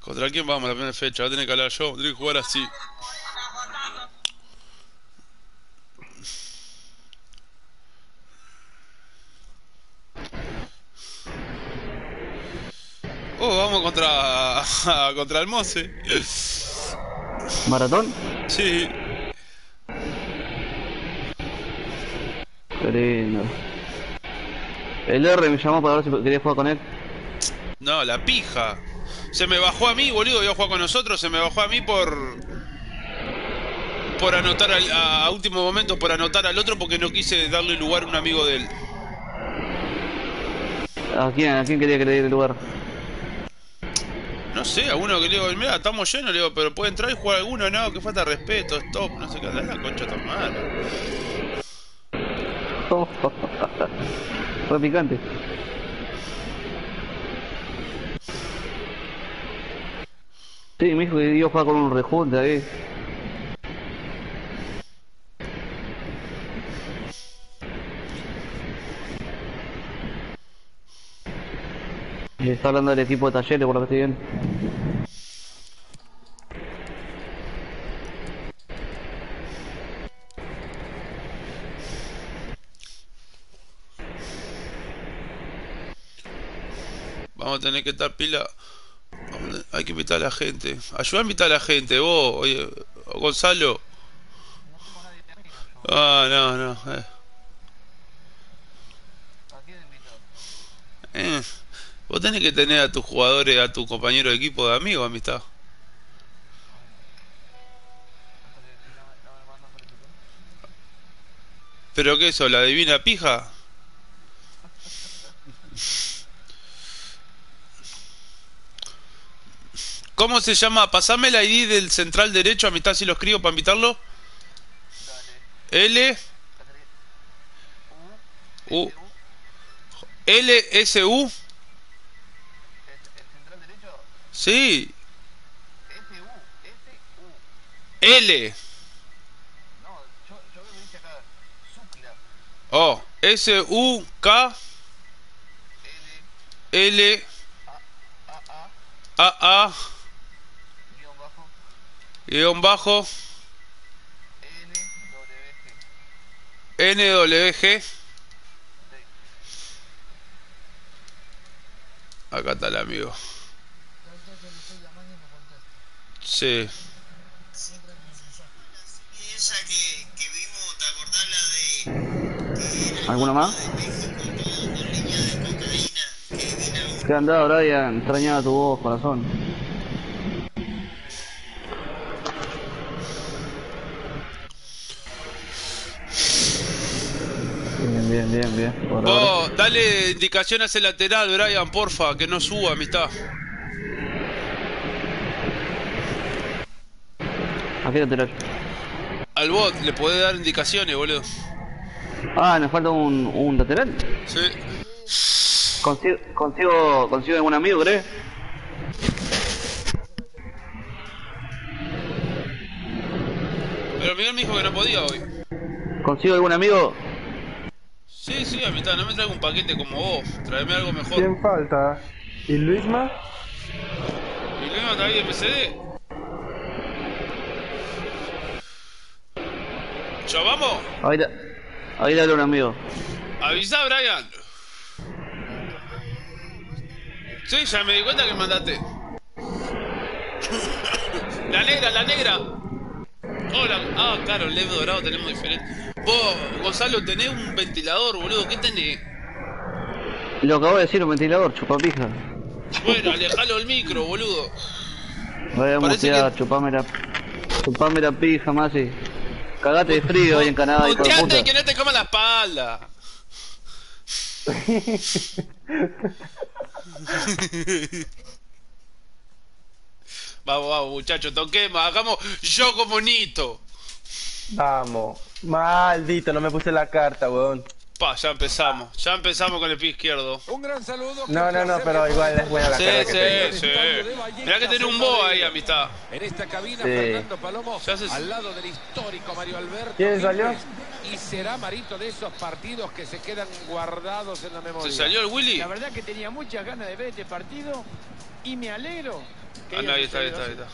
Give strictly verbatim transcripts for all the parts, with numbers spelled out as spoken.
¿Contra quién vamos la primera fecha? Va a tener que hablar yo, tengo que jugar así. Oh, vamos contra... contra el Mose. ¿Maratón? Sí. Qué lindo. El R me llamó para ver si quería jugar con él. No, la pija. Se me bajó a mí, boludo, iba a jugar con nosotros, se me bajó a mí por... Por anotar al, a, a último momento, por anotar al otro porque no quise darle lugar a un amigo de él. ¿A quién, a quién quería que le diera el lugar? No sé, a uno que le digo, mira, estamos llenos, le digo, pero puede entrar y jugar alguno, no, que falta de respeto, stop, no sé qué, andá la concha tan mala. Fue picante. Sí, me dijo que iba a jugar con un rejunte ahí. Y está hablando del equipo de talleres, por lo que estoy viendo. Vamos a tener que estar pila. Vamos a- Hay que invitar a la gente. Ayuda a invitar a la gente, vos, oye, Gonzalo. Ah, no, no. Eh. Eh. Vos tenés que tener a tus jugadores, a tu compañero de equipo de amigos, amistad. ¿Pero qué eso, la divina pija? ¿Cómo se llama? Pasame el I D del central derecho, amistad, si lo escribo para invitarlo. L. U. L. S. U. Sí. L. Oh. S. U. K. L. A. A. Guión bajo. N. W. G. Acá está el amigo. Sí. Esa que, que vimos, ¿te acordás la de que era ¿Alguno más? de México, todo con línea de cocaína? Que viene algún... ¿Qué andaba, Brian? Extrañaba tu voz, corazón. Bien, bien, bien, bien. Por ahora. Vos, dale indicación a ese lateral, Brian, porfa, que no suba, amistad. ¿A qué lateral? Al bot le podés dar indicaciones, boludo. Ah, nos falta un, un lateral. Sí. ¿Consigo, consigo, consigo algún amigo, crees? Pero Miguel me dijo que no podía hoy. ¿Consigo algún amigo? Sí, sí, amistad, no me traigo un paquete como vos. Tráeme algo mejor. ¿Quién falta? ¿Y Luisma? ¿Y Luis está ahí de M C D? ¿Ya vamos? Ahorita, ahorita hablo un amigo. Avisa, Brian. Sí, ya me di cuenta que mandaste. La negra, la negra. Hola. Ah, claro, el L E D dorado tenemos diferente. Vos, Gonzalo, tenés un ventilador, boludo. ¿Qué tenés? Lo acabo de decir, un ventilador, chupapija. Bueno, alejalo el micro, boludo. Voy a Parece mutear, que... chupame la, chupame la pija, Masi. Cagate de frío ahí en Canadá, hijo de Muteate y puta. que no te coma la espalda. Vamos, vamos, muchachos, toquemos, hagamos yo como Nito. Vamos. Maldito, no me puse la carta, weón. Pa, ya empezamos. Ya empezamos con el pie izquierdo. Un gran saludo. No, no, no, pero igual es buena la Sí, cara que sí, tengo. sí. Mirá que tiene un boa ahí, amistad. En esta cabina, Sí. Fernando Palomo, Ya se- al lado del histórico Mario Alberto. ¿Quién salió? Quilmes, y será, Marito, de esos partidos que se quedan guardados en la memoria. ¿Se salió el Willy? La verdad que tenía muchas ganas de ver este partido y me alegro. que Ah, haya no, ahí está, ahí sucedido está, ahí así.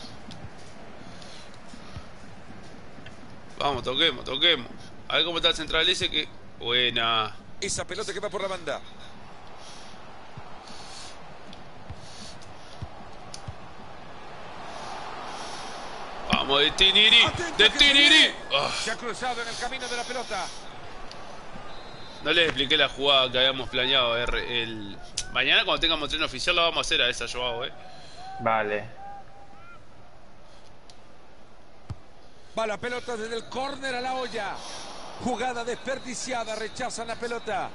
está. Vamos, toquemos, toquemos. A ver cómo está el central ese que... Buena. Esa pelota que va por la banda. Vamos, de Tiniri. De Tiniri. Ah, Se ha cruzado en el camino de la pelota. no les expliqué la jugada que habíamos planeado. eh, re- El... Mañana cuando tengamos tren oficial la vamos a hacer a esa, Joao, eh. Vale. Va la pelota desde el córner a la olla. Jugada desperdiciada, rechazan la pelota.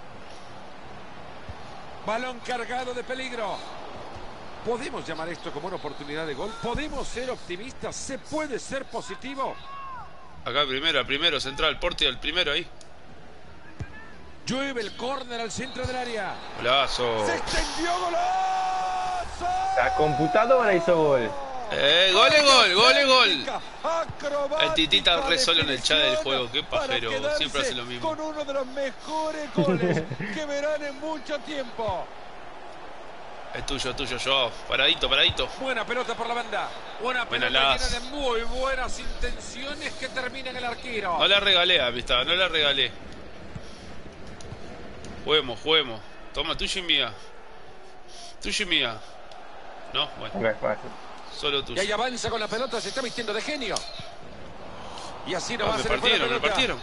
Balón cargado de peligro. ¿Podemos llamar esto como una oportunidad de gol? ¿Podemos ser optimistas? ¿Se puede ser positivo? Acá primero, primero, central, Porti, el primero ahí. Llueve el córner al centro del área. Golazo. ¡Se extendió, golazo! La computadora hizo gol. Eh, gol es gol, gol es gol. Acrobática El Titita re solo en el chat del definición juego, qué para pajero, quedarse siempre hace lo mismo. con uno de los mejores goles que verán en mucho tiempo. Es tuyo, es tuyo, Joao. Paradito, paradito. Buena pelota por la banda. Una Buena pelota las. llena de muy buenas intenciones que termina en el arquero. No la regalé, amistad, no la regalé. Juguemos, juguemos. Toma, tuya y mía. Tuya y mía. No, bueno, Ok, fácil. solo Y tuya. ahí avanza con la pelota, se está vistiendo de genio. Y así no va Ah, a me ser partieron, me partieron.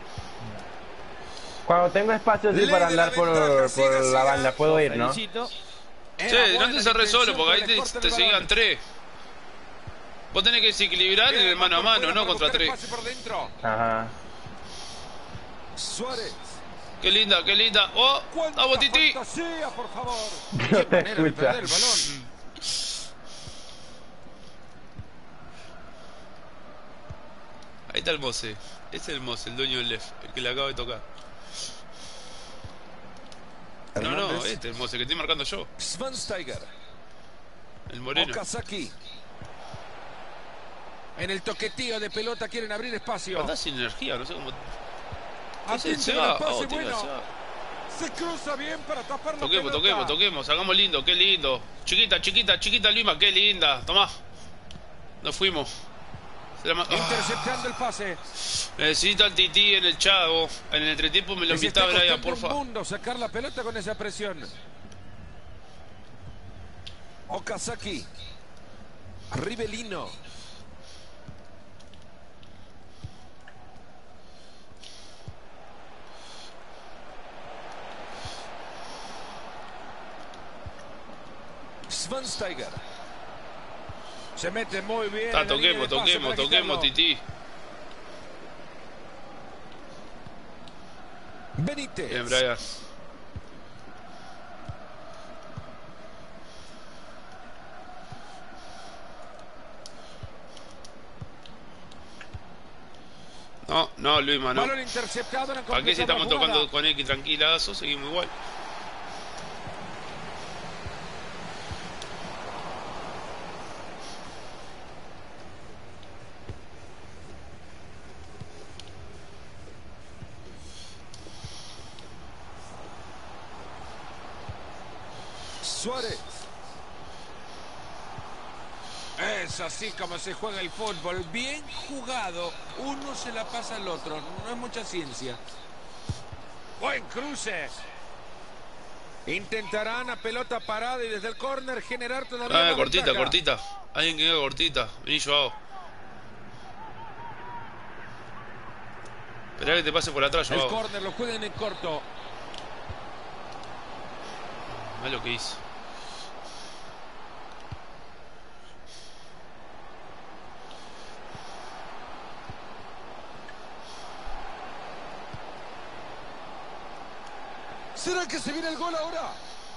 Cuando tengo espacio así Ley para de la andar por, ventaja, siga, por la siga. banda, puedo ir, ¿no? Felicito. Che, no te cerres solo, porque ahí te, te seguían tres. Vos tenés que desequilibrar en el mano a mano, no contra tres. Ajá. Suárez. Qué linda, qué linda. ¡Oh! ¡Vamos, Titi! Fantasía, por favor. No te Manera de escucha. perder el balón. Ahí está el Mose. Ese es el Mose, el dueño del Lef, el que le acabo de tocar. No, no, Hernández. este, el Mose que estoy marcando yo. Schweinsteiger. El moreno. Okazaki. En el toqueteo de pelota quieren abrir espacio. Andá sin energía, no sé cómo. Ese Atento se en el va. pase, Oh, tiene bueno. se va. Se cruza bien para tapar la Toquemos, pelota. toquemos, toquemos. Hagamos lindo, qué lindo. Chiquita, chiquita, chiquita Lima, qué linda. Tomá. Nos fuimos. Se la ma- Ah, Interceptando el pase. necesito al Titi en el chat, vos. En el entretiempo me lo Les está invitaba Brian, costando porfa. un mundo sacar la pelota con esa presión. Okazaki. Rivelino. Schweinsteiger. Se mete muy bien. Ah, en la línea toquemos, de pase toquemos, para toquemos, quitarlo. Titi. Benítez. Bien, Brian. No, no, Luisma, no. Balón interceptado. no ¿Para qué si completó la estamos jugada. tocando con X tranquilazo? Seguimos igual. Suárez. Es así como se juega el fútbol. Bien jugado. Uno se la pasa al otro. No es mucha ciencia. Buen cruce. Intentarán a pelota parada y desde el córner generar todavía Ah, más cortita, ventaja. cortita. Alguien que haga cortita. Vení, Joao. Esperá que te pase por atrás, El Joao. córner lo juegan en corto. Mirá lo que hice. ¿Será que se viene el gol ahora?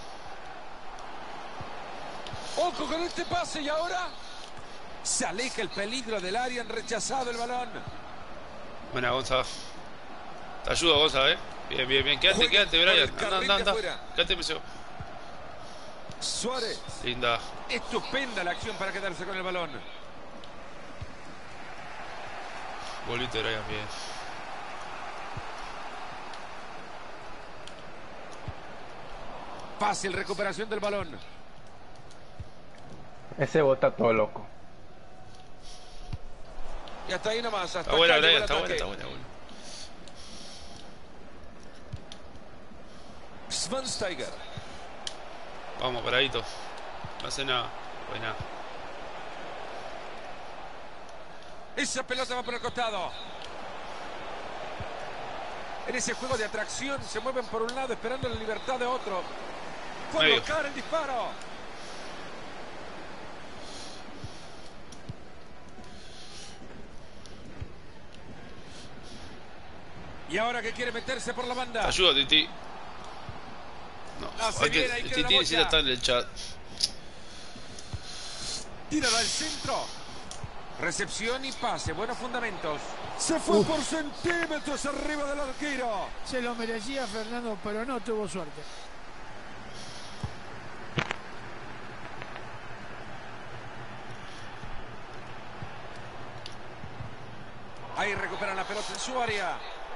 Ojo con este pase y ahora se aleja el peligro del área. Han rechazado el balón. Buena, Gonza. Te ayudo, Gonza, eh. Bien, bien, bien. Quédate, Juega quédate, por el Brian. Anda, carril anda, de anda. afuera. Quédate, me Suárez. Linda. Estupenda la acción para quedarse con el balón. Volviste, Brian, bien. Fácil recuperación del balón. Ese bota todo loco. Y hasta ahí nomás. Hasta Está buena, acá llegó Brian, el está buena, ataque. está buena, buena. Schweinsteiger. Vamos, paradito. No hace nada. Buena. Esa pelota va por el costado. En ese juego de atracción se mueven por un lado esperando la libertad de otro. Fue a Medio. bloquear el disparo. Y ahora que quiere meterse por la banda. Te ayudo, Titi. No, Hace hay que, bien, ahí queda Titi la necesita bocha. estar en el chat. Tíralo al centro. Recepción y pase. Buenos fundamentos. Se fue por centímetros arriba del arquero. Se lo merecía Fernando, pero no tuvo suerte. Ahí recuperan la pelota en su área.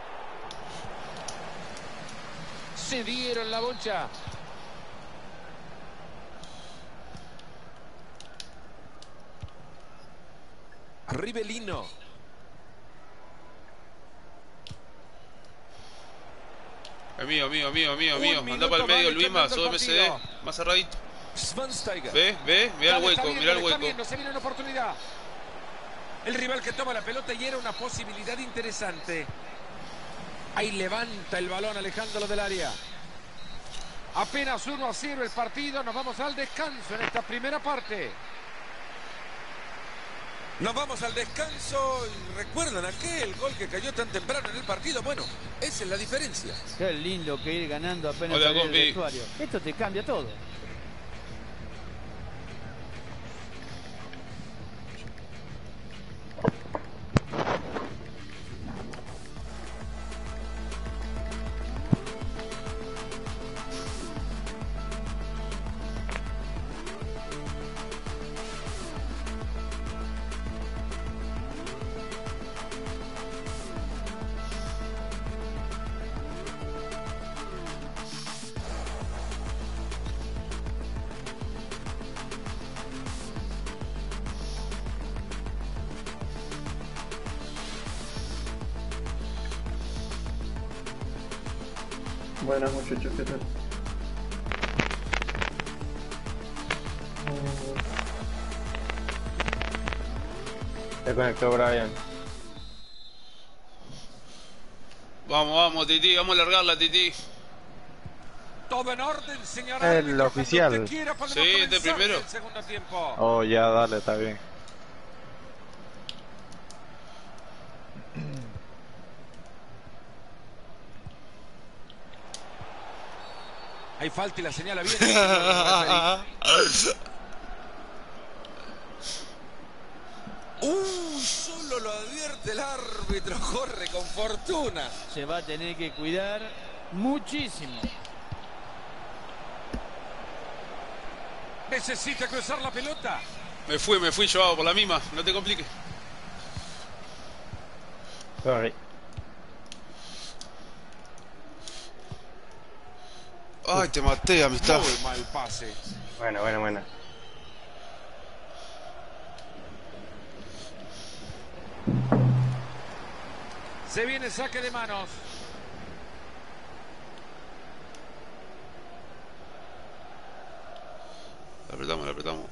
Se dieron la bocha. Rivelino. Es mío, mío, mío, mío, Un mío. Anda para el minuto medio, vale Luis, más. terminando el Sube M C D. partido. Más cerradito. Schweinsteiger. ¿Ve? ¿Ve? Mira el Dale, está hueco, viendo, mira el está hueco. viendo, se viene una oportunidad. El rival que toma la pelota y era una posibilidad interesante. Ahí levanta el balón alejándolo del área. Apenas uno a cero el partido. Nos vamos al descanso en esta primera parte. Nos vamos al descanso. Y ¿recuerdan aquel gol que cayó tan temprano en el partido? Bueno, esa es la diferencia. Qué lindo que ir ganando apenas Hola, salir del compi. vestuario. Esto te cambia todo. Buenas muchachos, ¿qué tal? Se conectó Brian. Vamos, vamos, Titi. Vamos a largarla, Titi. Todo en orden, señor. El árbitro. oficial. Cuando usted quiera, podemos Sí, este comenzar primero. el segundo tiempo. Oh, ya, dale, está bien. Hay falta y la señala bien. Uh, solo lo advierte el árbitro. Corre con fortuna. Se va a tener que cuidar muchísimo. Necesita cruzar la pelota. Me fui, me fui, Joao, por la misma. No te compliques. Sorry. Ay, te maté, amistad. Muy mal pase. Bueno, bueno, bueno. Se viene saque de manos. La apretamos, la apretamos.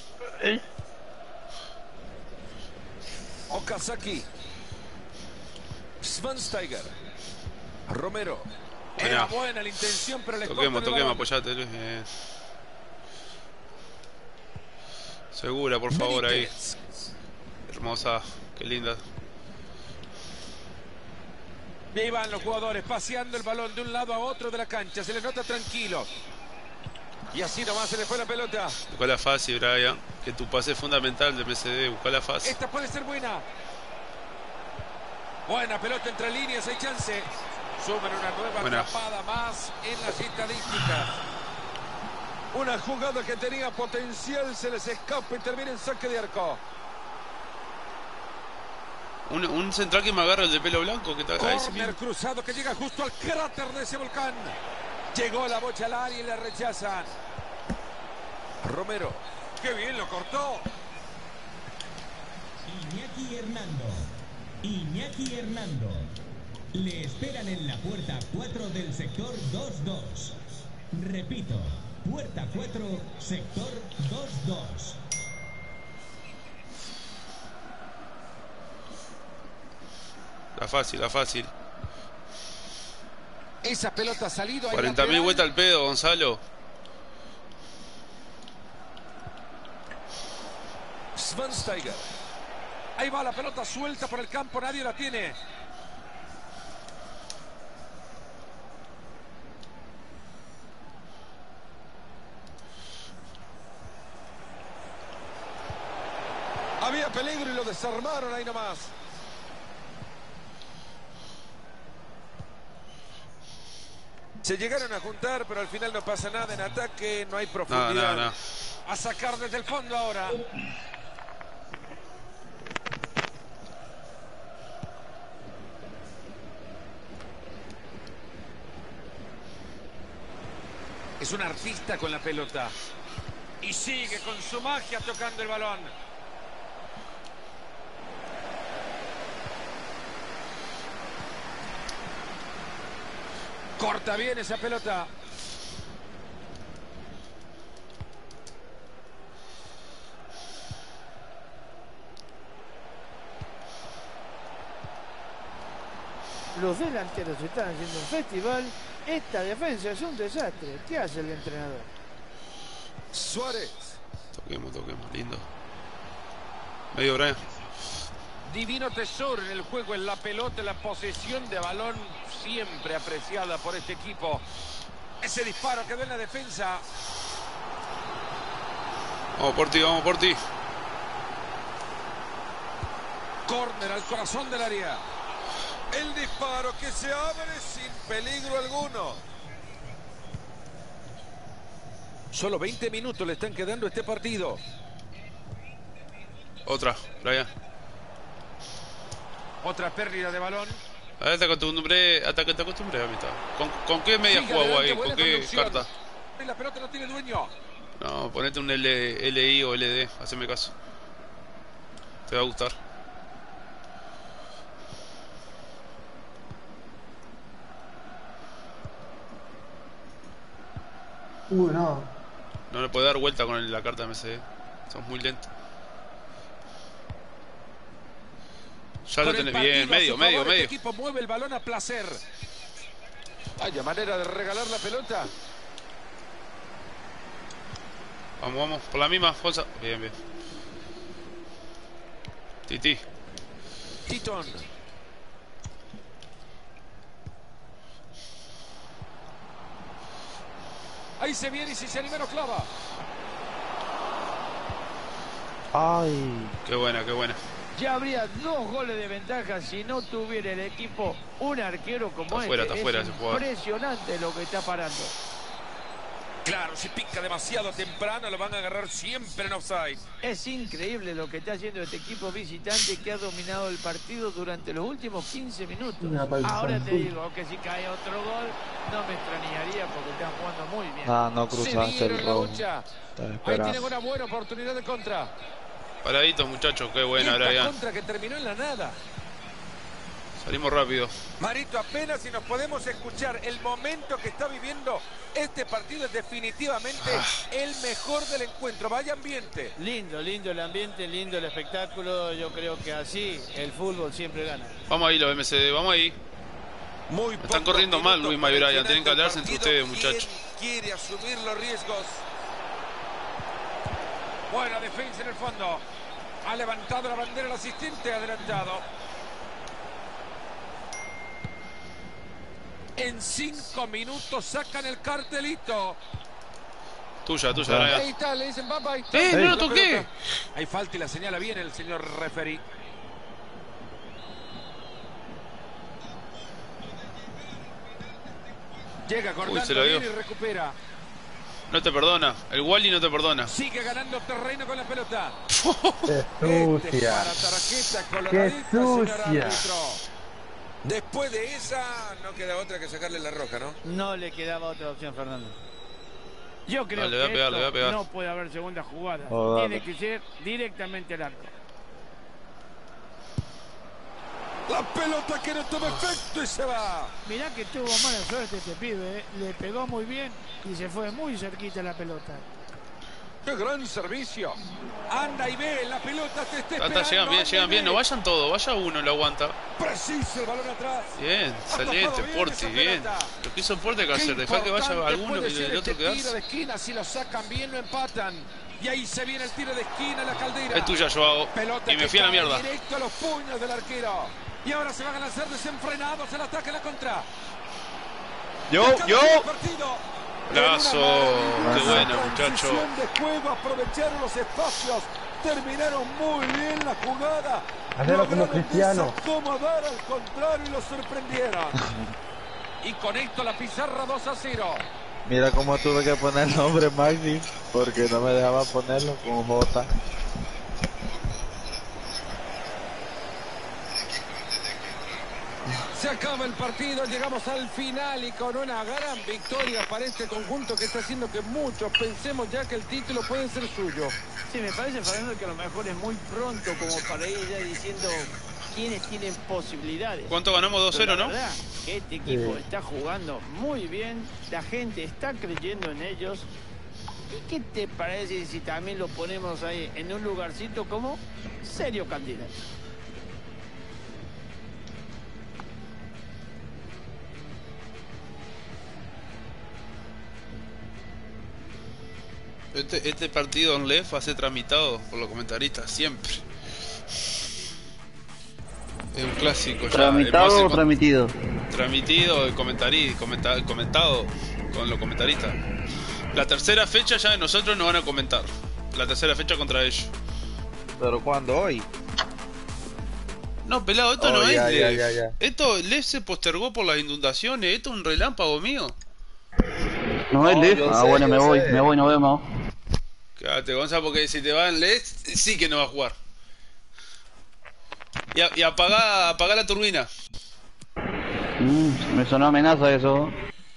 Okazaki. Schweinsteiger. Romero. Buena. Era buena la intención, pero le Toquemos, cortan el toquemos, balón. apoyate, Luis. Eh. Segura, por favor, ahí. Benítez. Hermosa, qué linda. Y ahí van los jugadores paseando el balón de un lado a otro de la cancha. Se les nota tranquilo. Y así nomás se le fue la pelota. Buscala fácil, Brian. Que tu pase es fundamental de M C D. Buscala fácil. Esta puede ser buena. Buena pelota entre líneas, hay chance. Sumen una nueva Buena. atrapada más en las estadísticas. Una jugada que tenía potencial, se les escapa y termina en saque de arco. Un, un central que me agarra el de pelo blanco. Que está, a ese Corner mismo. cruzado que llega justo al cráter de ese volcán. Llegó la bocha al área y la rechazan. Romero. ¡Qué bien lo cortó! Iñaki Hernando. Iñaki Hernando. Le esperan en la puerta cuatro del sector dos dos. Repito, puerta cuatro, sector dos dos. La fácil, la fácil. Esa pelota ha salido. cuarenta mil vueltas al pedo, Gonzalo. Schweinsteiger. Ahí va la pelota suelta por el campo, nadie la tiene. Había peligro y lo desarmaron ahí nomás. Se llegaron a juntar, pero al final no pasa nada en ataque, no hay No, profundidad. no, no. A sacar desde el fondo ahora. Es un artista con la pelota. Y sigue con su magia tocando el balón. Corta bien esa pelota. Los delanteros están haciendo un festival. Esta defensa es un desastre. ¿Qué hace el entrenador? Suárez. Toquemos, toquemos, lindo. Medio Brian. Divino tesoro en el juego, en la pelota, en la posesión de balón, siempre apreciada por este equipo. Ese disparo quedó en la defensa. Vamos por ti, vamos por ti. Córner al corazón del área. El disparo que se abre sin peligro alguno. Solo veinte minutos le están quedando a este partido. Otra, Brian. Otra pérdida de balón. A ver, te acostumbré, hasta que te acostumbré a mitad. ¿Con, con qué media Sigue jugó adelante, ahí? buena ¿Con qué conducción. carta? Y la pelota no tiene dueño. No, ponete un L, L I o L D, haceme caso. Te va a gustar. Uy, no. No le puede dar vuelta con el- la carta M C D. Sos muy lento. Ya lo Con el tenés partido bien, a medio, su medio, favor, medio. este equipo mueve el balón a placer. Vaya manera de regalar la pelota. Vamos, vamos, por la misma, Fonsa. Bien, bien. Titi. Titón. Ahí se viene y si se anima no clava. Ay. Qué buena, qué buena. Ya habría dos goles de ventaja si no tuviera el equipo un arquero como Está fuera, este. está fuera Es ese jugador. impresionante lo que está parando. Claro, si pica demasiado temprano lo van a agarrar siempre en offside. Es increíble lo que está haciendo este equipo visitante que ha dominado el partido durante los últimos quince minutos. Mira, para el Ahora te Santos. digo que si cae otro gol no me extrañaría porque están jugando muy bien. Ah, no Se cruzaste dieron el la round. bocha. Estaba Ahí esperando. tienen una buena oportunidad de contra. Paraditos, muchachos, qué buena, Esta Brian. contra que terminó en la nada. Salimos rápido. Marito, apenas si nos podemos escuchar. El momento que está viviendo este partido es definitivamente el mejor del encuentro. Vaya ambiente. Lindo, lindo el ambiente, lindo el espectáculo. Yo creo que así el fútbol siempre gana. Vamos ahí, los M C D, vamos ahí. Muy Están pocos corriendo mal, minutos Luis para el Mayoraya. final Tienen que del hablarse entre partido. ustedes, muchachos. ¿Quién quiere asumir los riesgos? Buena defensa en el fondo. Ha levantado la bandera el asistente adelantado. En cinco minutos sacan el cartelito. Tuya, tuya, Ahí Brian. está, le dicen papá. Ahí está. ¡Eh, no La lo toqué! pelota. Hay falta y la señala bien el señor referee. Llega Uy, se cortando la bien dio. y recupera. No te perdona. El Wally no te perdona. Sigue ganando terreno con la pelota. ¡Qué Este es sucia! para tarjeta ¡Qué coloradita, señor sucia! árbitro. Después de esa, no queda otra que sacarle la roja, ¿no? No le quedaba otra opción, Fernando. Yo creo Ah, le voy a que pegar, le voy a esto pegar. no puede haber segunda jugada. Oh, Tiene dale. que ser directamente al arco. La pelota que no toma efecto y se va. Mirá que tuvo mala suerte este pibe, ¿eh? Le pegó muy bien y se fue muy cerquita la pelota. ¡Qué gran servicio! Anda y ve, la pelota te está Tata, esperando. llegan bien, anda llegan y bien. ve. No vayan todos, vaya uno, lo aguanta. Preciso el balón atrás. Bien, Ha saliente, tapado bien Porti, esa bien. pelota. Lo que hizo Porti hay que Qué hacer. Dejar que vaya importante alguno puede y ser el otro este tiro de quedarse. esquina, si lo sacan bien lo empatan. Y ahí se viene el tiro de esquina, la Caldera. Es tuya, Joao. Pelota Y me que fui a la cae mierda. directo a los puños del arquero. Y ahora se van a lanzar desenfrenados el ataque a la contra. Yo, Acaba yo. el partido. Brazo. En una Qué maravillosa bueno, muchacho. transición de juego, aprovecharon los espacios, terminaron muy bien la jugada. Hacelo como Lograron Cristiano. desacomodar al contrario y lo sorprendieron. Y con esto la pizarra dos a cero. Mira cómo tuve que poner el nombre Maxi, porque no me dejaba ponerlo con J. Se acaba el partido, llegamos al final y con una gran victoria para este conjunto que está haciendo que muchos pensemos ya que el título puede ser suyo. Sí, me parece, Fernando, que a lo mejor es muy pronto como para ir ya diciendo quiénes tienen posibilidades. ¿Cuánto ganamos? dos cero, Pero la ¿no? verdad, este equipo Sí. está jugando muy bien, la gente está creyendo en ellos. ¿Y qué te parece si también lo ponemos ahí en un lugarcito como serio candidato? Este, este partido en Lef va a ser tramitado por los comentaristas, siempre. Es un clásico ya. ¿Tramitado Va a ser o con- transmitido? Transmitido y comentari, comenta- comentado con los comentaristas. La tercera fecha ya de nosotros nos van a comentar. La tercera fecha contra ellos. ¿Pero cuándo? ¿Hoy? No, pelado, esto Oh, no ya, es ya, Lef. ya, ya. Esto Lef se postergó por las inundaciones. Esto es un relámpago mío. No es No, Lef. yo Ah, sé, bueno, yo me voy, sé. me voy, nos vemos. Quédate, Gonza, porque si te va en Lef, sí que no va a jugar. Y, a- y apagá, apagá la turbina. Mm, me sonó amenaza eso.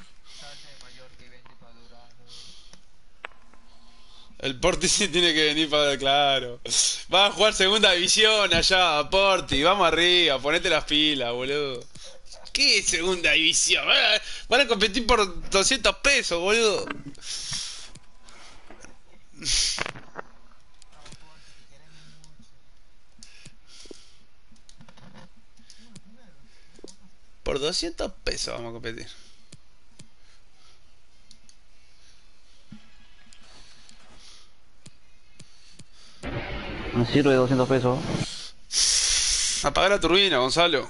El Porti sí tiene que venir para... Claro. Va a jugar segunda división allá, Porti. Vamos arriba, ponete las pilas, boludo. ¿Qué segunda división? Van a- Van a competir por doscientos pesos, boludo. Por doscientos pesos vamos a competir. Me sirve doscientos pesos. Apaga la turbina, Gonzalo.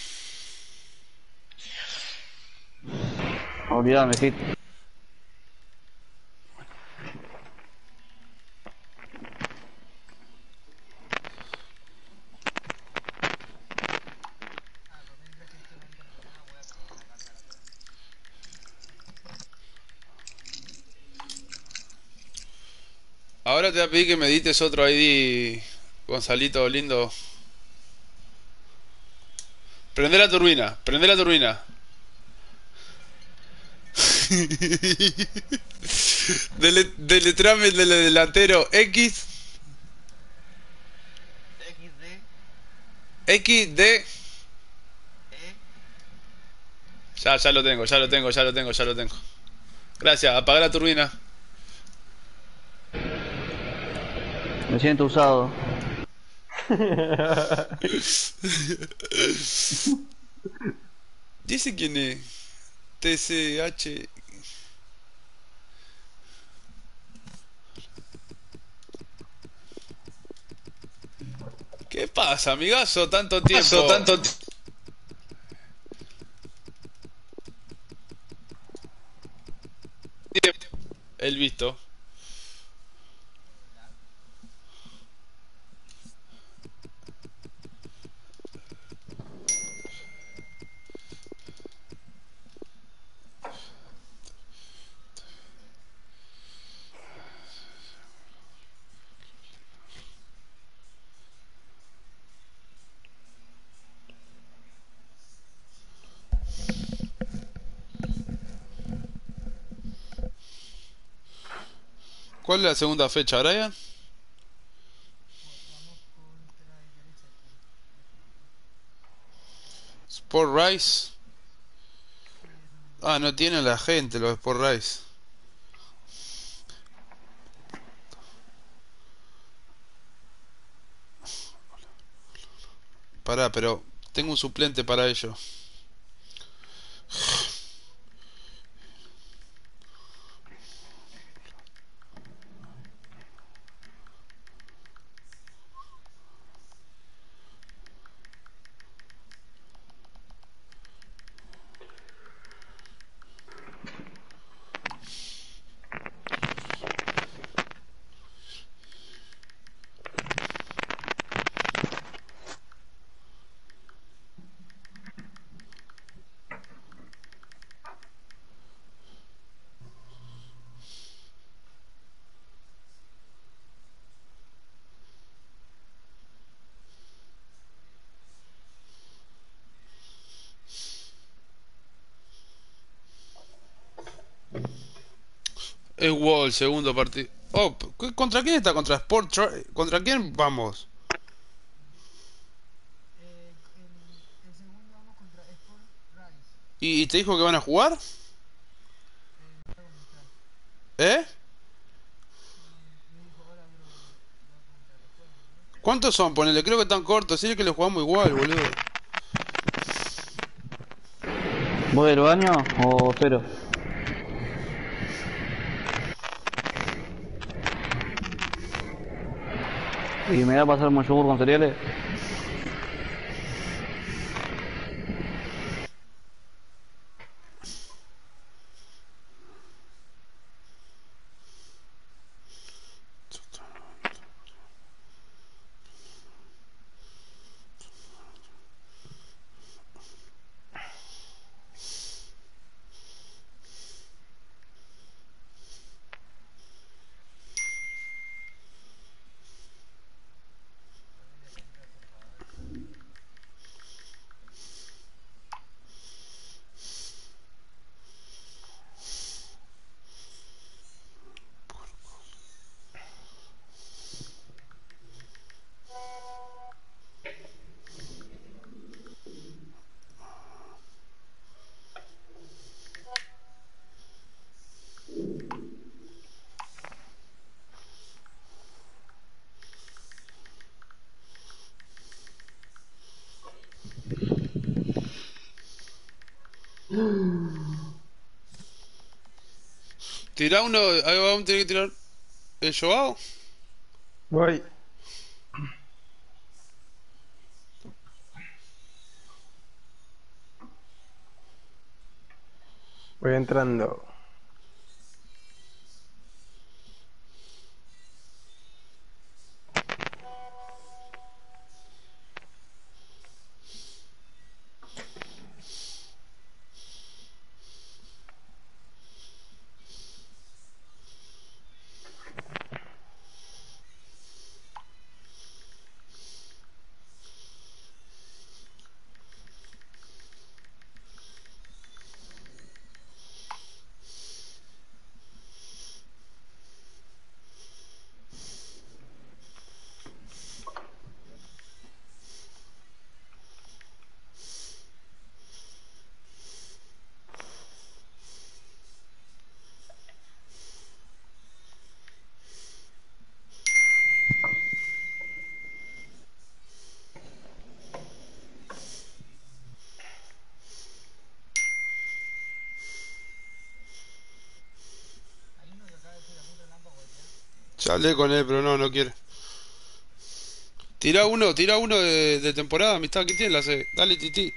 Olvídame, hit. Ahora te voy a pedir que me edites otro I D, Gonzalito lindo. Prende la turbina, prende la turbina. Dele, deletrame el del delantero X. X D. Ya, ya lo tengo, ya lo tengo, ya lo tengo, ya lo tengo. Gracias, apaga la turbina. Me siento usado. Dice quién es. T C H. ¿Qué pasa, amigazo? Tanto tiempo. Tanto tiempo. El visto. ¿Cuál es la segunda fecha, Brian? Sport Rice. Ah, no tiene la gente los Sport Rice. Pará, pero tengo un suplente para ello. Es Wall, segundo partido. Oh, ¿cu- ¿contra quién está? ¿Contra Sport Tri- ¿Contra quién vamos? ¿Y, y te dijo que van a jugar? ¿Eh? ¿Cuántos son? Ponele, creo que están cortos. Sí, que le jugamos igual, boludo. ¿Voy al baño o espero? ¿Y me va a pasar un yogur con cereales? Tirá uno. Ahí vamos a tener que tirar. ¿El Joao? Voy. Voy entrando. Ya hablé con él, pero no, no quiere. Tira uno, tira uno de, de temporada, amistad. ¿Qué tiene la C? Dale, Titi.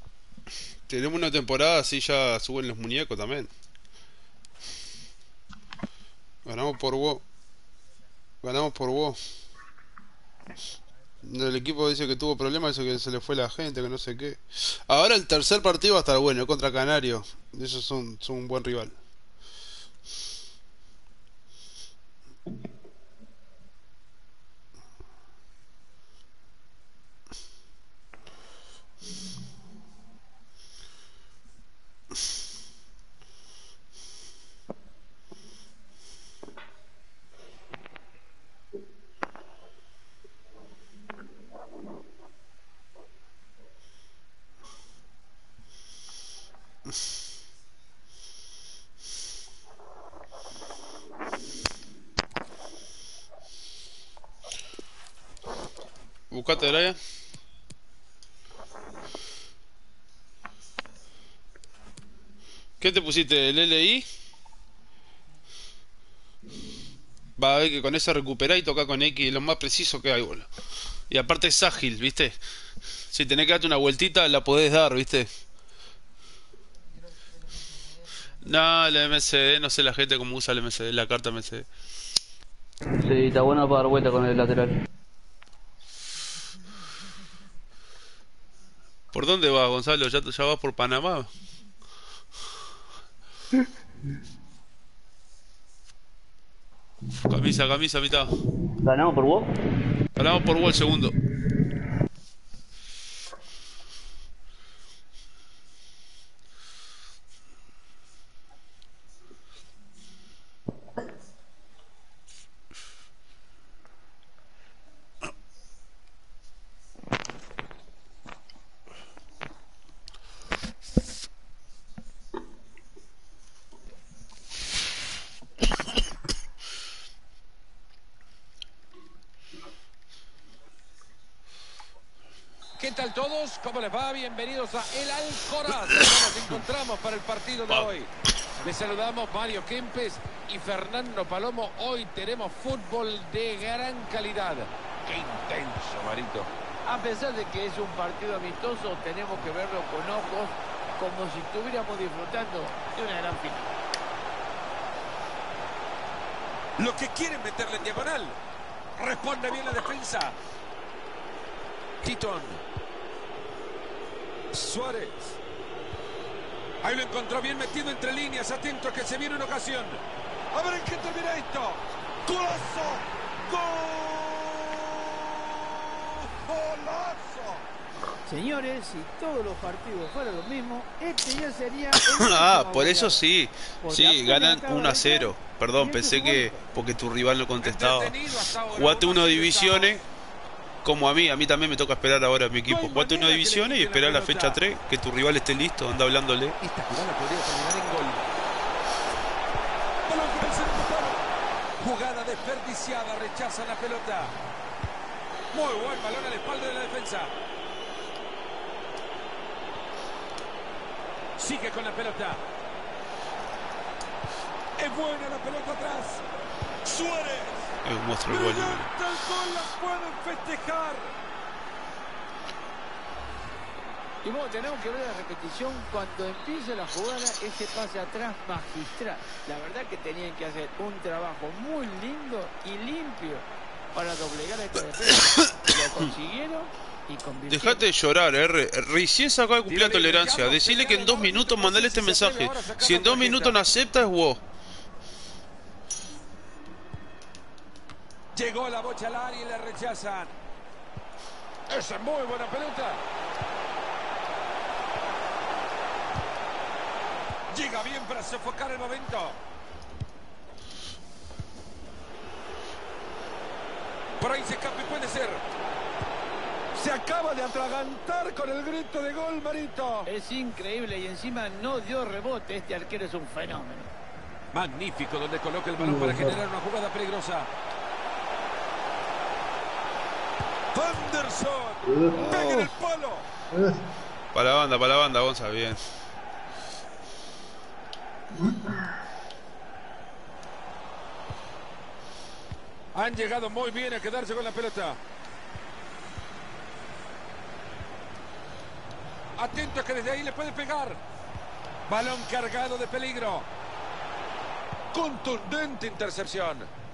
Tenemos una temporada así ya suben los muñecos también. Ganamos por vos. Ganamos por vos. El equipo dice que tuvo problemas, eso que se le fue la gente, que no sé qué. Ahora el tercer partido va a estar bueno, contra Canarios. Esos son, son un buen rival. Buscate, Brian. ¿Qué te pusiste? ¿El L I? Va a ver que con ese recuperá y toca con X, lo más preciso que hay, boludo. Y aparte es ágil, ¿viste? Si tenés que darte una vueltita, la podés dar, ¿viste? No, la M C D, no sé la gente cómo usa la M C D, la carta M C D. Sí, está bueno para dar vuelta con el lateral. ¿Por dónde vas, Gonzalo? ¿Ya, ya vas por Panamá? Camisa, camisa, mitad. ¿Ganamos por vos? Ganamos por vos el segundo. ¿Qué tal todos? ¿Cómo les va? Bienvenidos a El Alcoraz. Nos encontramos para el partido de hoy. Les saludamos Mario Kempes y Fernando Palomo. Hoy tenemos fútbol de gran calidad. ¡Qué intenso, Marito! A pesar de que es un partido amistoso, tenemos que verlo con ojos como si estuviéramos disfrutando de una gran final. Lo que quieren meterle en diagonal. Responde bien la defensa. Titon. Suárez. Ahí lo encontró bien metido entre líneas. Atento que se viene una ocasión. A ver en qué termina esto. ¡Golazo! ¡Golazo! Señores, si todos los partidos fueran lo mismo, este ya sería... Ah, por eso sí. Sí, ganan uno a cero. Perdón, pensé que porque tu rival no contestaba. Jugate uno de divisiones. Como a mí, a mí también me toca esperar ahora a mi equipo. Jugate una división y esperar la fecha tres, que tu rival esté listo, anda hablándole. Esta jugada podría terminar en gol. Balón con el segundo palo. Jugada desperdiciada, rechaza la pelota. Muy buen balón a la espalda de la defensa. Sigue con la pelota. Es buena la pelota atrás. Suárez. Es un monstruo el gol. La pueden festejar. Y bueno, tenemos que ver la repetición. Cuando empiece la jugada, ese pase atrás magistral. La verdad que tenían que hacer un trabajo muy lindo y limpio para doblegar a esta defensa. Lo consiguieron y convirtieron. Dejate de llorar, R. Recién sacó de cumplir la tolerancia. Decirle que en dos minutos mandale este mensaje. Si en dos minutos no acepta, es vos. Llegó la bocha al área y la rechazan. Esa es muy buena pelota. Llega bien para sofocar el momento. Por ahí se escapa y puede ser. Se acaba de atragantar con el grito de gol, Marito. Es increíble y encima no dio rebote. Este arquero es un fenómeno. Magnífico donde coloca el balón para generar una jugada peligrosa. Anderson. Pega en el palo. Para la banda, para la banda, Gonza, bien. Han llegado muy bien a quedarse con la pelota. Atento que desde ahí le puede pegar. Balón cargado de peligro. Contundente intercepción.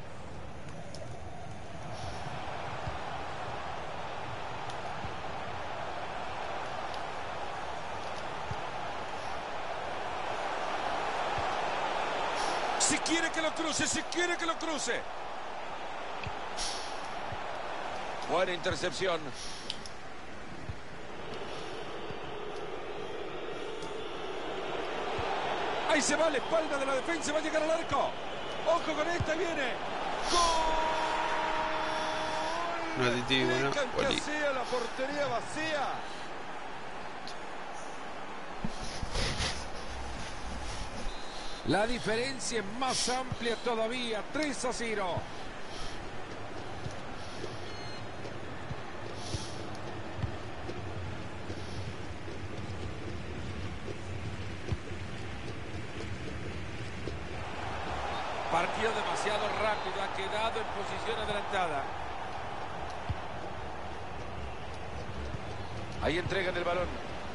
Si quiere que lo cruce, si quiere que lo cruce. Buena intercepción. Ahí se va a la espalda de la defensa, va a llegar al arco. Ojo con esta, viene. ¡Gol! No aditivo, ¿no? Que sea la portería vacía. La diferencia es más amplia todavía, tres a cero. Partido demasiado rápido, ha quedado en posición adelantada. Ahí entregan el balón.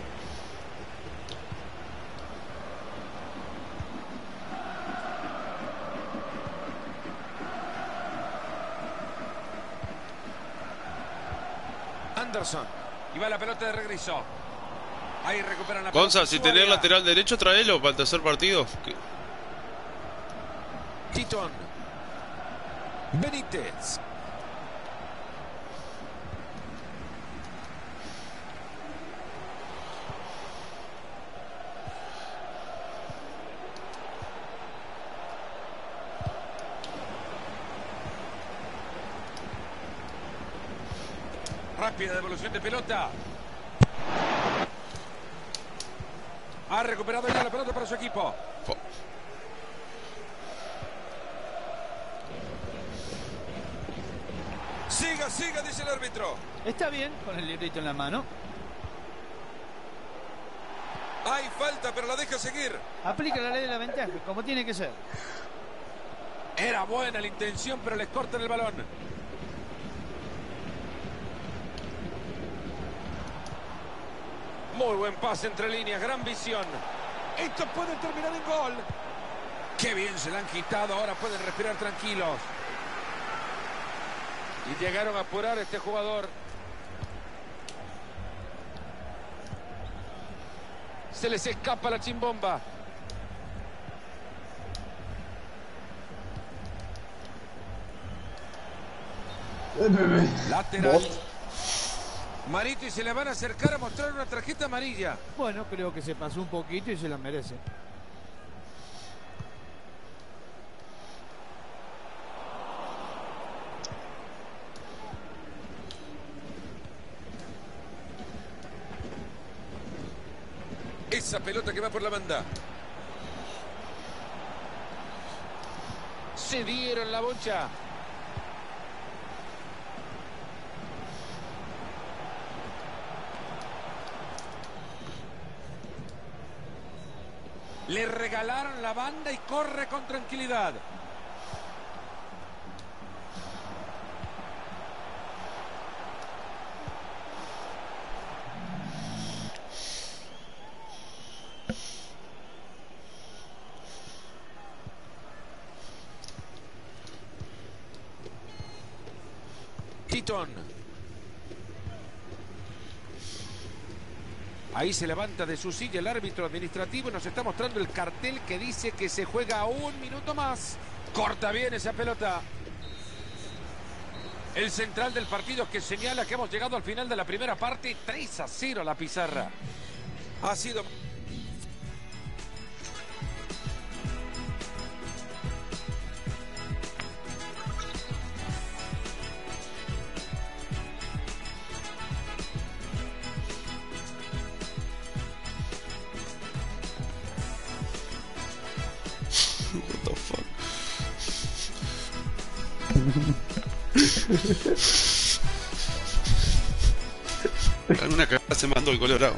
Anderson. Y va la pelota de regreso. Ahí recuperan la pelota. Gonza, si tenés lateral derecho, traelo para el tercer partido. Titon. Benítez. Rápida devolución de pelota. Ha recuperado ya la pelota para su equipo. Oh. Siga, siga, dice el árbitro. Está bien, con el librito en la mano. Hay falta, pero la deja seguir. Aplica la ley de la ventaja, como tiene que ser. Era buena la intención, pero les cortan el balón. Muy buen pase entre líneas, gran visión. Esto puede terminar en gol. Qué bien se la han quitado, ahora pueden respirar tranquilos. Y llegaron a apurar a este jugador. Se les escapa la chimbomba. Lateral. Marito, y se le van a acercar a mostrar una tarjeta amarilla. Bueno, creo que se pasó un poquito y se la merece. Esa pelota que va por la banda. Se dieron la bocha. Le regalaron la banda y corre con tranquilidad. Titon. Ahí se levanta de su silla el árbitro administrativo y nos está mostrando el cartel que dice que se juega un minuto más. Corta bien esa pelota. El central del partido que señala que hemos llegado al final de la primera parte. tres a cero la pizarra. Ha sido... What the fuck? Alguna cagada se mandó el Colorado.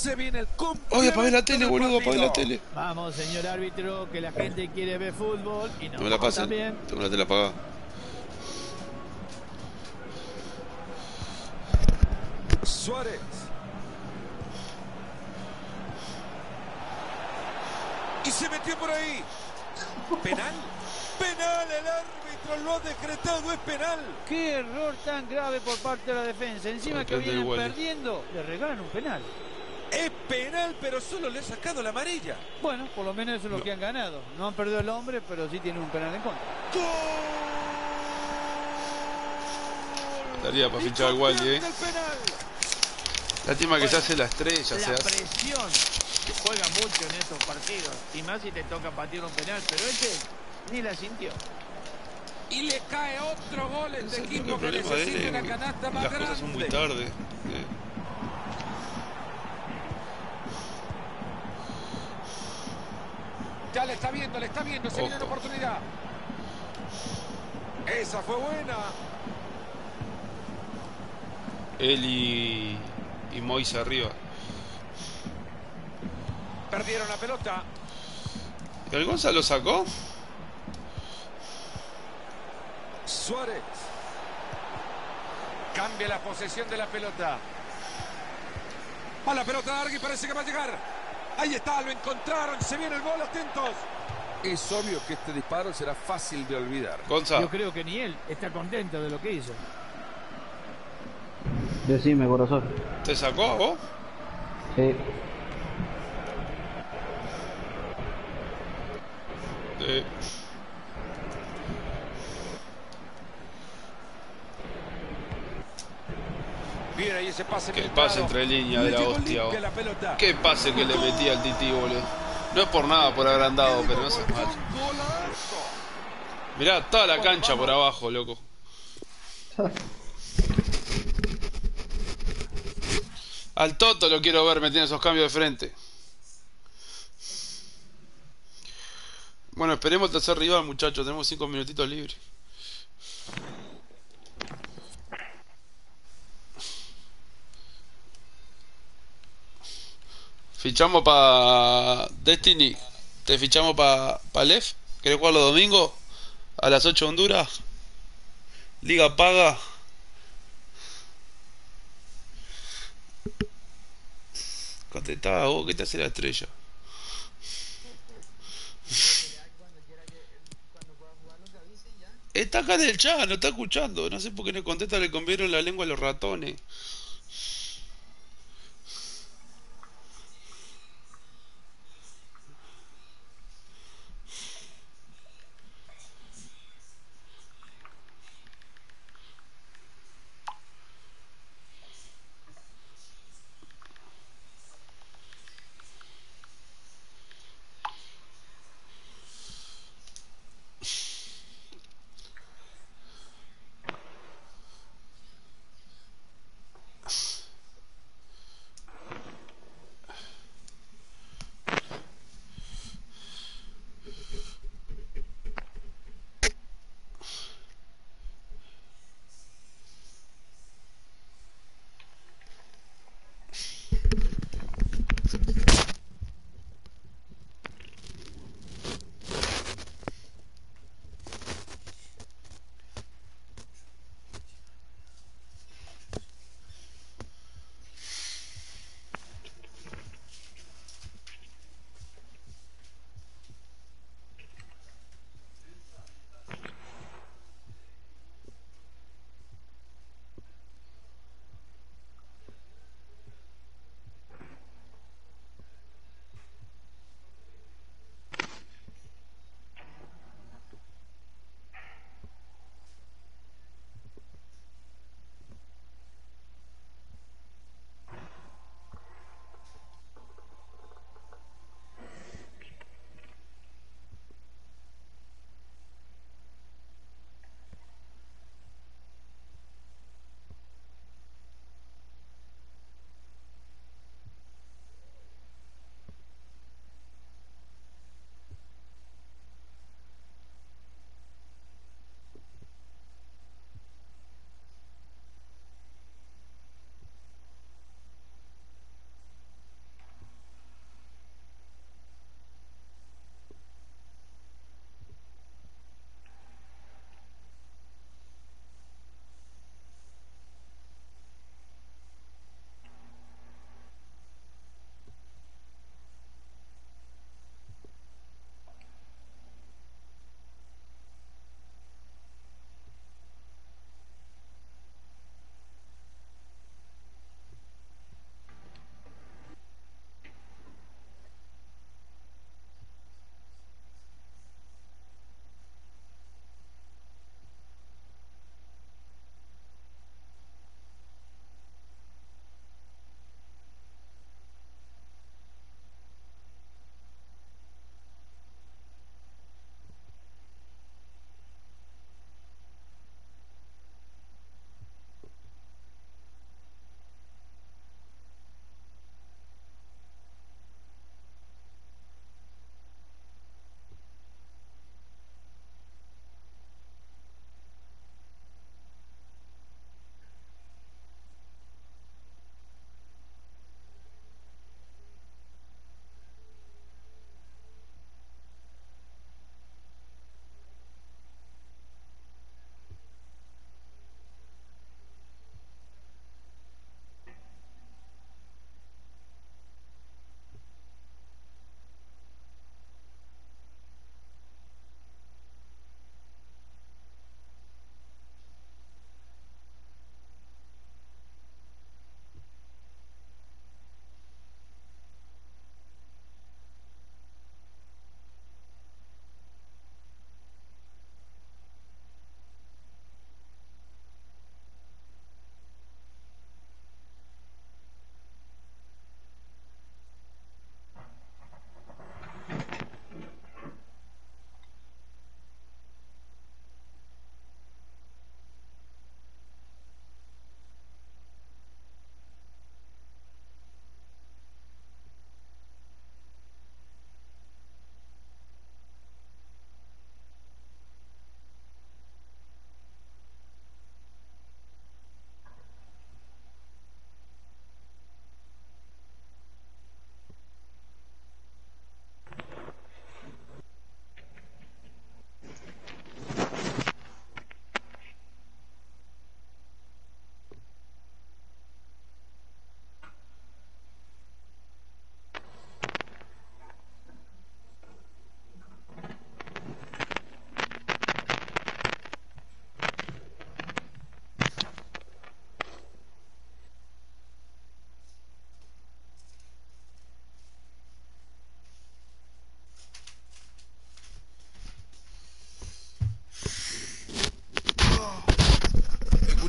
Se viene el Oye, apagué la tele, del boludo, apagué la partido. tele. Vamos, señor árbitro, que la gente quiere ver fútbol y No me la nosotros pasen. también. Tengo la tele apagada. Suárez. Y se metió por ahí. Penal. Penal, el árbitro lo ha decretado, es penal. Qué error tan grave por parte de la defensa. Encima que Control del vienen Wally. perdiendo, le regalan un penal. Es penal, pero solo le ha sacado la amarilla. Bueno, por lo menos eso es lo No. que han ganado. No han perdido el hombre, pero sí tienen un penal en contra. Daría para fichar al Wally, eh. El penal. Lástima que se hace la estrella, se La hace. presión que juega mucho en estos partidos. Y más si te toca patear un penal, pero este ni la sintió. Y le cae otro gol a este Ese es el equipo único que problema de necesita él. una eh, canasta que más Las cosas son muy grande. tarde. eh. Ya le está viendo, le está viendo, se viene una Ojo. oportunidad. Esa fue buena. Él y. y Moise arriba. Perdieron la pelota. ¿El Gonza lo sacó? Suárez. Cambia la posesión de la pelota. Va la pelota larga y parece que va a llegar. Ahí está, lo encontraron. Se viene el gol, atentos. Es obvio que este disparo será fácil de olvidar. Gonza. Yo creo que ni él está contento de lo que hizo. Decime, corazón. ¿Te sacó a vos? Sí. Eh, Bien, ahí ese pase. Qué filtrado. pase entre líneas Le de la llegó hostia, limpia oh. la pelota. Qué pase que le metí al Titi, boludo. No es por nada, por agrandado, pero no seas mal. Golazo. Mirá, toda la cancha por abajo, loco. Al Toto lo quiero ver metiendo esos cambios de frente. Bueno, esperemos el tercer rival, muchachos. Tenemos cinco minutitos libres. Fichamos para Destiny. Te fichamos para pa Lef. ¿Querés jugar los domingos? A las ocho Honduras. Liga paga. Contestá vos, ¿qué te hace la estrella? Está acá en el chat, no está escuchando. No sé por qué no contesta, le convieron la lengua a los ratones.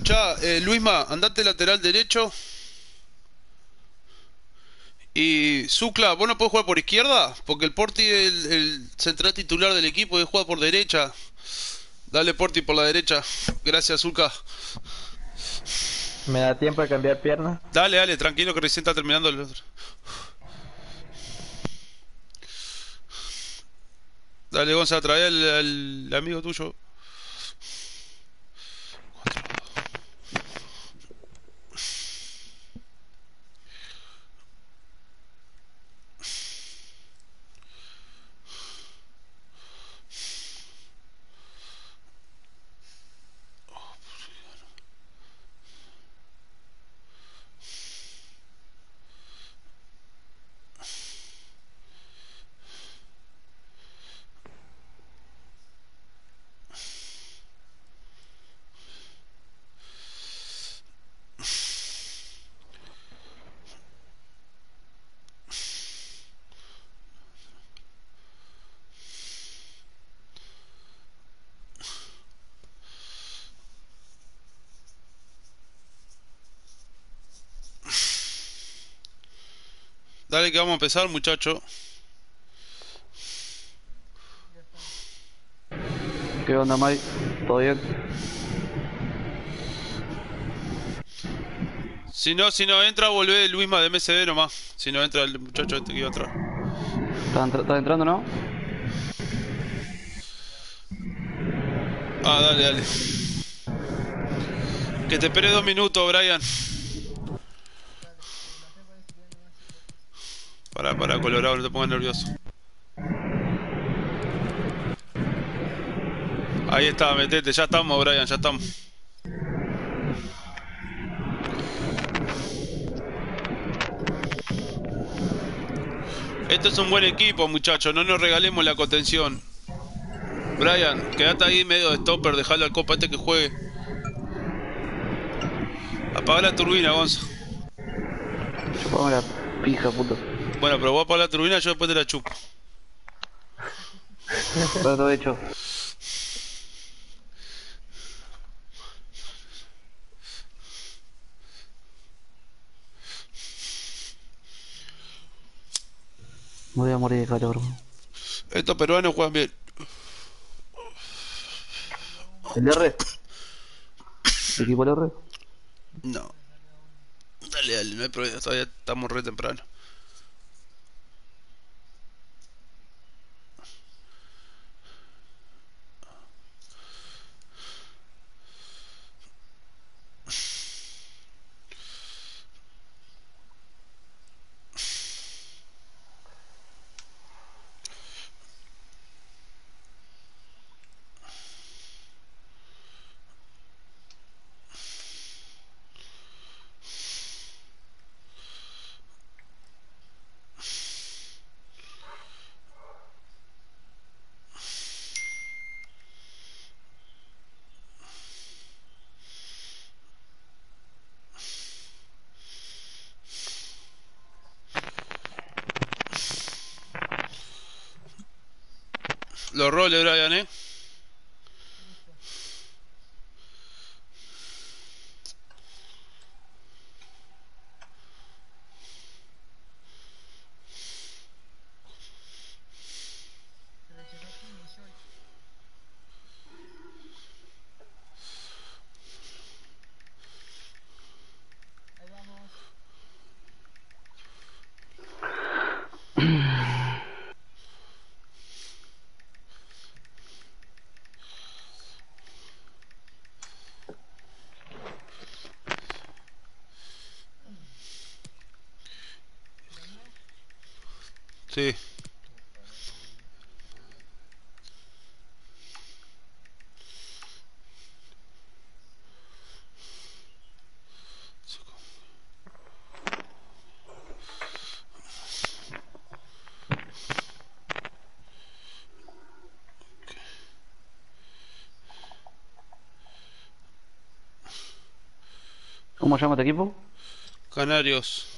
Escuchá, eh, Luisma, andate lateral derecho. Y Zucla, ¿vos no podés jugar por izquierda? Porque el Porti es el, el central titular del equipo y juega por derecha. Dale Porti por la derecha. Gracias, Zucla. ¿Me da tiempo de cambiar pierna? Dale, dale, tranquilo que recién está terminando el otro. Dale, Gonza, trae al, al amigo tuyo. Dale que vamos a empezar, muchacho. ¿Qué onda, Mike? ¿Todo bien? Si no, si no entra, volvé Luisma de M S D nomás. Si no entra el muchacho este que iba atrás. ¿Estás entra estás entrando, no? Ah, dale, dale. Que te espere dos minutos, Brian. Para, para, Colorado, no te pongas nervioso. Ahí está, metete, ya estamos, Brian, ya estamos. Esto es un buen equipo, muchachos, no nos regalemos la contención. Brian, quedate ahí medio de stopper, dejalo al copa este que juegue. Apaga la turbina, Gonza. Chupame la pija, puto. Bueno, pero vos apaga la turbina, yo después te la chupo. Todo todo hecho. Me voy a morir de calor. Estos peruanos juegan bien. ¿El R? ¿El equipo del R? No. Dale, dale, no hay problema, todavía estamos re temprano. Los roles, Brian, eh. Sí. ¿Cómo se llama este equipo? Canarios.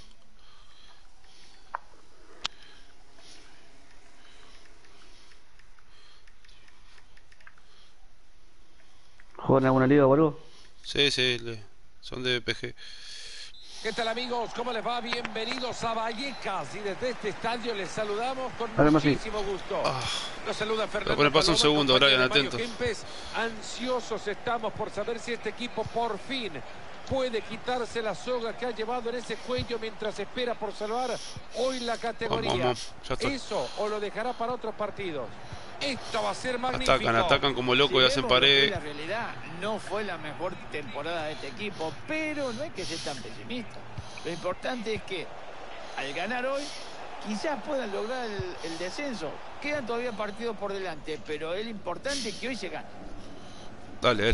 ¿Juegan en alguna liga o algo? Sí, sí, le- son de P G. ¿Qué tal, amigos? ¿Cómo les va? Bienvenidos a Vallecas y desde este estadio les saludamos con Haremos así. muchísimo gusto. Ah. Nos saluda Fernando Pero pasa un Paloma, segundo, compañía Brian, de Mario atento. Kempes. Ansiosos estamos por saber si este equipo por fin puede quitarse la soga que ha llevado en ese cuello mientras espera por salvar hoy la categoría. Vamos, vamos, ya está. Eso o lo dejará para otros partidos. Esto va a ser magnífico. Atacan, atacan como locos y hacen vemos lo que es pared. La realidad no fue la mejor temporada de este equipo, pero no hay que ser tan pesimista. Lo importante es que al ganar hoy quizás puedan lograr el, el descenso. Quedan todavía partidos por delante, pero es importante que hoy se gane. Dale, él.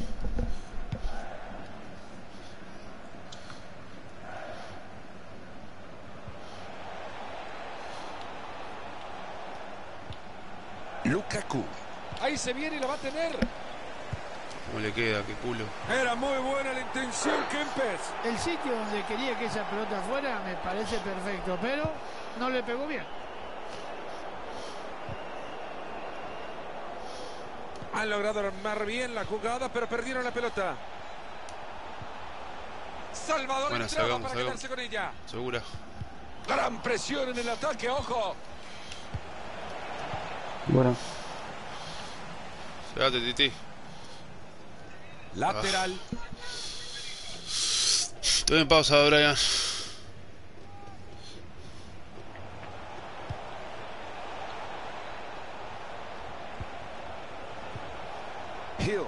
Lukaku. Ahí se viene y la va a tener. ¿Cómo le queda? Qué culo. Era muy buena la intención, Kempes. El sitio donde quería que esa pelota fuera me parece perfecto, pero no le pegó bien. Han logrado armar bien la jugada, pero perdieron la pelota. Salvador Bueno, entraba salgamos, para salgamos. quedarse con ella. Segura. Gran presión en el ataque, ojo. Bueno. Llegate, Titi. Lateral. Estoy en pausa, Brian. Hill.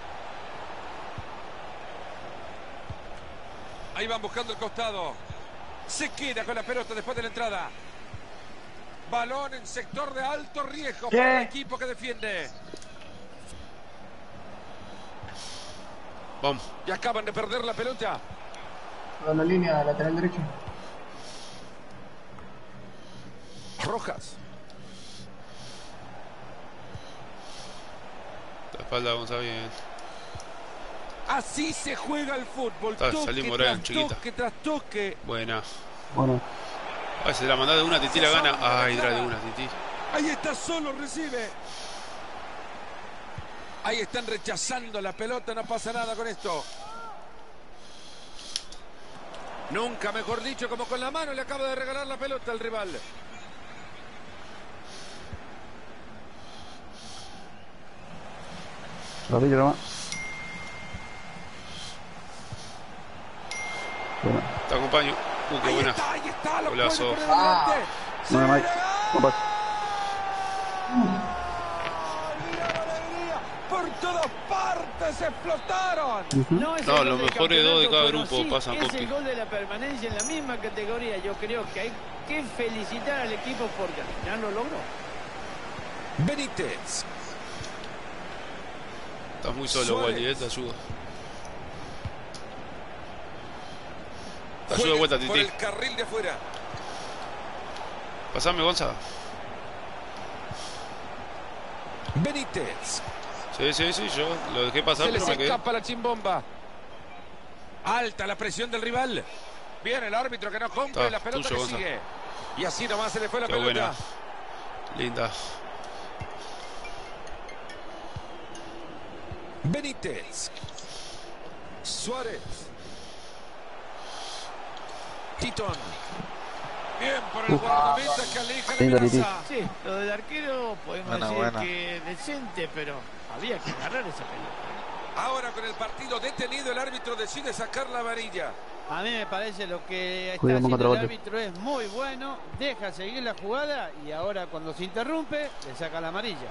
Ahí van buscando el costado. Se queda con la pelota después de la entrada. Balón en sector de alto riesgo ¿Qué? para el equipo que defiende. Vamos. Y acaban de perder la pelota. A la línea lateral derecho. Rojas. La espalda, vamos a bien. Así se juega el fútbol. Ah, Toque salimos, tras Brian, chiquita. toque tras toque. Buena. Bueno. Ay, se la mandá de una, Titi la gana. Ay, trae de una, Titi. Ahí está, solo recibe. Ahí están rechazando la pelota, no pasa nada con esto. Nunca mejor dicho, como con la mano le acaba de regalar la pelota al rival. Rodillo nomás. Bueno. Te acompaño. Uh, qué Ahí buena. está, ahí está, lo puede Golazo. poner adelante. No me Mike. Vamos. ¡Mira la alegría! Por todas partes explotaron. No, es No, el los gol del mejores dos de campeonato, cada pero grupo sí pasan, es Coqui. el gol de la permanencia en la misma categoría. Yo creo que hay que felicitar al equipo porque al final lo logró. Benítez. Estás muy solo, Suárez. Wally, eh, te ayuda. Te ayuda de vuelta, Por Titi. el carril de afuera. Pasame, Gonza. Benítez. Sí, sí, sí, yo lo dejé pasar, Se les pero me quedé. escapa la chimbomba. Alta la presión del rival. Viene el árbitro que no cumple, Está, la pelota tuyo, que Gonza. sigue. Y así nomás se le fue la Qué pelota. buena. Linda. Benítez. Suárez. Titón. Bien por el guardameta que aleja la Linda, Titi. amenaza. Sí, lo del arquero podemos Buena, decir buena. que decente, pero había que agarrar esa pelota. Ahora con el partido detenido, el árbitro decide sacar la varilla. A mí me parece lo que está Cuidado, haciendo el contragolpe. árbitro es muy bueno, deja seguir la jugada y ahora cuando se interrumpe le saca la amarilla.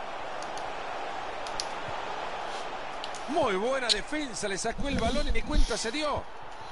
Muy buena defensa, le sacó el balón y ni cuenta se dio.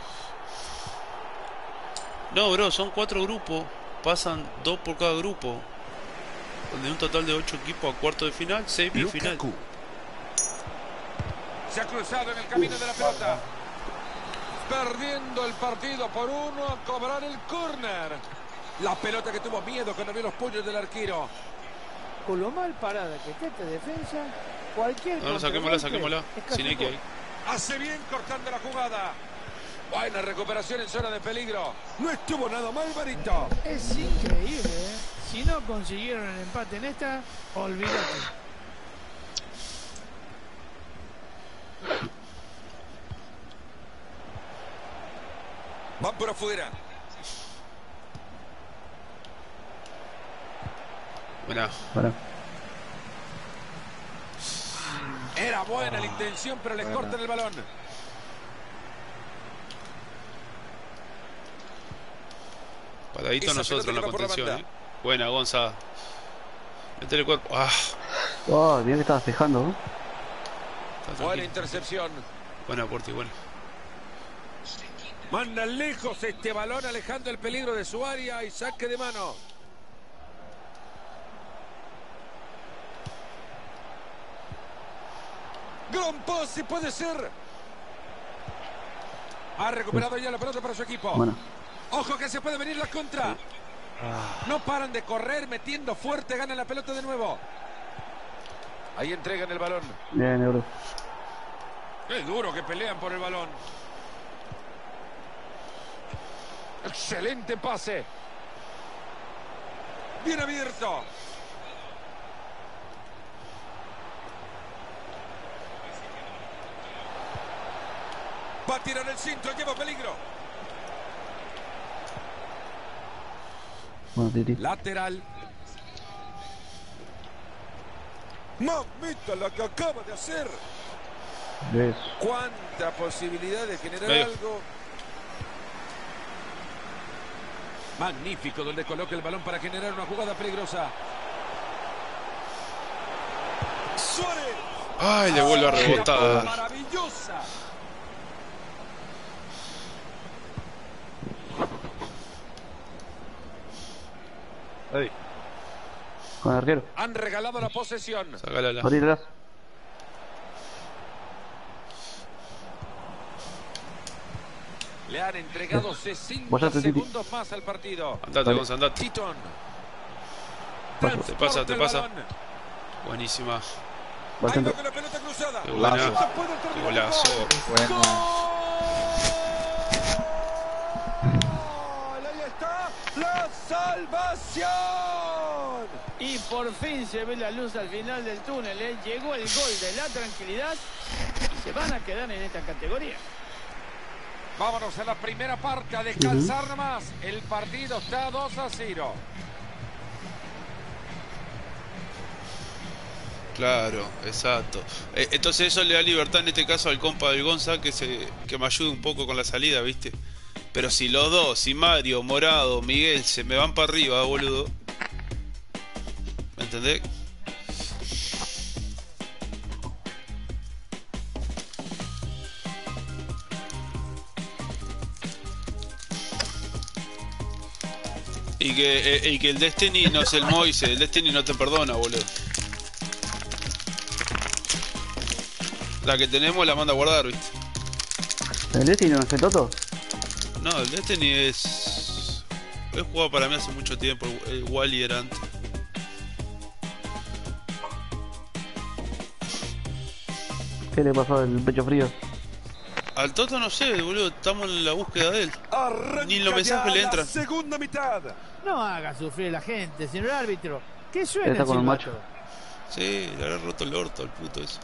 No, bro, son cuatro grupos. Pasan dos por cada grupo. De un total de ocho equipos a cuarto de final, semifinal. Lukaku. Se ha cruzado en el camino de la pelota. Perdiendo el partido por uno a cobrar el córner. La pelota que tuvo miedo cuando vio los puños del arquero. Con lo mal parada que está esta defensa, cualquier No, no, saquémosla, contragolpe saquémosla. es casi Sin X gol. ahí. Hace bien cortando la jugada. Buena recuperación en zona de peligro. No estuvo nada mal, Barito. Es increíble, ¿eh? Si no consiguieron el empate en esta, olvídate. Van por afuera. Buena. Bueno. Era buena la intención, pero le Buena. cortan el balón. Paradito Esa nosotros en la pelota que va por la contención. banda. Eh. Buena, Gonza. Metele el cuerpo. Ah. Oh, bien que estabas fijando, ¿eh? Está Buena tranquilo. intercepción. Buena, Porti, buena. Manda lejos este balón, alejando el peligro de su área y saque de mano. Gran pase, puede ser. Ha recuperado ya la pelota para su equipo. Bueno. Ojo que se puede venir la contra. No paran de correr, metiendo fuerte, ganan la pelota de nuevo. Ahí entregan el balón. Bien, Euro. Es duro que pelean por el balón. Excelente pase. Bien abierto. Va a tirar el cinto, lleva peligro. Bueno, Titi. Lateral. Mamita la que acaba de hacer. Eso. Cuánta posibilidad de generar Medio. algo. Magnífico donde coloca el balón para generar una jugada peligrosa. Suárez. Ay, le vuelve a rebotar. Maravillosa. Ey. Con el arquero. Han regalado la posesión. Sácala la. Abrirlas. Le han entregado sesenta Vayate, Titi. segundos más al partido. Andate, Vale. Gonza, andate. Titon. Te pasa, te el pasa. balón. Buenísima. Va al Ahí va centro. con la pelota cruzada. Qué buena. Se puede Qué terminar el golazo. gol. Bueno. ¡Gol! Ahí está la salvación. Y por fin se ve la luz al final del túnel, ¿eh? Llegó el gol de la tranquilidad y se van a quedar en esta categoría. Vámonos a la primera parte a descansar nomás. El partido está dos a cero. Claro, exacto. Eh, entonces eso le da libertad en este caso al compa del Gonza que se que me ayude un poco con la salida, ¿viste? Pero si los dos, si Mario, Morado, Miguel se me van para arriba, boludo. ¿Me entendés? Y que, eh, y que el Destiny no es el Moise, el Destiny no te perdona, boludo. La que tenemos la manda a guardar, ¿viste? ¿El Destiny no es el Toto? No, el Destiny es... He jugado para mí hace mucho tiempo, el, el Wally era antes. ¿Qué le pasó al pecho frío? Al Toto no sé, boludo, estamos en la búsqueda de él. Ni los mensajes le entran. Segunda mitad. No haga sufrir a la gente, señor árbitro. ¿Qué suena Está el con un silbato? macho. Sí, le habrá roto el orto al puto ese.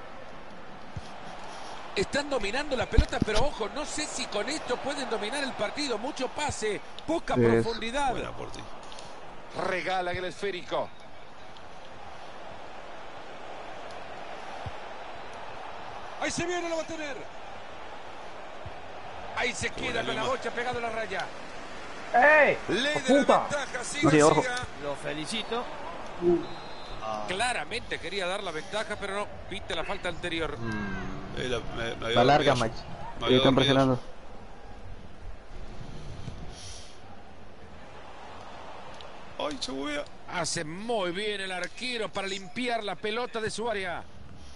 Están dominando la pelota, pero ojo, no sé si con esto pueden dominar el partido. Mucho pase, poca Es profundidad. Buena por ti. Regalan el esférico. Ahí se viene, lo va a tener. Ahí se queda con la Lima. bocha pegado a la raya. ¡Ey! Ley de ¡Puta! la ventaja, siga, Sí, ojo. siga. Lo felicito. Claramente quería dar la ventaja, pero no. Viste la falta anterior. Eh, la, me, me había La larga, dormido. Max. Me Sí, había están dormido. presionando. Ay, se huevea. Hace muy bien el arquero para limpiar la pelota de su área.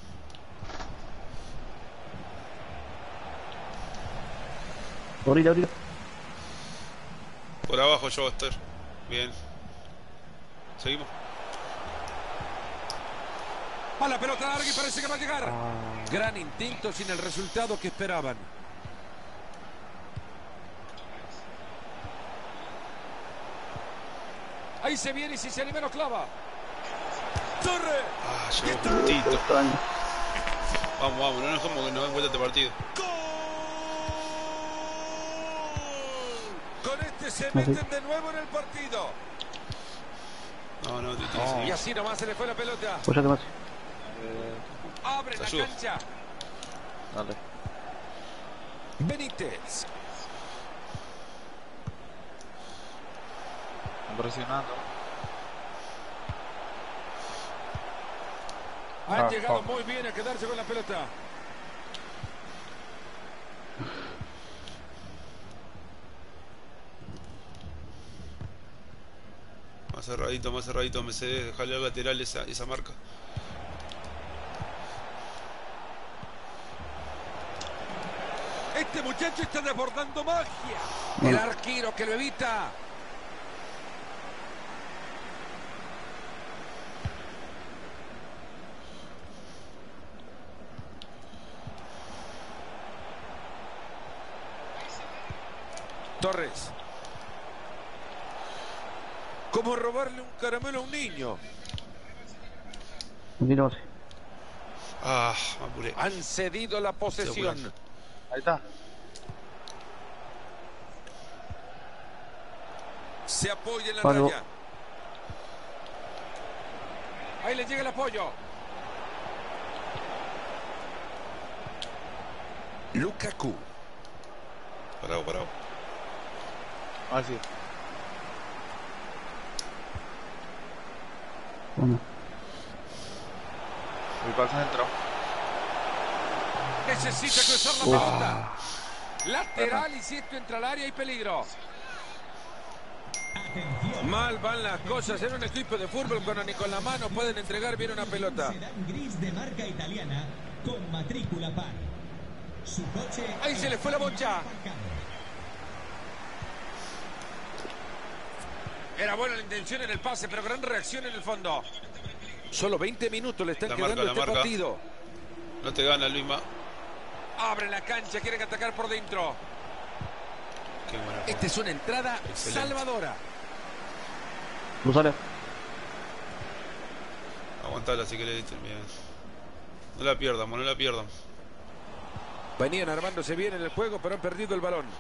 Abrila, abrila. Por abajo yo voy a estar. Bien. Seguimos. A la pelota larga y parece que va a llegar. Gran intento sin el resultado que esperaban. Ahí se viene y si se anima lo clava. Torre. Ah, llegó puntito. Extraño. Vamos, vamos, no nos dejemos que nos den vuelta este partido. entonces se meten de nuevo en el partido. No, no, Titi, Oh. sí. Y así nomás se le fue la pelota. Apóyate más. Abre la ayudo. cancha. Dale. Benítez. Están presionando. Han Ah, llegado oh. muy bien a quedarse con la pelota. Más cerradito, más cerradito. Me cede, dejarle al lateral esa, esa marca. Este muchacho está desbordando magia. El arquero que lo evita. Torres. Como robarle un caramelo a un niño. Mira, así. Ah, me apuré. Han cedido la posesión. Ahí está. Se apoya en la Algo. raya. Ahí le llega el apoyo. Lukaku. Parado, parado. Así. Bueno. Mi pase entró. Necesita cruzar la pelota. Lateral y si esto entra al área hay peligro. Mal van las cosas en un equipo de fútbol cuando ni con la mano pueden entregar bien una pelota. Sedán gris de marca italiana con matrícula par. Su coche. Ahí se le fue la bocha. Era buena la intención en el pase, pero gran reacción en el fondo. Solo veinte minutos le están La quedando marca, la este marca. partido. No te gana, Luisma. Abre la cancha, quieren atacar por dentro. Qué buena. Esta es una entrada Excelente. salvadora. Cruzale. Aguantala si querés. Bien. No la pierdan, no la pierdan. Venían armándose bien en el juego, pero han perdido el balón.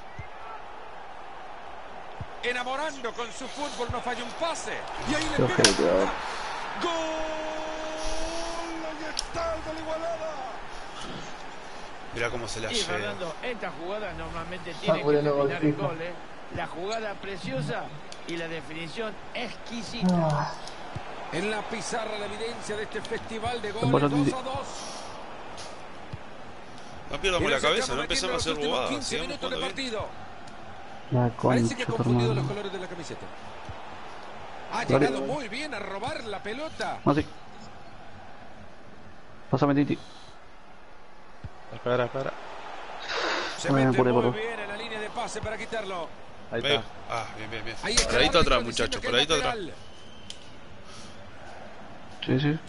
Enamorando con su fútbol, no falla un pase. Y ahí le Creo pega. que cuidado. ¡Gol! Ahí está el gol igualada. Mirá cómo se la Y lleva. Fernando, estas jugadas normalmente tienen que bueno, terminar en gol, gol, ¿eh? La jugada preciosa y la definición exquisita. Ah, En la pizarra la evidencia de este festival de Vaya, goles. Titi. dos a dos. No pierdamos Y la nos cabeza, estamos no empecemos a hacer metiendo en los últimos bobadas. quince Sigamos minutos de jugando bien. partido. La Parece que ha concha, tu confundido los hermano. colores de la camiseta. Ha Dale. llegado muy bien a robar la pelota. Así. Pásame, Titi. Espera, espera. Se Muy bien, mete por ahí, muy por ahí. bien en la línea de pase para quitarlo. Ahí Veo. está. Ah, bien, bien, bien. Ahí está el Paradito árbitro atrás, diciendo muchachos, que es paradito atrás. lateral. Sí, sí.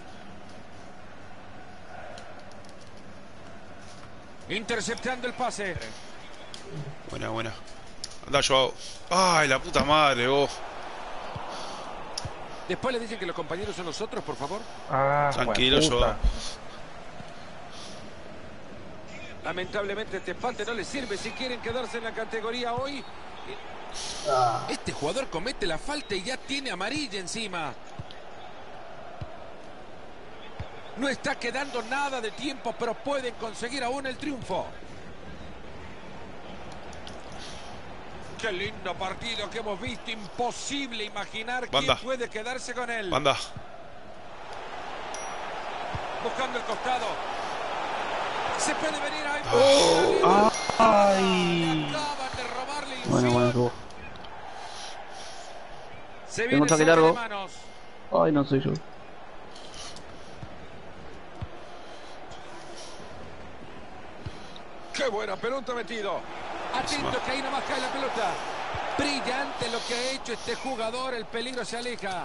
Interceptando el pase. Buena, buena. Anda, Joao. Ay, la puta madre, vos. Después le dicen que los compañeros son nosotros, por favor. Ah, Tranquilo, jueputa. Joao. Lamentablemente este empate no les sirve si quieren quedarse en la categoría hoy. Este jugador comete la falta y ya tiene amarilla encima. No está quedando nada de tiempo, pero pueden conseguir aún el triunfo. Qué lindo partido que hemos visto. Imposible imaginar Banda. quién puede quedarse con él. Banda. Buscando el costado. Se puede venir ahí. Oh. Ay. Acaban de robarle ilusión. Bueno, bueno, tuvo. Se Tengo viene un saque saque de largo. manos. Ay, no soy yo. Qué buena pelota metido. Atento que ahí nomás cae la pelota. Brillante lo que ha hecho este jugador. El peligro se aleja.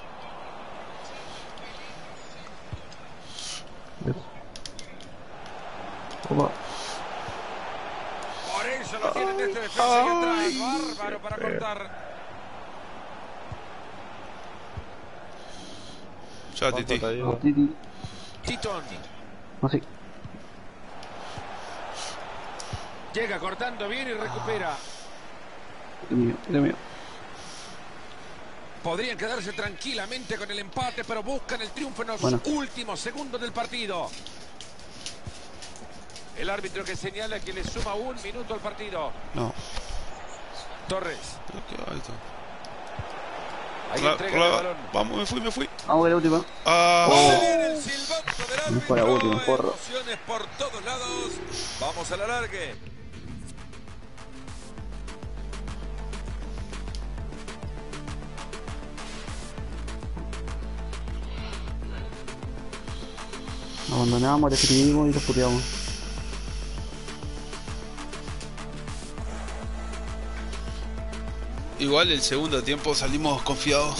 Opa. Por eso lo tienen desde defensa y atrás. Bárbaro para cortar. Ya, Titi. te digo? No, Titi. Titón. Así. Llega cortando bien y recupera. Dios mío, Dios mío. Podrían quedarse tranquilamente con el empate, pero buscan el triunfo en los Bueno. últimos segundos del partido. El árbitro que señala que le suma un minuto al partido. No. Torres. Ahí está. Ahí Cla- entrega cla- el balón. Vamos, me fui, me fui. Vamos a la última. Ah. Se viene el silbato del No fue la árbitro. última, porro. Emociones por todos lados. Vamos a la largue. Abandonamos, le escribimos y lo puteamos. Igual el segundo tiempo salimos confiados.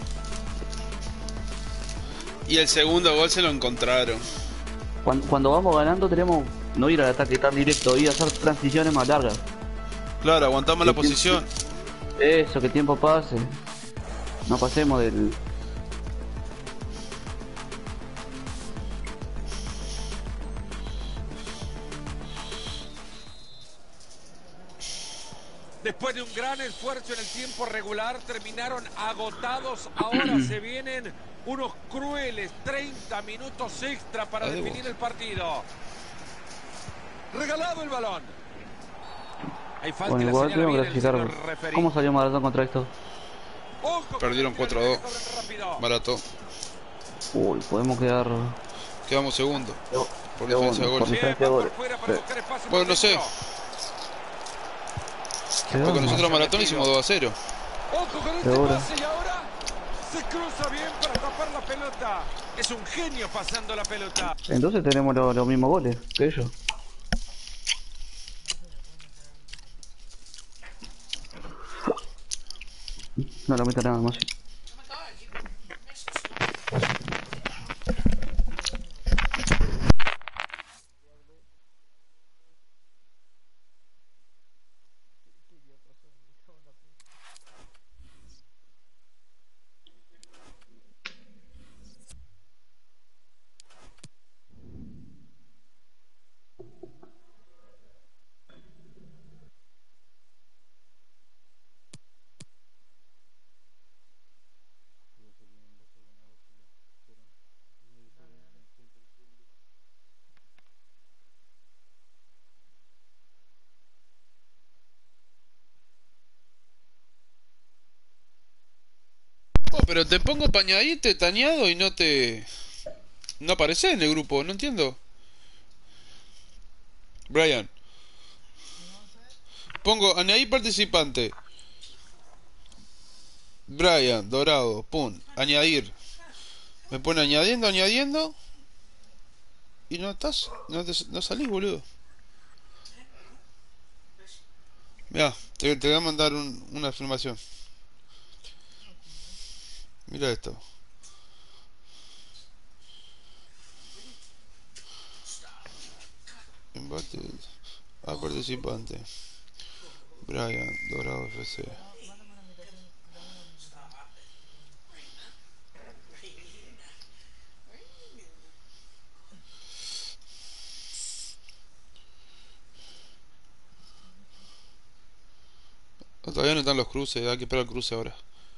Y el segundo gol se lo encontraron. Cuando, cuando vamos ganando tenemos no ir al ataque tan directo, ir a hacer transiciones más largas. Claro, aguantamos la Que posición. Eso, que el tiempo pase. No pasemos del... Después de un gran esfuerzo en el tiempo regular, terminaron agotados. Ahora se vienen unos crueles treinta minutos extra para Adiós. definir el partido. Regalado el balón. Hay falta Bueno, y la igual señala tengo que bien el clasificar. señor referee. ¿Cómo salió Maratón contra esto? Ojo, Perdieron cuatro a dos. rápido. Barato. Uy, podemos quedar... Quedamos segundo. Por Segundo, diferencia de por goles. diferencia de goles. Sí. Bueno, no sé. Porque nosotros a Maratón hicimos dos a cero. Ojo con este Seguro. pase y ahora se cruza bien para tapar la pelota. Es un genio pasando la pelota. Entonces tenemos lo- los mismos goles que ellos. No lo meto nada más. Oh, pero te pongo para añadirte tañado y no te... No apareces en el grupo, no entiendo. Brian. Pongo añadir participante. Brian, dorado, pum, añadir. Me pone añadiendo, añadiendo. Y no estás, no, te- no salís, boludo. Mirá, te, te voy a mandar un- una filmación. Mira esto. Embate a participante. Brian, Dorado F C. No, todavía no están los cruces, hay que esperar el cruce ahora.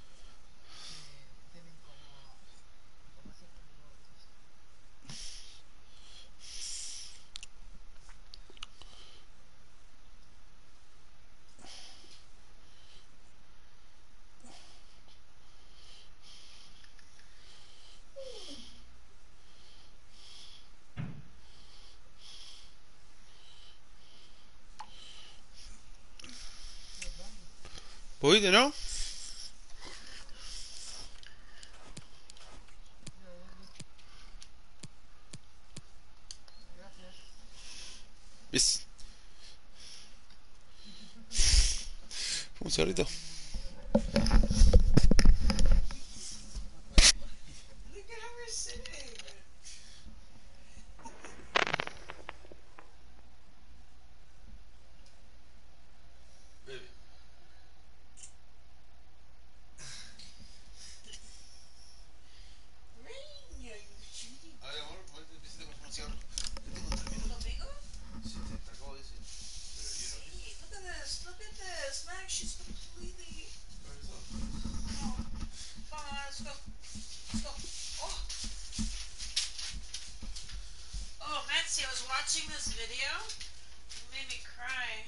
¿Pudiste, no? ¿Ves? Un cerrito. Look at this, look at this. Max, she's completely Nancy, I was watching this video. It made me cry.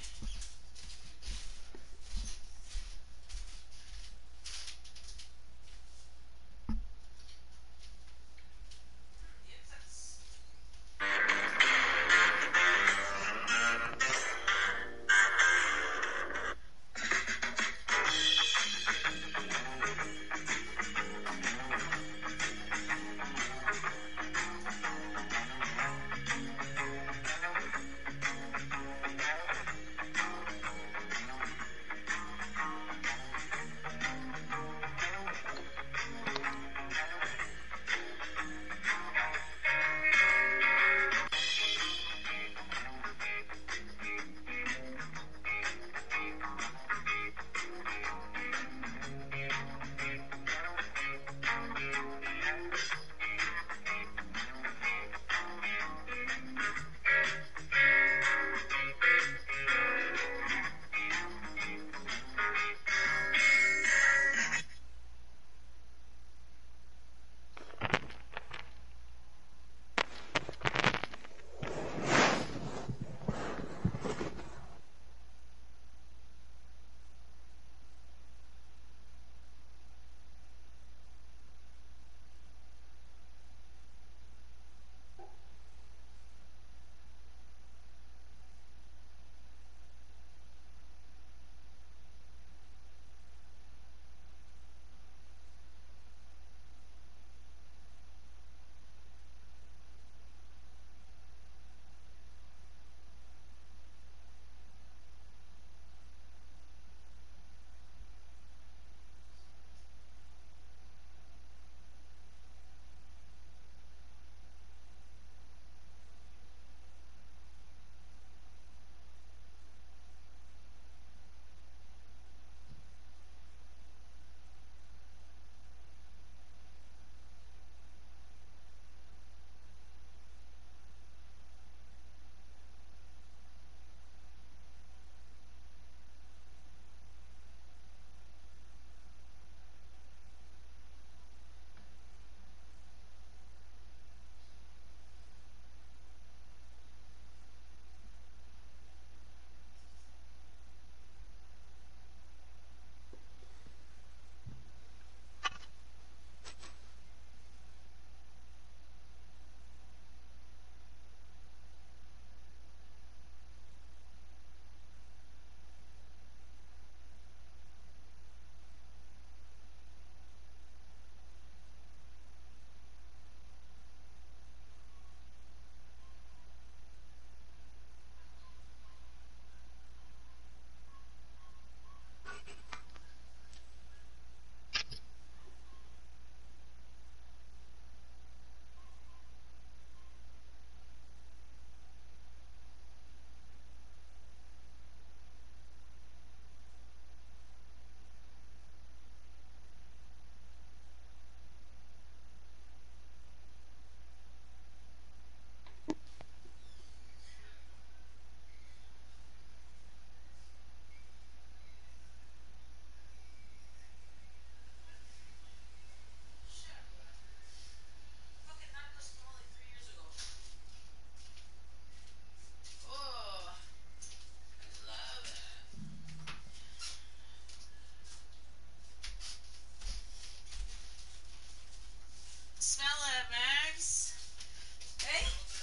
Smell it, Max. Hey?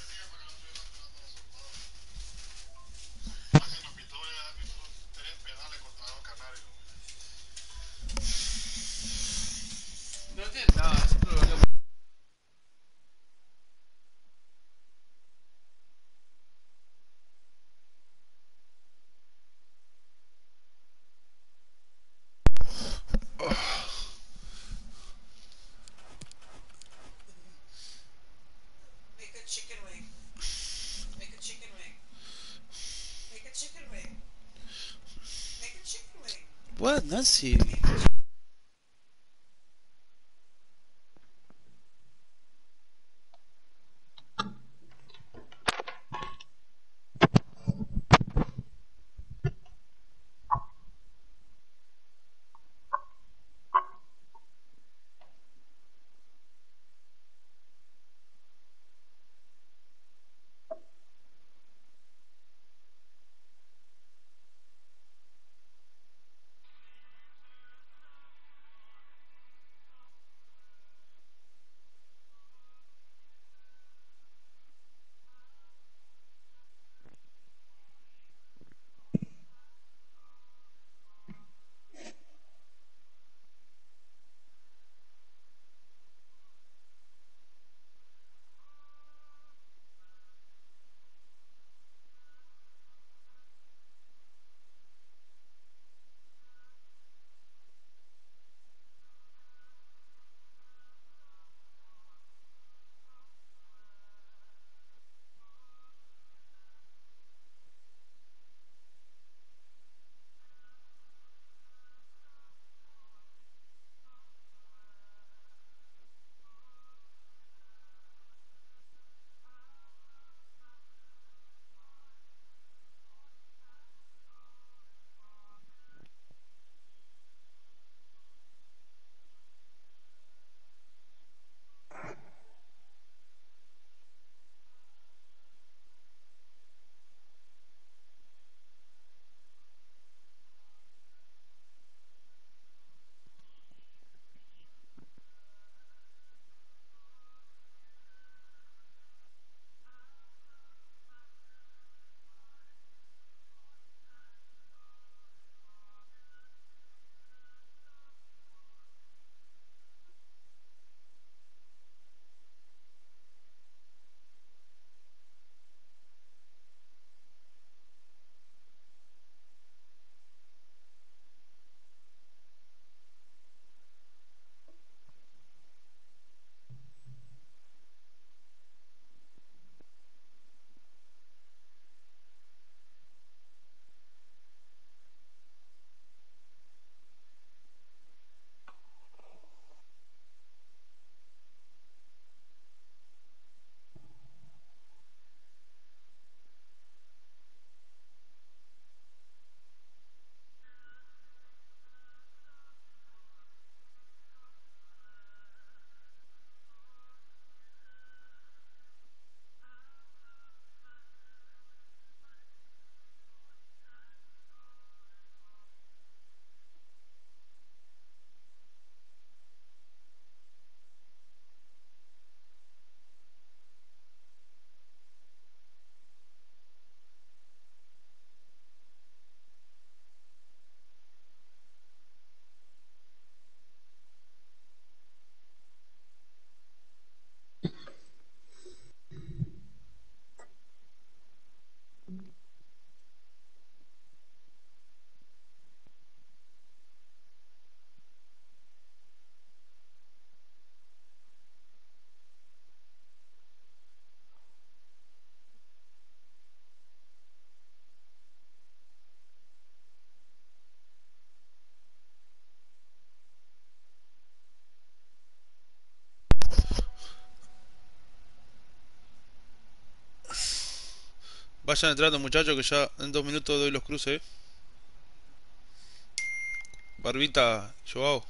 No tiene nada, siempre lo veníamos. Make a chicken wing. Make a chicken wing. Make a chicken wing. Make a chicken wing. What, Nancy? Vayan entrando, muchachos, que ya en dos minutos doy los cruces. ¿Eh? Barbita, Joao.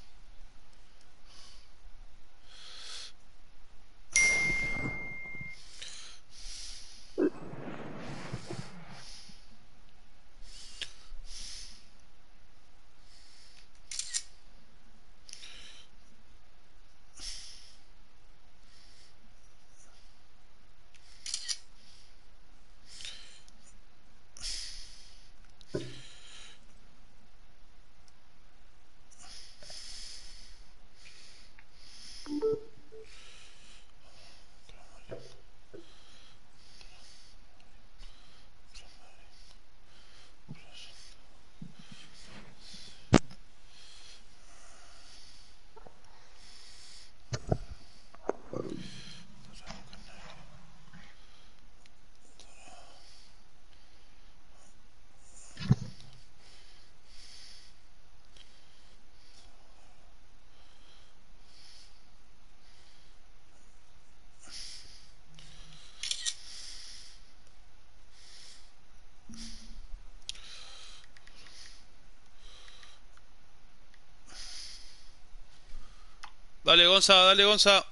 Dale, Gonza, dale, Gonza.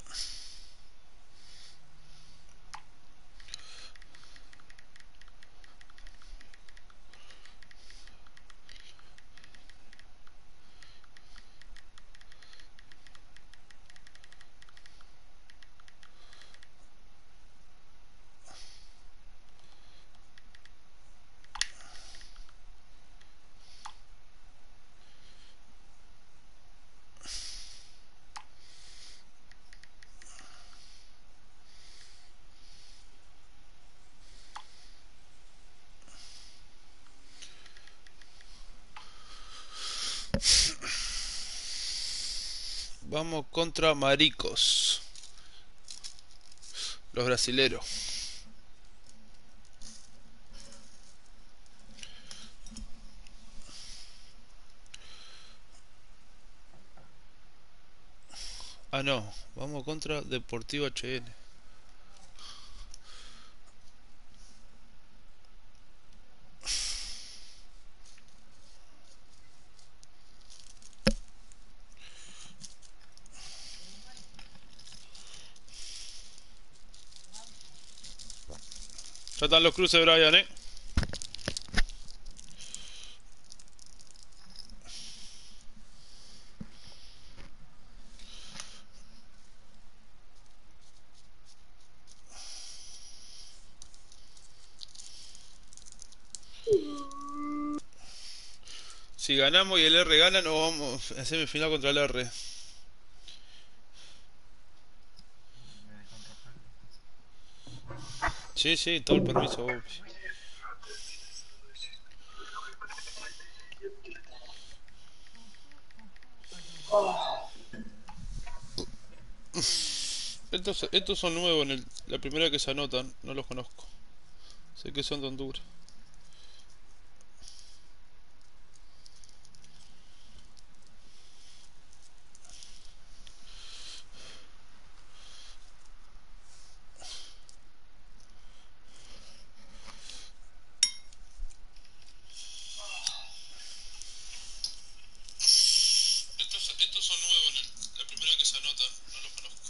Vamos contra Maricos. Los brasileros. Ah, no. Vamos contra Deportivo H N. Ya están los cruces, Brian, eh. Si ganamos y el R gana, nos vamos a semifinal contra el R. Sí, sí, todo el permiso. Obvio. Estos, estos son nuevos, en el, la primera que se anotan, no los conozco. Sé que son de Honduras. Estos, estos son nuevos, en el, la primera que se anotan, no los conozco.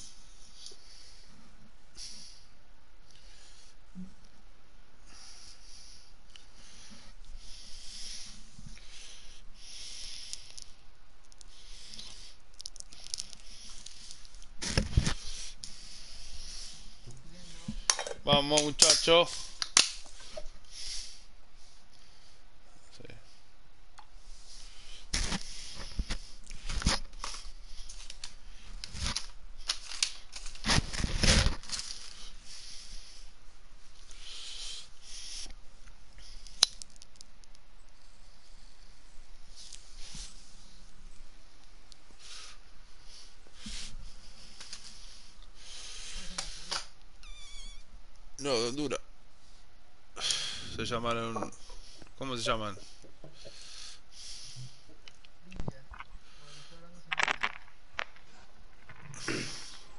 Vamos, muchachos. Sí. No, de Honduras. Se llamaron... ¿Cómo se llaman?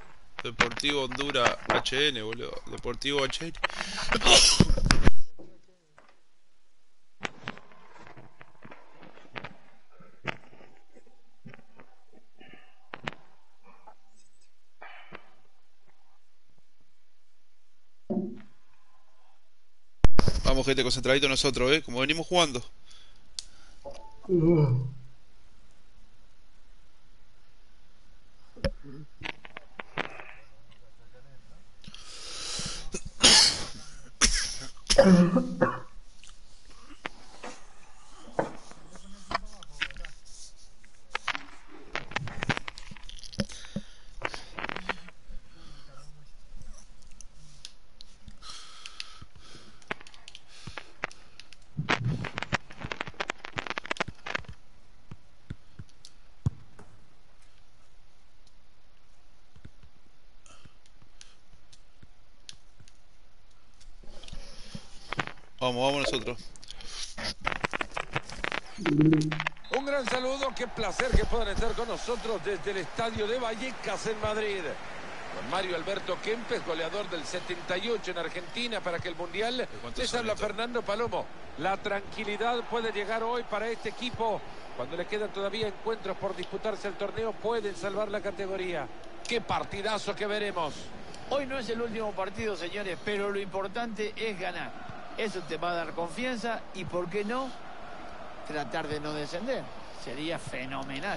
Deportivo Honduras H N, boludo. Deportivo H N. Vamos, gente, concentradito nosotros, ¿eh? Como venimos jugando. Vamos, vamos nosotros. Un gran saludo, qué placer que puedan estar con nosotros desde el estadio de Vallecas en Madrid. Con Mario Alberto Kempes, goleador del setenta y ocho en Argentina para que el Mundial. Les habla Fernando Palomo. La tranquilidad puede llegar hoy para este equipo. Cuando le quedan todavía encuentros por disputarse el torneo, pueden salvar la categoría. Qué partidazo que veremos. Hoy no es el último partido, señores, pero lo importante es ganar. Eso te va a dar confianza y, ¿por qué no?, tratar de no descender. Sería fenomenal.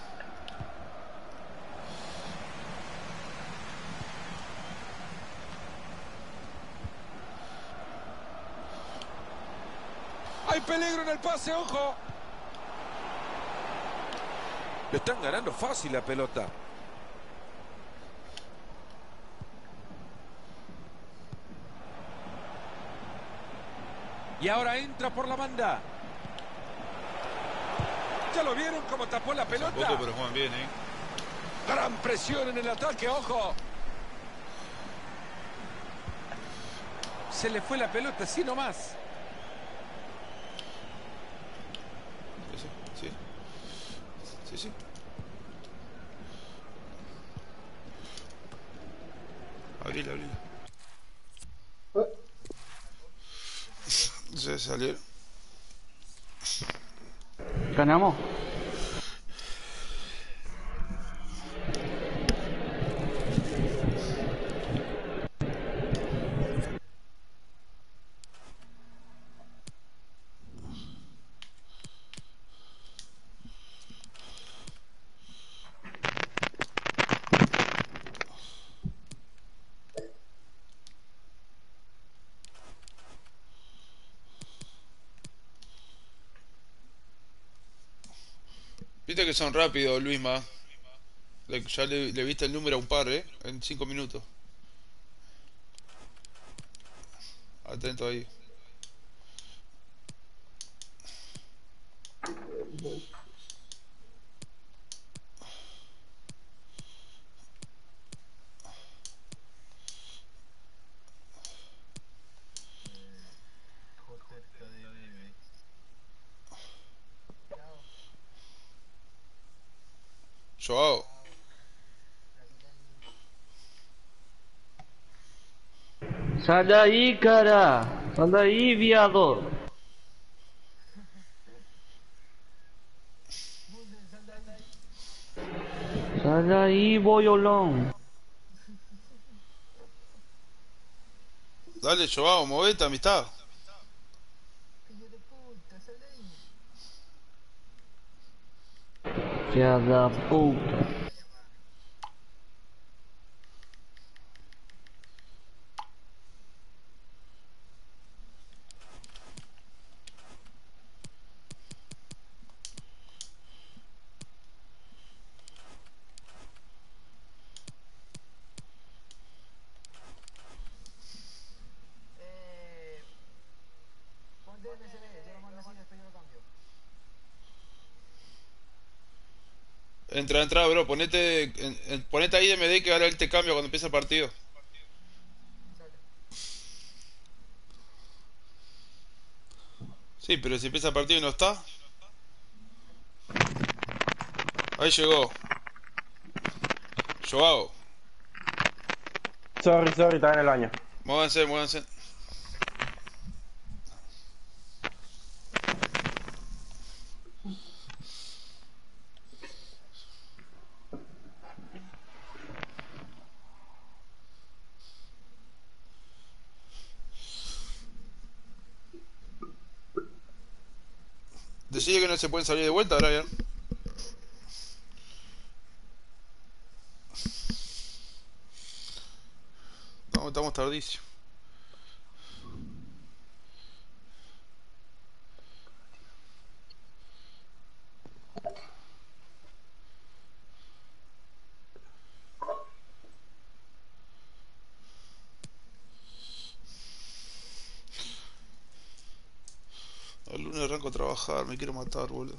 Hay peligro en el pase, ojo. Le están ganando fácil la pelota. Y ahora entra por la banda. ¿Ya lo vieron cómo tapó la pelota? Tampoco, pero juegan bien, ¿eh? Gran presión en el ataque, ojo. Se le fue la pelota, así nomás. Sí, sí. Sí, sí. Abrila, abrila. Se salieron. ¿Ganamos? Viste que son rápidos, Luisma. Le- Ya le, le viste el número a un par, ¿eh? En cinco minutos. Atento ahí. Joao. Sal de ahí, cara. Sal de ahí, viado. Sal de ahí, boyolón. Dale, Joao, movete, amistad. Hija de puta. Entra, entra, bro. Ponete, en- en- ponete ahí M D que ahora él te cambia cuando empieza el partido. Sí, pero si empieza el partido y no está. Ahí llegó. Joao. Sorry, sorry, está en el baño. Muévanse, muévanse. Decide que no se pueden salir de vuelta, Brian. No, estamos tardísimo. El lunes arranco a trabajar, me quiero matar, boludo.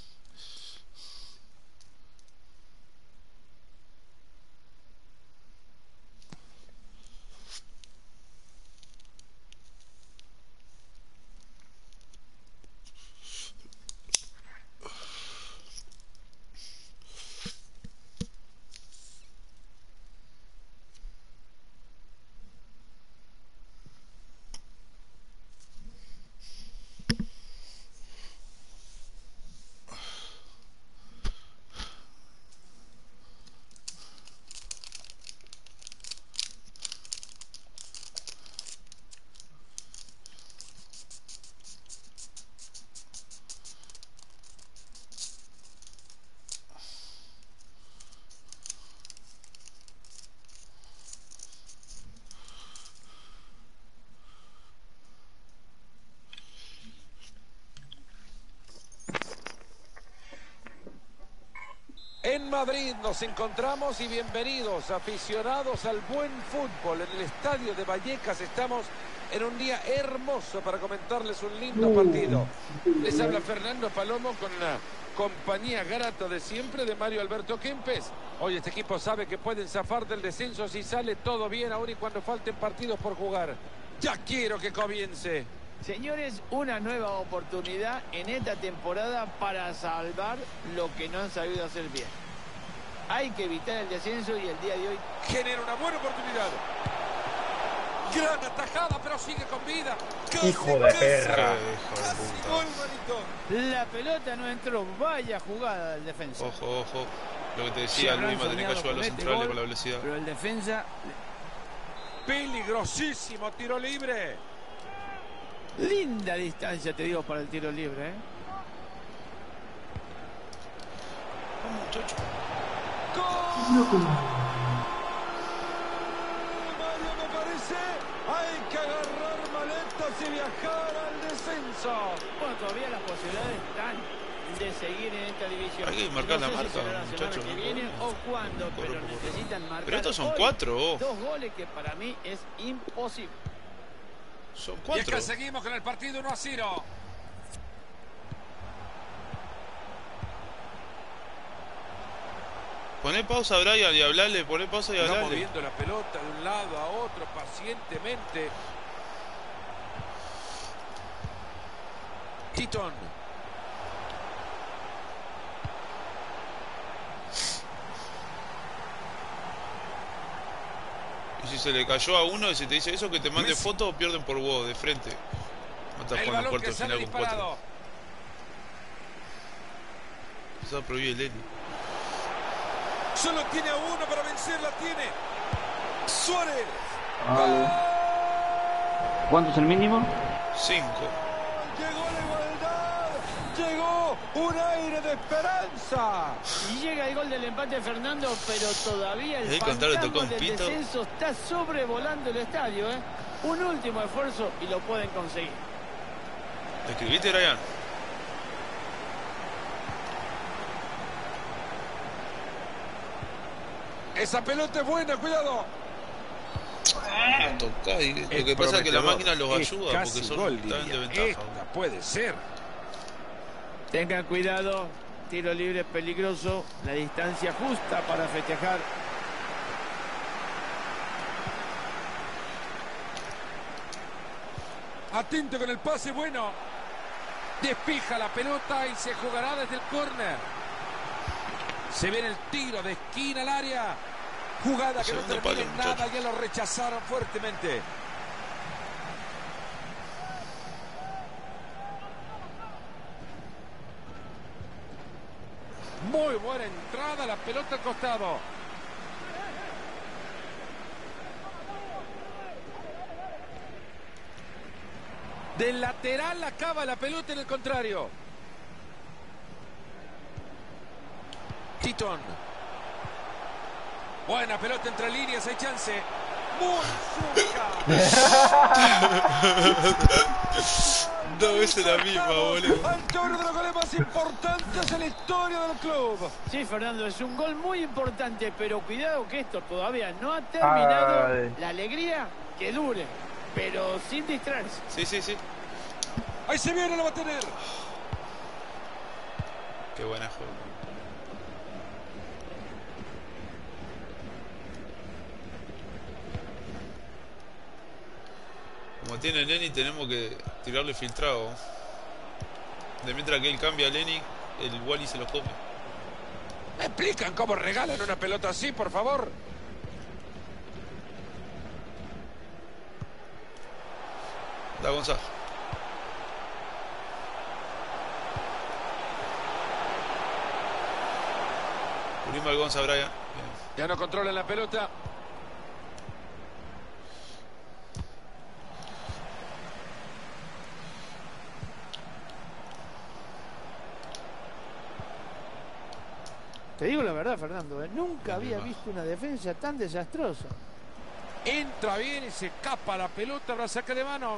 En Madrid nos encontramos y bienvenidos aficionados al buen fútbol. En el estadio de Vallecas estamos en un día hermoso para comentarles un lindo partido. Les habla Fernando Palomo con la compañía grata de siempre de Mario Alberto Kempes. Hoy este equipo sabe que pueden zafar del descenso si sale todo bien, aún y cuando falten partidos por jugar. Ya quiero que comience. Señores, una nueva oportunidad en esta temporada para salvar lo que no han sabido hacer bien. Hay que evitar el descenso y el día de hoy genera una buena oportunidad. Gran atajada, pero sigue con vida. Casi, Hijo de casi, perra. Casi gol, manito. La pelota no entró. Vaya jugada del defensa. Ojo, ojo. Lo que te decía, Luis va a tener que ayudar a los centrales gol, con la velocidad. Pero el defensa... Peligrosísimo tiro libre. Linda distancia, te digo, para el tiro libre, ¿eh? Vamos, muchacho. ¡Gol! Mario, me parece, hay que agarrar maletas y viajar al descenso. Bueno, todavía las posibilidades están de seguir en esta división. Hay que marcar no la sé marca, si será la semana muchachos, que no viene corro, o cuándo, corro, pero corro. necesitan marcar. Pero estos son hoy cuatro, oh. Dos goles que para mí es imposible. Son Y es cuatro. que seguimos con el partido uno a cero. Poné pausa a Brian y hablarle, poné pausa y Va hablarle. moviendo la pelota de un lado a otro pacientemente. Titon. Y si se le cayó a uno y se te dice eso, que te mande foto o pierden por vos, de frente. No estás El jugando balón cuarto que de sale final con disparado. cuatro. Se va a prohibir el Eli. Solo tiene a uno para vencer, la tiene Suárez. ¿Cuánto es el mínimo? Cinco. Llegó la igualdad. Llegó un aire de esperanza. Y llega el gol del empate, Fernando, pero todavía el Ahí Contar le tocó fantasma un del pito. descenso está sobrevolando el estadio, ¿eh? Un último esfuerzo y lo pueden conseguir. ¿Escribiste, Brian? Esa pelota es buena, cuidado. La tocá y lo que pasa es que la máquina los ayuda casi porque son gol, están de diría. ventaja. Esta puede ser. Tengan cuidado, tiro libre peligroso, la distancia justa para festejar. Atento con el pase bueno. Despija la pelota y se jugará desde el córner. Se viene el tiro de esquina al área. Jugada que Segundo no termina palo, en nada, muchacho. ya lo rechazaron fuertemente. Muy buena entrada, la pelota al costado. Del lateral acaba la pelota en el contrario. Titon. Buena pelota entre líneas, hay chance. Muy Dos veces la misma, boludo. Ante uno de los goles más importantes en la historia del club. Sí, Fernando, es un gol muy importante, pero cuidado que esto todavía no ha terminado. Ay. La alegría que dure, pero sin distraerse. Sí, sí, sí. Ahí se viene, lo va a tener. Qué buena juego. Como tiene Lenny, tenemos que tirarle filtrado. De mientras que él cambia a Lenny, el Wally se los come. ¿Me explican cómo regalan una pelota así, por favor? Da Gonzalo. Cubrimos al Gonza, Brian. Bien. Ya no controlan la pelota. Te digo la verdad, Fernando, ¿eh? Nunca había visto una defensa tan desastrosa. Entra bien y se escapa la pelota, habrá saque de manos.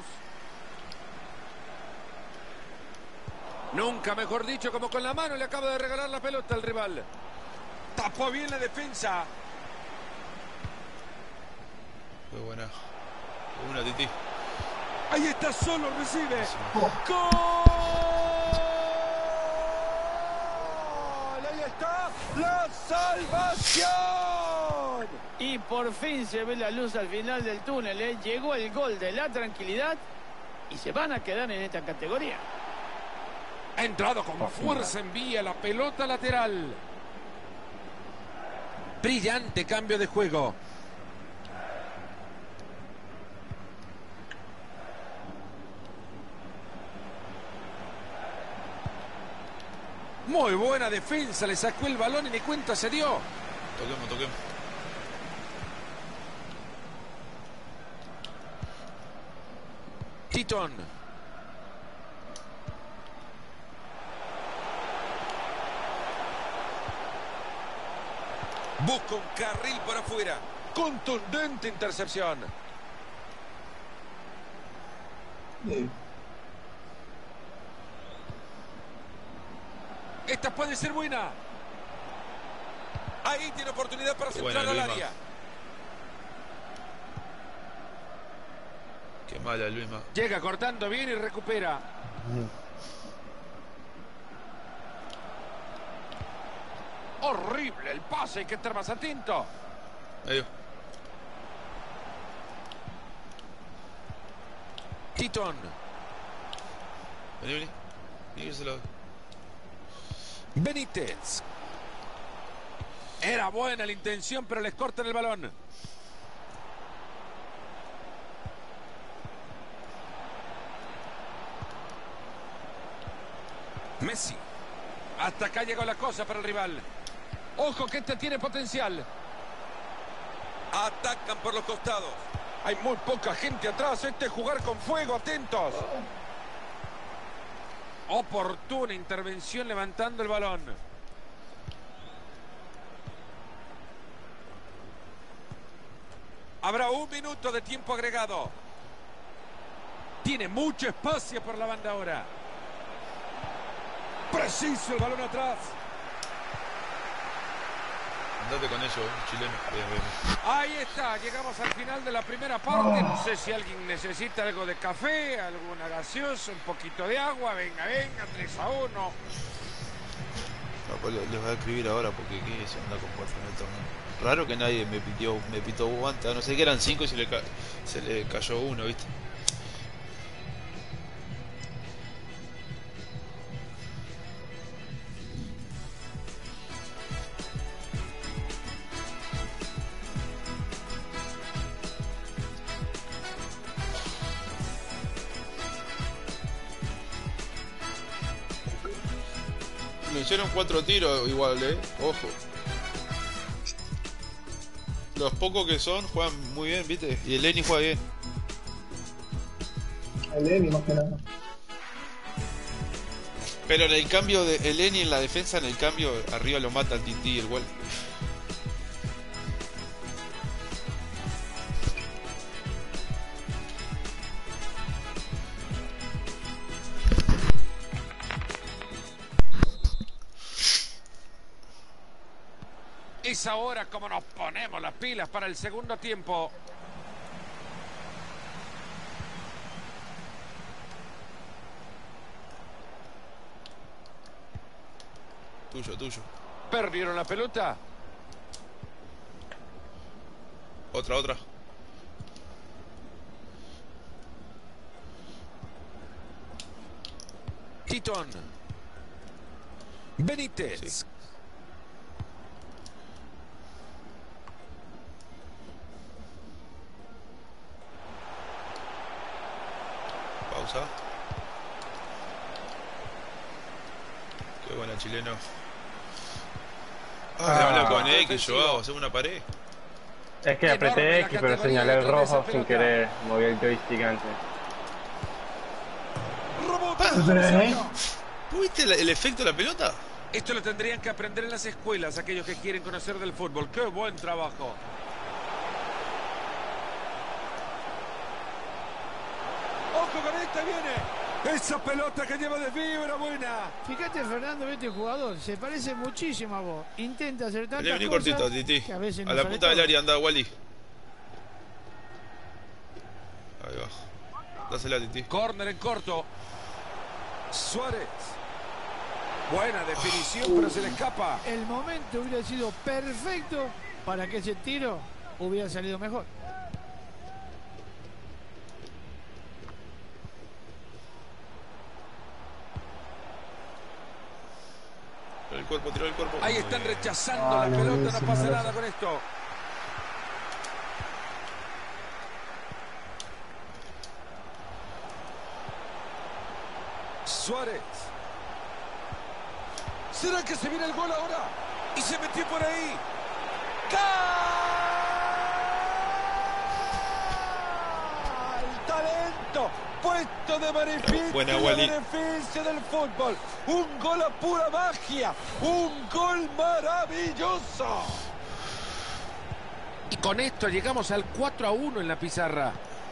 Nunca mejor dicho, como con la mano le acaba de regalar la pelota al rival. Tapó bien la defensa. Qué buena. Qué buena, Titi. Ahí está, solo recibe. ¡Gol! Ahí está la salvación. Y por fin se ve la luz al final del túnel, ¿eh? Llegó el gol de la tranquilidad y se van a quedar en esta categoría. Ha entrado con fuerza, envía la pelota lateral. Brillante cambio de juego. Muy buena defensa, le sacó el balón y ni cuenta se dio. Toquemos, toquemos. Titon. Busca un carril por afuera. Contundente intercepción. Sí. Esta puede ser buena. Ahí tiene oportunidad para Qué centrar buena, al Luisma. área. Qué mala, Luisma. Llega cortando bien y recupera. Horrible el pase, hay que estar más atento. Ahí va. Titon. Vení, vení. Vení que se la doy. Benítez. Era buena la intención, pero les cortan el balón. Messi. Hasta acá llegó la cosa para el rival. Ojo que este tiene potencial. Atacan por los costados. Hay muy poca gente atrás. Este es jugar con fuego. Atentos. Oportuna intervención levantando el balón. Habrá un minuto de tiempo agregado. Tiene mucho espacio por la banda ahora. Preciso el balón atrás. Andate con ellos, eh, chileno. Bien, bien. Ahí está, llegamos al final de la primera parte. No sé si alguien necesita algo de café, alguna gaseosa, un poquito de agua. Venga, venga, tres a uno. No, pues les voy a escribir ahora porque qué se anda con cuatro en el torneo. Raro que nadie me pitió, me pitó guante. No sé que eran cinco y se le, ca se le cayó uno, ¿viste? Le hicieron cuatro tiros igual, eh. Ojo. Los pocos que son juegan muy bien, ¿viste? Y el Lenny juega bien. El Lenny más que nada. Pero en el cambio de Eleni en la defensa, en el cambio arriba lo mata el Tití el gol. Es ahora como nos ponemos las pilas para el segundo tiempo. Tuyo, tuyo. Perdieron la pelota. Otra, otra. Titón. Benítez. Sí. Pausa. Qué buena, chileno. Ah, habla con X, yo hago, hacer una pared. Es que apreté X, pero señalé el rojo sin querer. Moví el joystick antes. ¿Tuviste el, el efecto de la pelota? Esto lo tendrían que aprender en las escuelas, aquellos que quieren conocer del fútbol. ¡Qué buen trabajo! ¡Ojo con esta, viene! ¡Esa pelota que lleva de fibra buena! Fíjate, Fernando, este jugador se parece muchísimo a vos. Intenta hacer tantas vení cosas cortito, Titi. que a veces a no la sale punta del todo. área, anda, Wally. Ahí va. Dásela, Titi. Corner en corto. Suárez. Buena definición, pero se le escapa. El momento hubiera sido perfecto para que ese tiro hubiera salido mejor. Tira el cuerpo, tira el cuerpo. Ahí están rechazando la pelota, no pasa nada con esto. Suárez. ¿Será que se viene el gol ahora? Y se metió por ahí. ¡Gol! ¡Talento! Puesto de manifiesto. Buena, el Wally. beneficio del fútbol. Un gol a pura magia. Un gol maravilloso. Y con esto llegamos al cuatro a uno en la pizarra.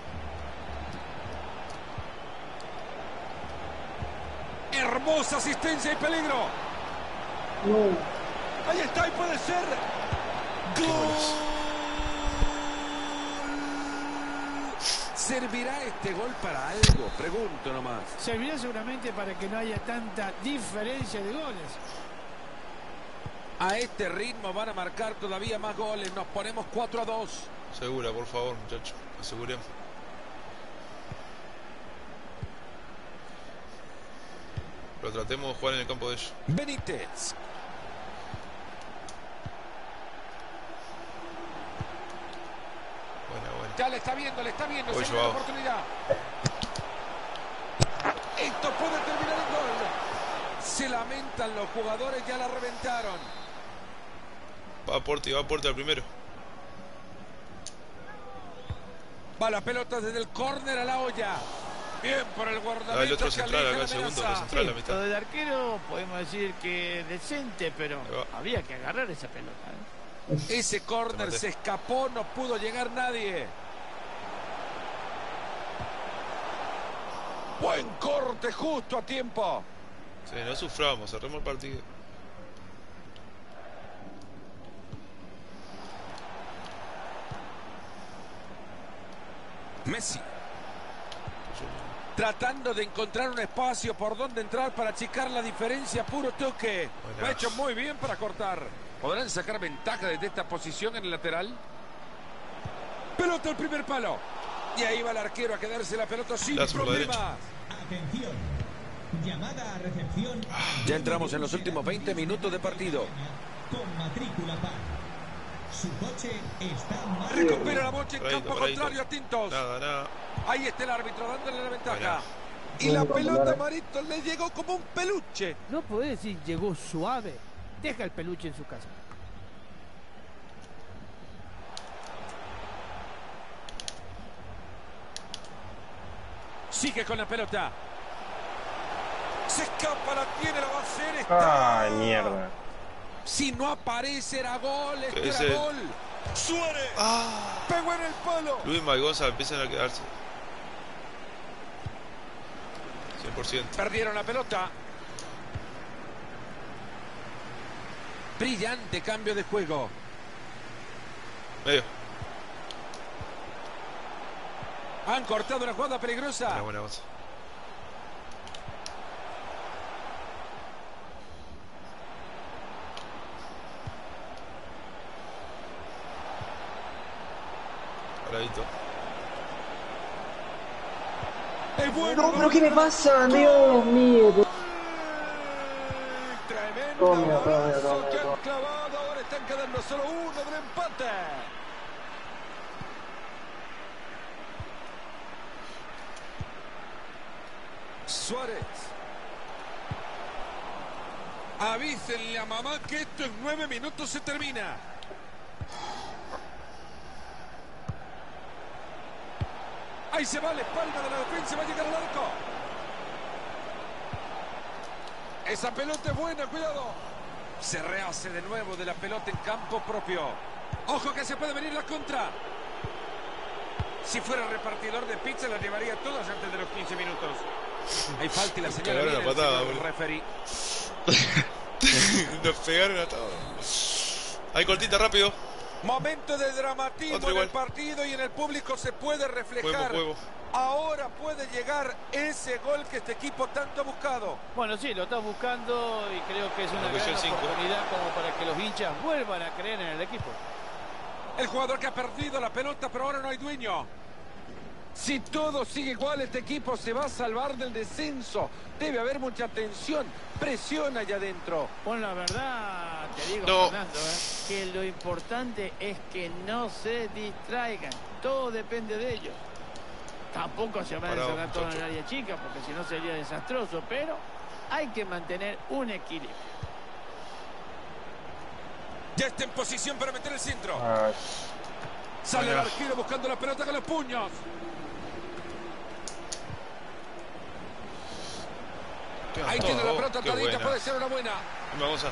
Hermosa asistencia y peligro. No. Ahí está y puede ser. ¡Gol! ¿Servirá este gol para algo? Pregunto nomás. Servirá seguramente para que no haya tanta diferencia de goles. A este ritmo van a marcar todavía más goles. Nos ponemos cuatro a dos. Segura, por favor, muchachos. Aseguremos. Pero tratemos de jugar en el campo de ellos. Benítez. Buena, buena. Ya le está viendo, le está viendo. Voy Se yo, viene la hago. oportunidad. Esto puede terminar en gol. Se lamentan los jugadores, ya la reventaron. Va a Porti, va a Porti al primero. Va la pelota desde el córner a la olla. Bien por el guardameta. Ah, el otro que central, aleja acá el la segundo, amenaza. el central, la Sí, mitad. lo del arquero podemos decir que decente, pero había que agarrar esa pelota. ¿eh? Ese córner se escapó, no pudo llegar nadie. Buen corte, justo a tiempo. Sí, no suframos, cerremos el partido. Messi. Tratando de encontrar un espacio por donde entrar para achicar la diferencia, puro toque. Buenas. Lo ha hecho muy bien para cortar. ¿Podrán sacar ventaja desde esta posición en el lateral? Pelota al primer palo. Y ahí va el arquero a quedarse la pelota sin Lazo por la problemas. Atención. Llamada a recepción. Ya entramos en los últimos veinte minutos de partido. Con matrícula par. Su coche está mal. Recupera la bocha en Paradito, campo paradito. contrario a Tintos. Nada, nada. Ahí está el árbitro dándole la ventaja. Buena. Y la pelota, Marito, le llegó como un peluche. No podés decir llegó suave. Deja el peluche en su casa. Sigue con la pelota. Se escapa, la tiene, la va a hacer. Está. Ay, mierda. Si no aparece, era gol. Esto era Ese- gol. Suárez. Ah. Pegó en el palo. Luis Malgoza empiezan a quedarse. cien por ciento. Perdieron la pelota. Brillante cambio de juego. Medio. Han cortado una jugada peligrosa. Una buena cosa. Paradito. Es bueno. No, pero ¿qué me pasa? Dios mío. Tremendo Romeo, Romeo, golazo Romeo, que han Romeo. clavado. Ahora están quedando solo uno del empate. Suárez. Avísenle a mamá que esto en nueve minutos se termina. Ahí se va la espalda de la defensa, va a llegar al arco. Esa pelota es buena, cuidado. Se rehace de nuevo de la pelota en campo propio. Ojo que se puede venir la contra. Si fuera repartidor de pizza las llevaría todas antes de los quince minutos. Hay falta y la señora Cagaron viene la el patada, señor boludo. referee. Nos pegaron a todos. Hay cortita rápido. Momento de dramatismo Otro en igual. el partido y en el público se puede reflejar. Huevo, huevo. Ahora puede llegar ese gol que este equipo tanto ha buscado. Bueno, sí, lo está buscando y creo que es una Lo que gran yo el cinco. oportunidad como para que los hinchas vuelvan a creer en el equipo. El jugador que ha perdido la pelota, pero ahora no hay dueño. Si todo sigue igual, este equipo se va a salvar del descenso. Debe haber mucha tensión. Presión allá adentro. Bueno, la verdad, te digo, No. Fernando, ¿eh? que lo importante es que no se distraigan. Todo depende de ellos. Tampoco se va a Parado, deshogar todo en el muchacho. área chica, porque si no sería desastroso. Pero hay que mantener un equilibrio. Ya está en posición para meter el centro. Ay, Sale el Bueno. arquero buscando la pelota con los puños. Ahí tiene la pelota Oh, qué atadita, buena. puede ser una buena. Vamos a.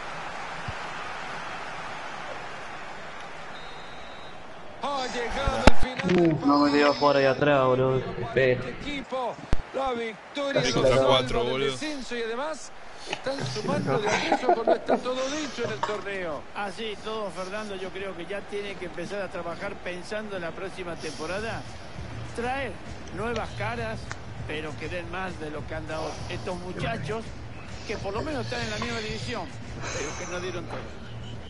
Ha llegado el final del Uh, no me dio jugar ahí atrás, boludo. para este equipo. La victoria Casi los contra salva cuatro, del boludo. descenso y además están sumando de acceso cuando está todo dicho en el torneo. Así todo, Fernando, yo creo que ya tiene que empezar a trabajar pensando en la próxima temporada. Traer nuevas caras, pero que den más de lo que han dado estos muchachos, que por lo menos están en la misma división, pero que no dieron todo.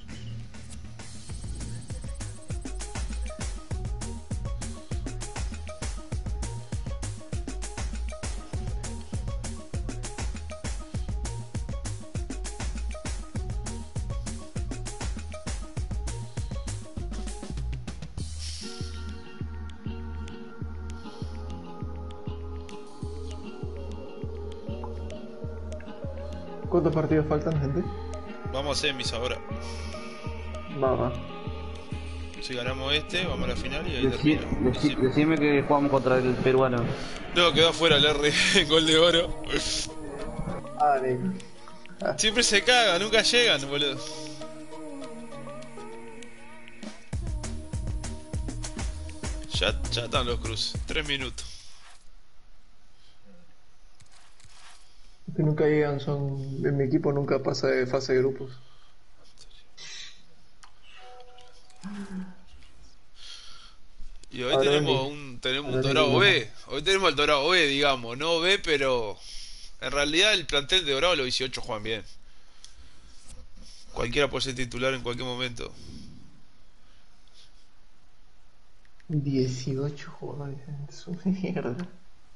¿Cuántos partidos faltan, gente? Vamos a semis ahora. Va, va. Si ganamos este, vamos a la final y ahí Decí- termina. decí- decime que jugamos contra el peruano. No, quedó afuera el R en gol de oro. Ah, negro. Siempre se cagan, nunca llegan, boludo. Ya, ya están los cruces. Tres minutos. Que nunca llegan, son. En mi equipo nunca pasa de fase de grupos. Y hoy Ahora tenemos Andy. un tenemos un Ahora Dorado Andy. B. Hoy tenemos el Dorado B, digamos. No B, pero en realidad el plantel de Dorado los dieciocho juegan bien. Cualquiera puede ser titular en cualquier momento. dieciocho jugadores, es una mierda.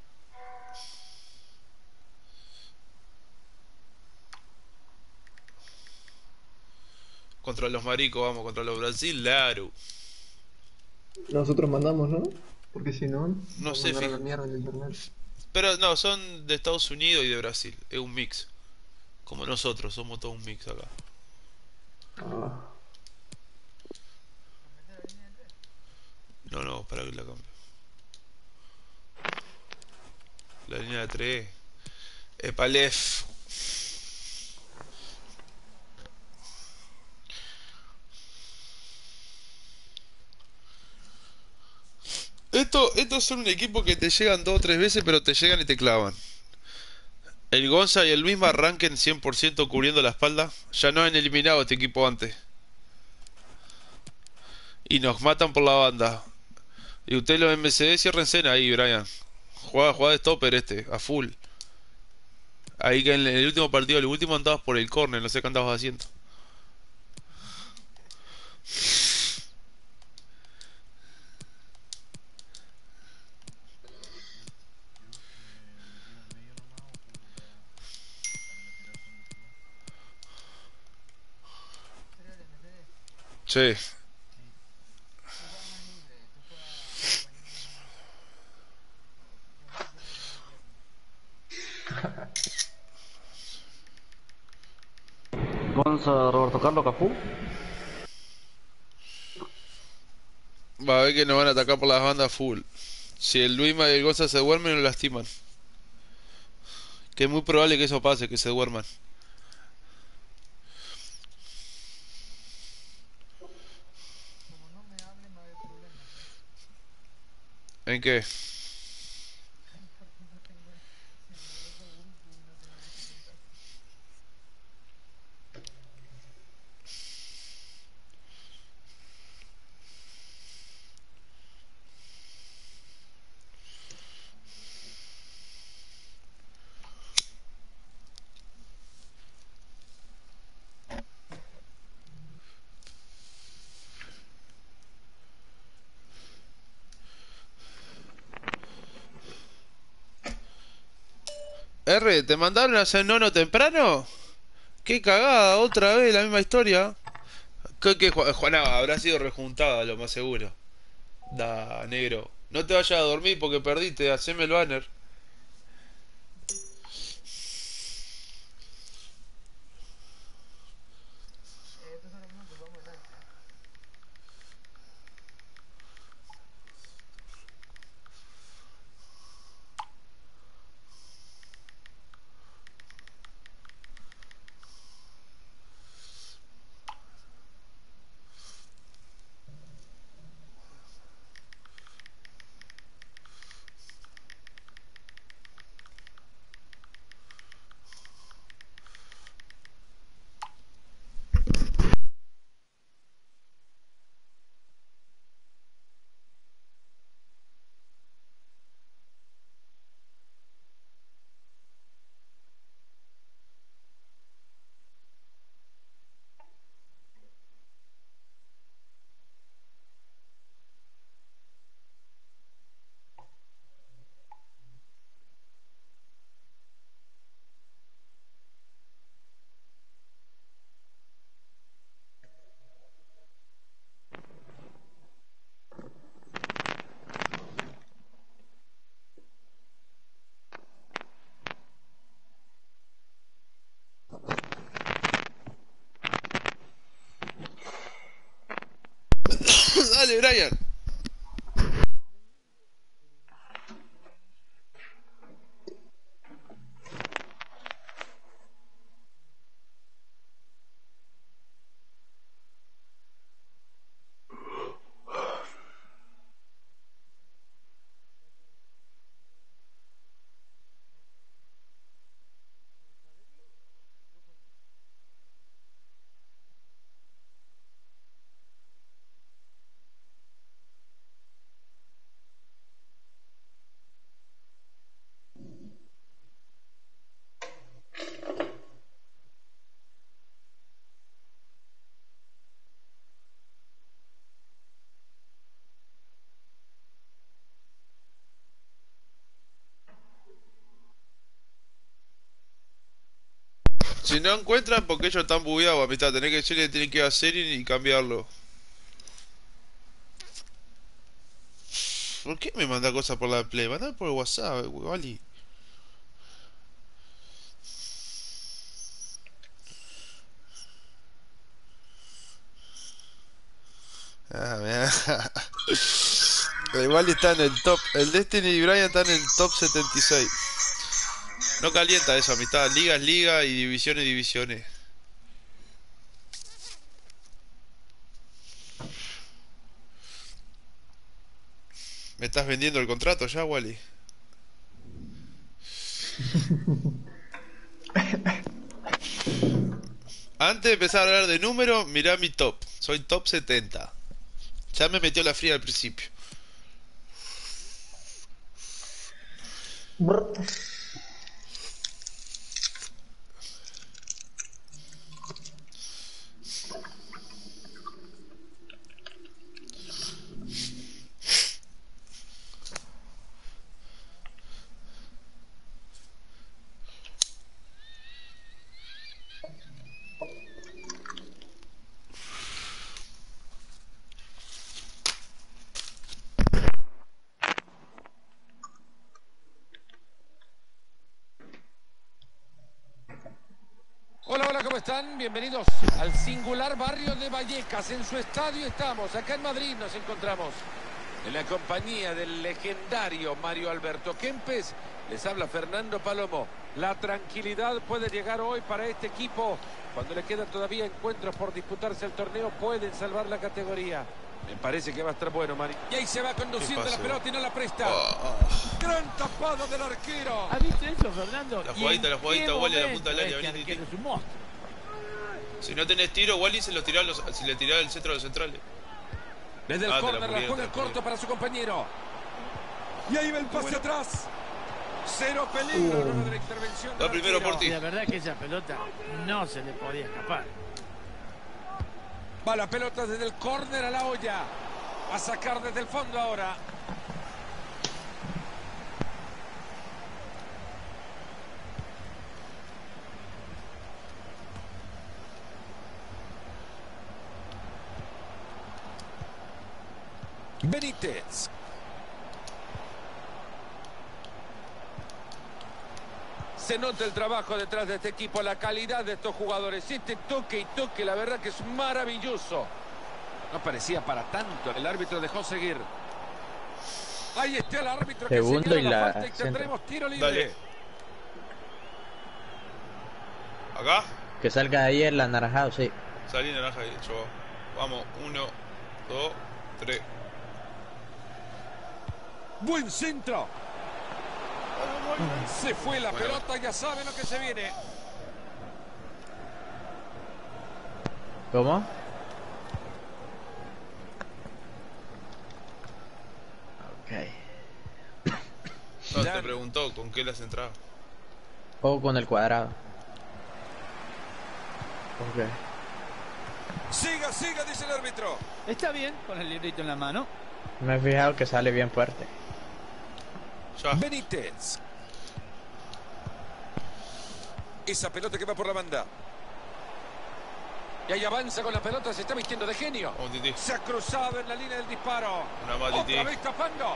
Contra los maricos, vamos, contra los Brasil, claro. Nosotros mandamos, ¿no? Porque si no. No nos sé, mandaron fija- la mierda en internet. Pero no, son de Estados Unidos y de Brasil. Es un mix. Como nosotros, somos todo un mix acá. Ah. No, no, para que la cambie. La línea de tres. Epalef. Esto, estos son un equipo que te llegan dos o tres veces, pero te llegan y te clavan. El Gonza y el Luis arranquen cien por ciento cubriendo la espalda. Ya no han eliminado este equipo antes. Y nos matan por la banda. Y ustedes los M C D ciérrense ahí, Brian. Juega, juega de stopper este, a full. Ahí que en el último partido, el último andabas por el córner, no sé qué andabas haciendo. Sí. Gonza, Roberto Carlos, Cafú. Va a ver que nos van a atacar por las bandas full. Si el Luisma y el Gonza se duermen, lo lastiman. Que es muy probable que eso pase, que se duerman. ¿En qué? R, ¿te mandaron a hacer nono temprano? Qué cagada, otra vez la misma historia. ¿Qué, qué, Ju- Juana? Habrá sido rejuntada, lo más seguro. Da, negro. No te vayas a dormir porque perdiste, haceme el banner. Dale, Brian. Si no encuentran, porque ellos están bugueados, amistad. Tenés que decirle que tienen que hacer y, y cambiarlo. ¿Por qué me manda cosas por la Play? Mandame por el WhatsApp, Wally. Ah, mira. El Wally está en el top. El Destiny y Brian están en el top setenta y seis. No calienta eso, amistad. Liga es liga y división es divisiones. ¿Me estás vendiendo el contrato ya, Wally? Antes de empezar a hablar de números, mirá mi top. Soy top setenta. Ya me metió la fría al principio. Hola, hola, ¿cómo están? Bienvenidos al singular barrio de Vallecas. En su estadio estamos, acá en Madrid nos encontramos. En la compañía del legendario Mario Alberto Kempes, les habla Fernando Palomo. La tranquilidad puede llegar hoy para este equipo. Cuando le quedan todavía encuentros por disputarse el torneo, pueden salvar la categoría. Me parece que va a estar bueno, Mario. Y ahí se va conduciendo la pelota y no la presta. Oh. Gran tapada del arquero. ¿Has visto eso, Fernando? La jugadita, la jugadita, Wally a la punta del área. Este arquero es un monstruo. Si no tenés tiro, Wally se lo tiró a los, si le tiraba el centro a los centrales. Desde el ah, córner la juega el corto para su compañero. Y ahí va el pase bueno. atrás. Cero peligro luego de la intervención. La primero por ti. La verdad que esa pelota no se le podía escapar. Va la pelota desde el córner a la olla. A sacar desde el fondo ahora. Benítez. Se nota el trabajo detrás de este equipo, la calidad de estos jugadores. Este toque y toque, la verdad que es maravilloso. No parecía para tanto. El árbitro dejó seguir. Ahí está el árbitro que Segundo y la, la falta y tendremos tiro libre. Dale. ¿Acá? Que salga de ahí el anaranjado, sí. Salí naranja ahí, yo. Vamos, uno, dos, tres. Buen centro. Se fue la bueno. pelota, ya saben lo que se viene. ¿Cómo? Ok. No, te preguntó con qué le has entrado. O con el cuadrado. Ok. Siga, siga, dice el árbitro. Está bien, con el librito en la mano. Me he fijado que sale bien fuerte. Ya. Benítez. Esa pelota que va por la banda. Y ahí avanza con la pelota, se está vistiendo de genio. Oh, se ha cruzado en la línea del disparo. Una más, Otra vez tapando.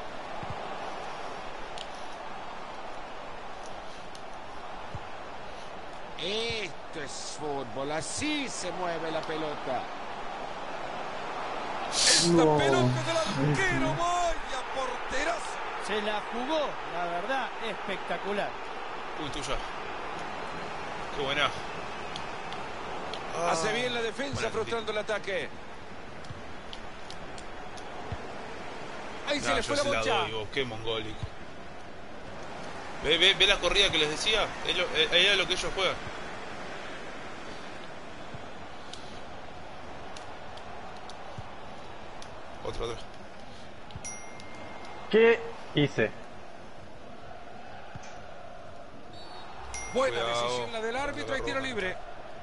Esto es fútbol, así se mueve la pelota. Esta no. pelota del arquero, vaya porterazo. Se la jugó, la verdad, espectacular. Uy, tuya. Qué buena. Ah, Hace bien la defensa, frustrando el ataque. Ahí no, se le fue la bocha. La qué mongólico. Ve, ve, ve la corrida que les decía. Es lo, es, es lo que ellos juegan. Otro, otro. ¿Qué hice? Buena Cuidado. decisión la del árbitro y tiro libre.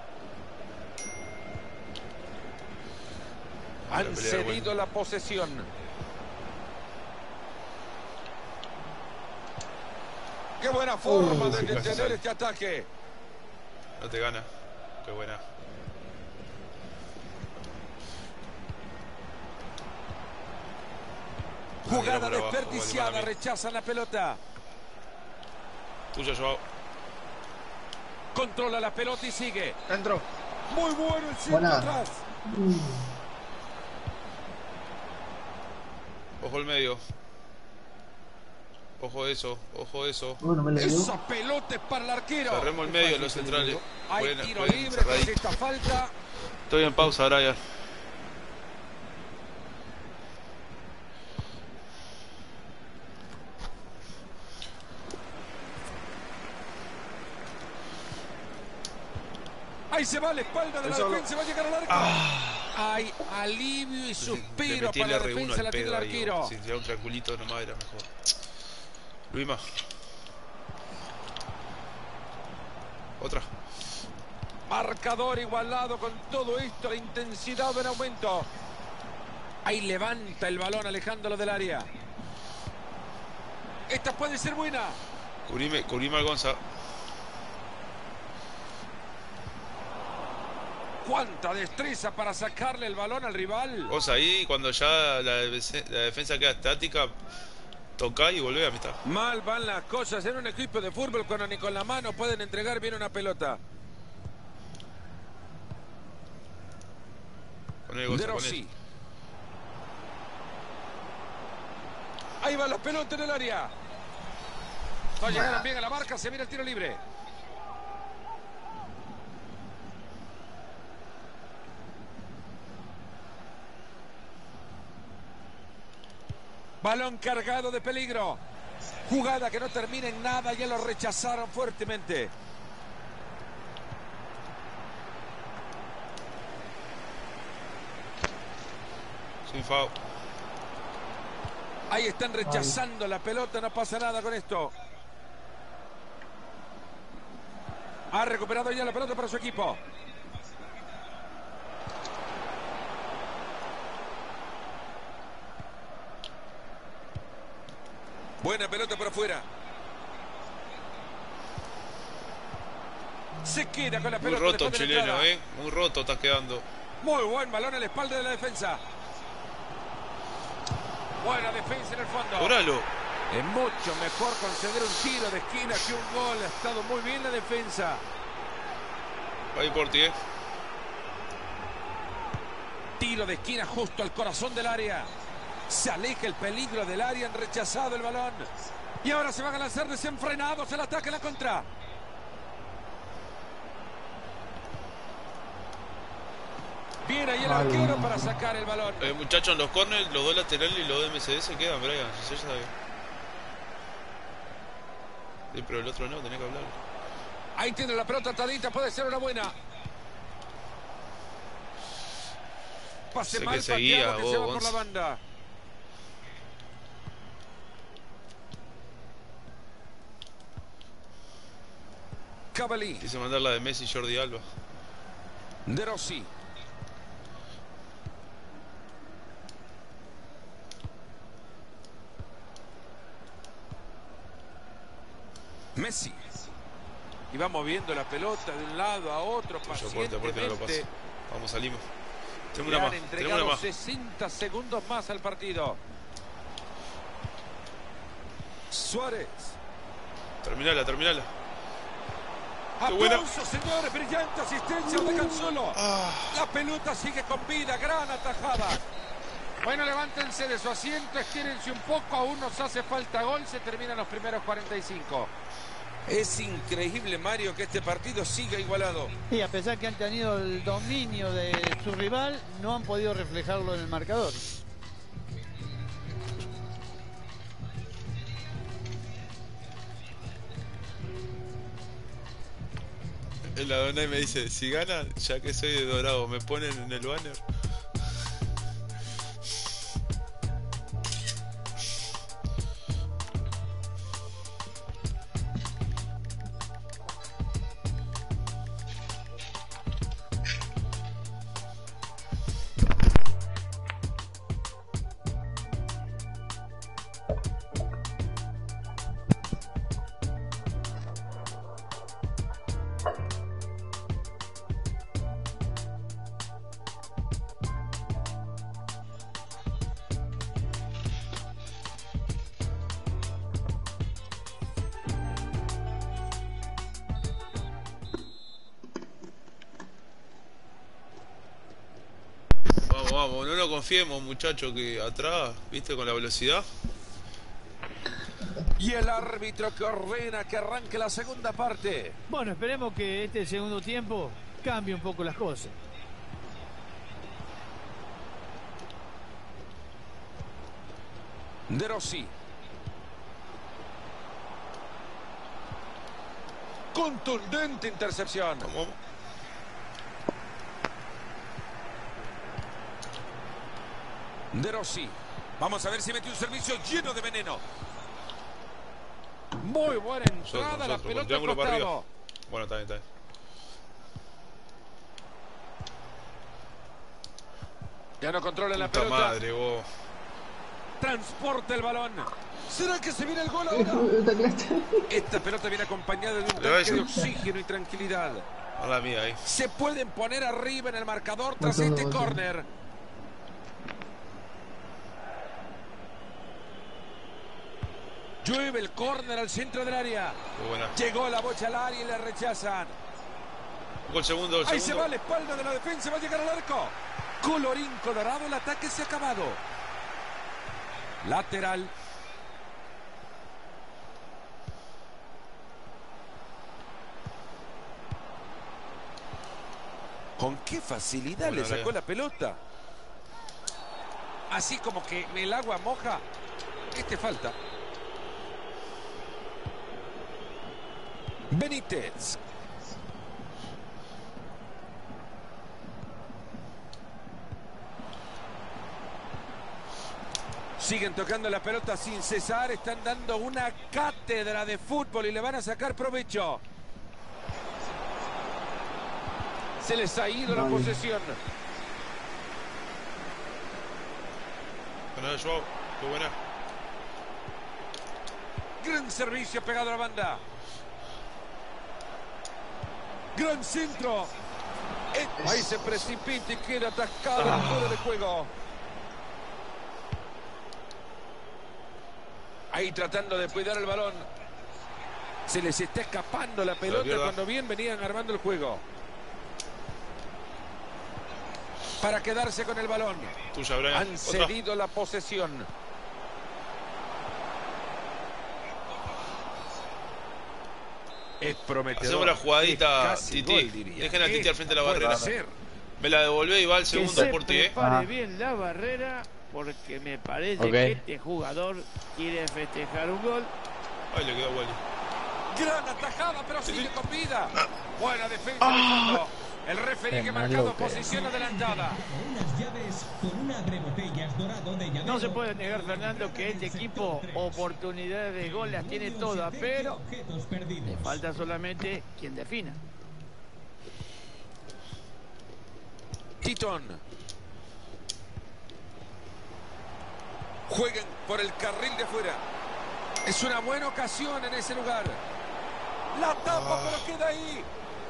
Han cedido la posesión. Qué buena forma de detener este ataque. No te gana. Qué buena. Jugada desperdiciada, rechazan la pelota. Tuyo, Joao. Controla la pelota y sigue. Entró. Muy bueno el centro atrás. Mm. Ojo el medio. Ojo eso, ojo eso. Oh, no me la dio. Esa pelota es para el arquero. Cerremos el medio, los centrales. Hay Pueden- tiro pueden libre cerrar ahí. tras esta falta. Estoy en pausa, Brian. Ahí se va a la espalda de la Eso- defensa, va a llegar al arco. Hay alivio y Le suspiro metí el para la R uno defensa, al la tiene el pedo ahí. arquero. Si tirara un triangulito nomás era mejor. Luima. Otra. Marcador igualado con todo esto, la intensidad en aumento. Ahí levanta el balón alejándolo del área. Esta puede ser buena. Cubrime, cubrime al Gonza. Cuánta destreza para sacarle el balón al rival. Gonza, ahí cuando ya la, defensa- la defensa queda estática, toca y volvé a mitad. Mal van las cosas en un equipo de fútbol cuando ni con la mano pueden entregar bien una pelota. Con el Gonza, De con Rossi. él. Ahí va la pelota en el área. No llegaron bien a la marca, se viene el tiro libre. Balón cargado de peligro. Jugada que no termina en nada, ya lo rechazaron fuertemente. Sin foul. Ahí están rechazando la pelota, no pasa nada con esto. Ha recuperado ya la pelota para su equipo. Buena pelota por afuera. Se queda con la Muy pelota. roto después de la chileno, entrada. eh. Muy roto está quedando. Muy buen balón a la espalda de la defensa. Buena defensa en el fondo. Cobralo. Es mucho mejor conceder un tiro de esquina que un gol. Ha estado muy bien la defensa. Ahí por ti, eh. Tiro de esquina justo al corazón del área. Se aleja el peligro del área. Han rechazado el balón. Y ahora se van a lanzar desenfrenados. El ataque en la contra. Viene ahí el Ay. arquero para sacar el balón. Eh, muchachos, los corners, los dos laterales y los de M C D se quedan, Brian. Si se sabe. Sí, pero el otro no, tenés que hablar. Ahí tiene la pelota atadita. Puede ser una buena. Pase Sé mal que seguía, pateado que vos, se va por Gonza. la banda. Cavalli. Quise mandar la de Messi y Jordi Alba. De Rossi. Messi. Y va moviendo la pelota de un lado a otro Yo aporte, aporte, no lo paso. pacientemente. Vamos, salimos. Tengo Le una han más, tenemos entregado una más. sesenta segundos más al partido. Suárez. Terminala, terminala. Qué buena. Aplausos, señores, brillante asistencia, lo dejan solo. Ah. La pelota sigue con vida, gran atajada. Bueno, levántense de su asiento, estírense un poco, aún nos hace falta gol, se terminan los primeros cuarenta y cinco. Es increíble, Mario, que este partido siga igualado. Y a pesar que han tenido el dominio de su rival, no han podido reflejarlo en el marcador. El Adonai me dice, si gana, ya que soy de Dorado, me ponen en el banner. Vamos, vamos, no lo confiemos, muchachos, que atrás, viste, con la velocidad. Y el árbitro que ordena que arranque la segunda parte. Bueno, esperemos que este segundo tiempo cambie un poco las cosas. De Rossi. Contundente intercepción. ¿Cómo? De Rossi. Vamos a ver si mete un servicio lleno de veneno. Muy buena entrada, Nosotros, la nosotros, pelota al triángulo para arriba. costado. Bueno, está bien, está bien. Ya no controla la Puta pelota. madre, vos. Transporta el balón. ¿Será que se viene el gol ahora? Esta pelota viene acompañada de un tanque de oxígeno y tranquilidad. A la mía ahí. Se pueden poner arriba en el marcador tras este córner. Llueve el córner al centro del área. Qué buena. Llegó la bocha al área y le rechazan. Gol segundo, gol Ahí segundo. se va a la espalda de la defensa, va a llegar al arco. Colorín colorado, el ataque se ha acabado. Lateral. Con qué facilidad Bueno, le sacó bien. la pelota. Así como que el agua moja. Este falta. Benítez. Siguen tocando la pelota sin cesar. Están dando una cátedra de fútbol y le van a sacar provecho. Se les ha ido la posesión. Buena, Joao. Qué buena. Gran servicio pegado a la banda. Gran centro. Eh, Ahí se precipita y queda atascado en fuera de juego. Ahí tratando de cuidar el balón. Se les está escapando la pelota cuando bien venían armando el juego. Para quedarse con el balón. Tuya, Brian. Han cedido la posesión. Es prometedor. Hacemos la jugadita, Es casi Titi. gol, diría. Dejen a Titi al frente de la Puede barrera. ser. Me la devolvé y va al segundo que se por ti, eh. prepare bien la barrera, porque me parece Ok. que este jugador quiere festejar un gol. Ay, le quedó a Wally. Gran atajada, pero sigue con vida. Buena defensa Ah. de fondo. El referee Qué que ha malo marcado que- posición adelantada. Unas llaves con un abrebotellas dorado de llavero. No se puede negar, Fernando, que este equipo oportunidades de gol las tiene todas, pero Objetos perdidos. le falta solamente quien defina. Titón. Jueguen por el carril de afuera. Es una buena ocasión en ese lugar. La tapa, Ah. pero queda ahí.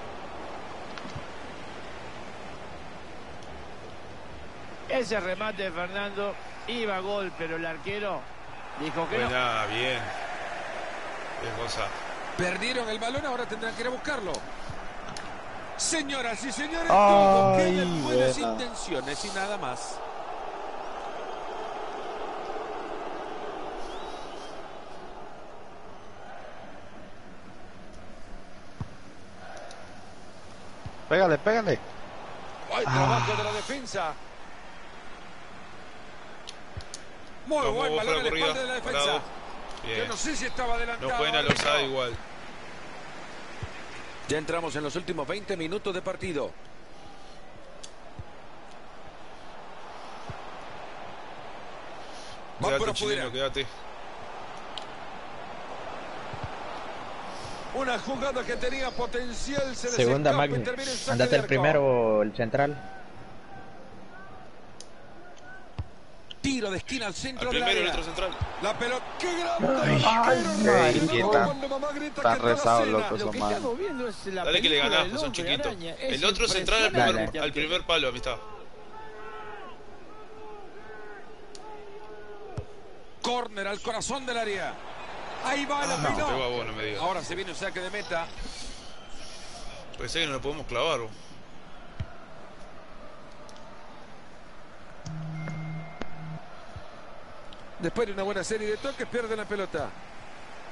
Ese remate de Fernando iba a gol, pero el arquero dijo que no. Buena, bien. Bien, cosa. Perdieron el balón, ahora tendrán que ir a buscarlo. Señoras y señores, Ay, todo queda en buenas buena. intenciones y nada más. Pégale, pégale. Buen trabajo de la defensa. Muy Vamos, buen vos, balón en la fuera, espalda de la corrida. defensa. Parado. Yo Bien. no sé si estaba adelantado. No jueguen a los A igual. Ya entramos en los últimos veinte minutos de partido. Va por Quédate, afuera. chileno, quédate. Una jugada que tenía potencial. Se les Segunda escapa y Magni. termina en saque Andate de el arco. primero, el central. Tiro de esquina al centro Al del primero, el área. otro central. La pelota. ¡Qué grande! Ay, ay, Qué sí, raro están- cuando mamá grita están que está la rezados, cena. locos, Lo que man. estamos viendo es la Dale que le película ganás, del pues son hombre chiquitos. araña. Es El otro central al impresionante. primer, al primer palo, amistad. Córner al corazón del área. Ahí va, la Ah, peinó. te pegó a vos, no me digas. Ahora se viene un saque de meta. Pensé que no lo podemos clavar, vos. Después de una buena serie de toques, pierde la pelota.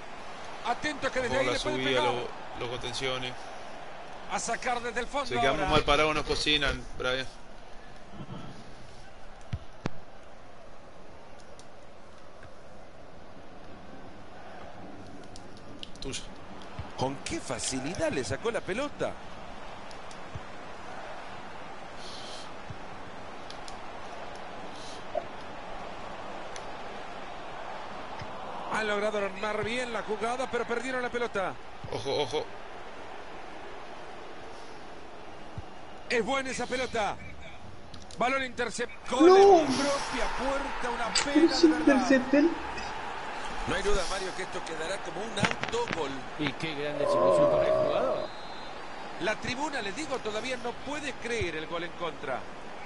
Atento que desde Por ahí la le puede subida, pegar. los lo contenciones. A sacar desde el fondo. Si quedamos ahora. mal parados nos cocinan, Brian. Tuya. Con qué facilidad le sacó la pelota. Han logrado armar bien la jugada, pero perdieron la pelota. Ojo, ojo. Es buena esa pelota. Balón interceptado. No. Gol en propia puerta, una pena de verdad. Intercepten. No hay duda, Mario, que esto quedará como un autogol. Y qué gran desilusión para el jugador. La tribuna, les digo, todavía no puede creer el gol en contra.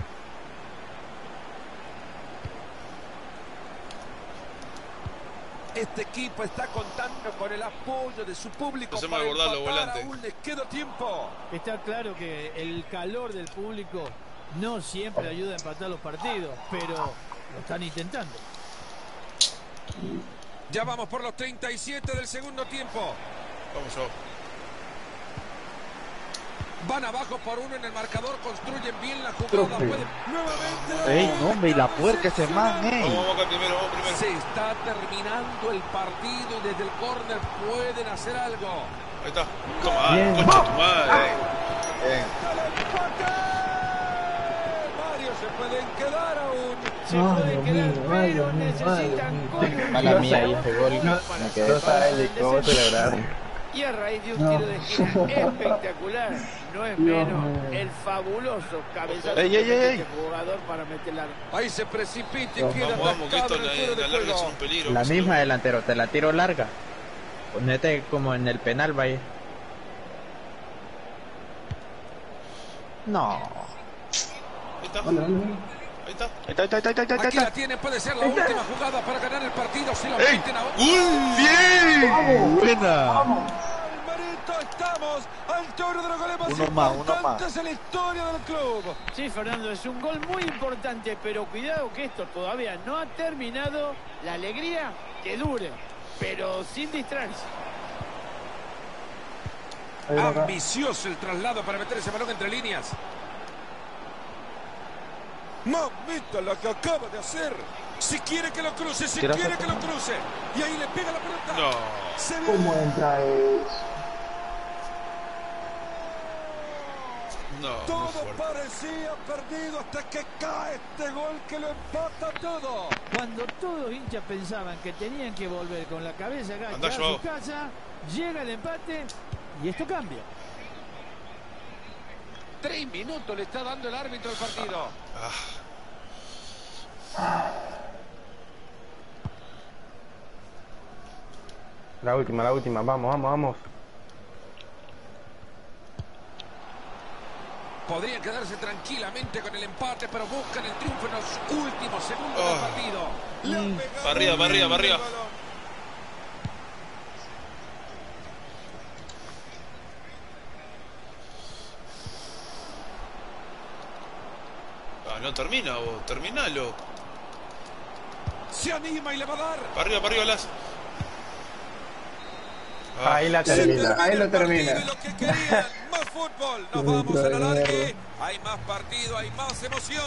Este equipo está contando con el apoyo de su público. Hacemos para abordar los empatar. volantes. Aún les queda tiempo. Está claro que el calor del público no siempre ayuda a empatar los partidos, pero lo están intentando. Ya vamos por los treinta y siete del segundo tiempo. Vamos yo. Van abajo por uno en el marcador, construyen bien la jugada. Puede... Nuevamente. Ey, no, hombre, y la puerca ese man, ey. Vamos, vamos acá primero, vamos primero. Se está terminando el partido y desde el córner pueden hacer algo. Ahí está. Toma, Bien. concha tu madre. Bien. Mario, se pueden quedar aún. Se Ay, puede Dios quedar, mío, ay, pero Dios mío, necesitan ay, Dios mío. Mala mía, y ese gol me quedé para él y cómo celebrar. Y a raíz de un No. tiro de esquina espectacular, no es Dios menos mío. el fabuloso cabezazo Ey, que ey, mete ey. este jugador para meterla. Ahí se precipita y No. queda Vamos, vamos, que esto atascado en el la, fuera la de larga es juego. un peligro. La que se misma lo- delantero, te la tiro larga. Ponete como en el penal, vaya. No. Ahí está. Vale, vale, vale. Ahí está. Ahí está, ahí está, ahí está, ahí está, ahí Aquí la está. tienen, puede ser la última jugada para ganar el partido si lo ¡Ey! meten a... ¡Gol! ¡Bien! Buena. Alvarito, estamos al turno de los goles más Uno más, uno importantes más. en la historia del club. Sí, Fernando, es un gol muy importante, pero cuidado que esto todavía no ha terminado. La alegría que dure, pero sin distraerse. Ahí va acá. Ambicioso el traslado para meter ese balón entre líneas. Mamita la que acaba de hacer. Si quiere que lo cruce, si Tira quiere esa- que lo cruce. Y ahí le pega la pelota. No. Se ve. ¿Cómo entra eso? No, muy Todo fuerte. parecía perdido hasta que cae este gol que lo empata todo. Cuando todos los hinchas pensaban que tenían que volver con la cabeza Andá, agachada a Joao. su casa, llega el empate y esto cambia. Tres minutos le está dando el árbitro al partido. La última, la última. Vamos, vamos, vamos. Podrían quedarse tranquilamente con el empate, pero buscan el triunfo en los últimos segundos Oh. del partido. Le han pegado Para arriba, para arriba, para arriba. el balón. Ah, no termina vos, terminalo. Se anima y le va a dar. Para arriba, para arriba, las. Ah, Ahí la Se termina. Ahí lo el partido termina. y lo que querían, más fútbol. Nos vamos al alargue. Hay más partido, hay más emoción.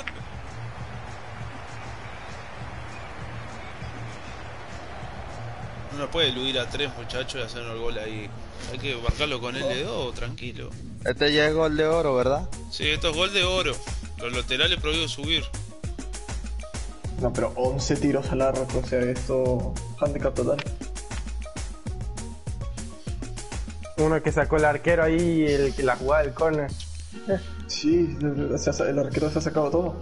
no nos puede eludir a tres muchachos y hacernos el gol ahí. Hay que marcarlo con L dos, tranquilo. Este ya es gol de oro, ¿verdad? Sí, esto es gol de oro. Los laterales prohibido subir. No, pero once tiros al arco, o sea, esto. Handicap total. Uno que sacó el arquero ahí, el, la jugada del córner. Sí, se ha- el arquero se ha sacado todo.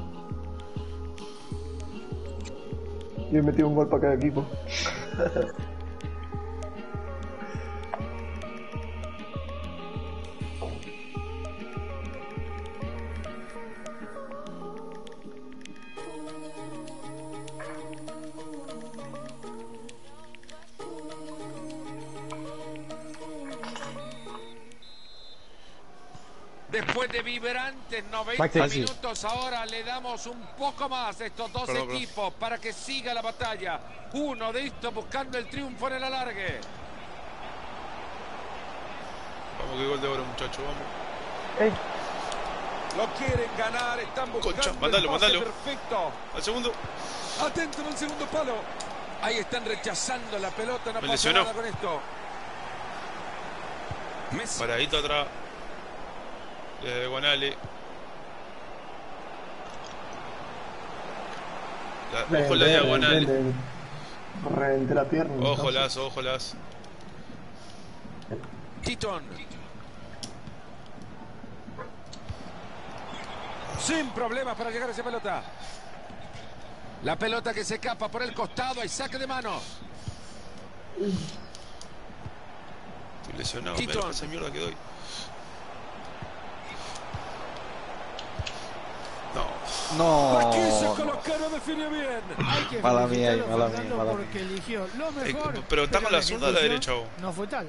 Y he metido un gol para cada equipo. Después de vibrantes noventa Maxi. minutos, ahora le damos un poco más a estos dos Perdón, equipos para que siga la batalla. Uno de estos buscando el triunfo en el alargue. Vamos, que gol de oro, muchachos, vamos. Ey. Lo quieren ganar, están buscando. Concha, mandalo, el pase mandalo. perfecto. Al segundo. Atento en el segundo palo. Ahí están rechazando la pelota, no Me pasa lesionó. nada con esto. Messi. Paradito atrás. De diagonales. La, ojo la diagonal. Reventé la pierna. Ojo entonces. lazo, ojo lazo. Titon. Sin problemas para llegar a esa pelota. La pelota que se escapa por el costado. Hay saque de mano. Estoy lesionado. Titon. Mira esa mierda que doy. No. No. La quiso colocar, no definió bien. Hay que Mala mía, felicitarlo, mala Fernando, mía, mala porque mía. eligió lo Eh, mejor. pero está con la zurda o la ejecución derecha, vos. no fue tal.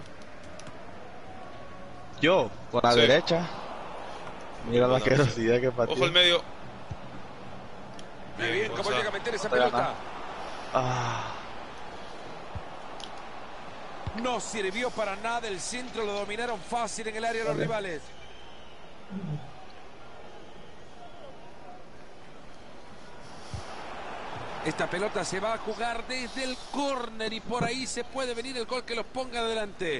Yo, con la Sí. derecha. Mira la No, asquerosidad que pateó. Ojo al medio. Muy bien, cómo Gonzalo. llega a meter esa No te pelota. gana. Ah. No sirvió para nada, el centro lo dominaron fácil en el área de los rivales. Esta pelota se va a jugar desde el córner y por ahí se puede venir el gol que los ponga adelante.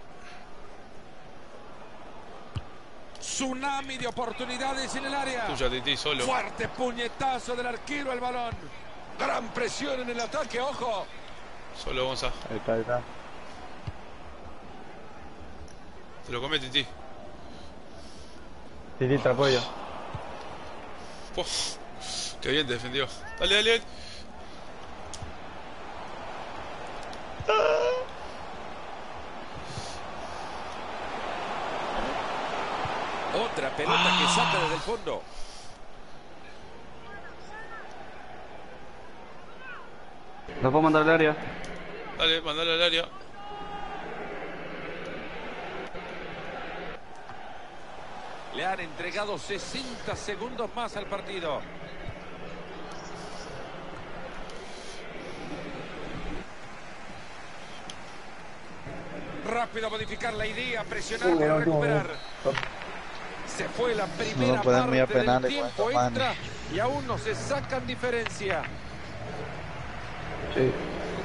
Tsunami de oportunidades en el área. Tuya, Titi, solo. Fuerte puñetazo del arquero al balón. Gran presión en el ataque, ojo. Solo Gonza. Ahí está, ahí está. Te lo come, Titi. Titi, te apoyo. Oh, qué bien te defendió. Dale, dale. Otra pelota que saca desde el fondo. ¿La puedo mandar al área? Dale, mandale al área. Le han entregado sesenta segundos más al partido. Rápido a modificar la idea, presionar Uy, para el último recuperar. gol. Se fue la primera No pueden muy a parte del penales tiempo con esta extra mano. y aún no se sacan diferencia. Sí.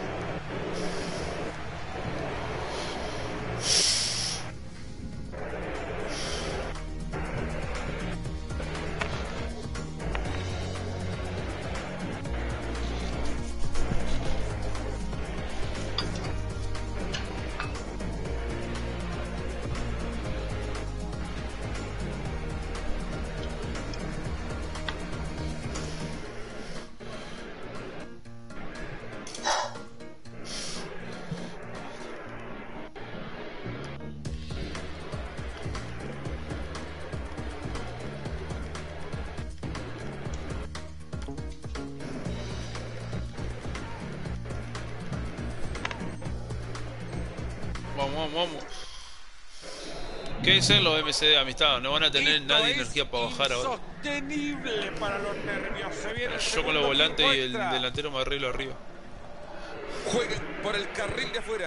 Vamos, vamos, vamos. ¿Qué dicen los M C de amistad? No van a tener Esto nadie es energía para bajar ahora. Insostenible para los nervios. Se viene el Yo con los segundo volantes tiempo y el extra. delantero me arreglo arriba. Jueguen por el carril de afuera.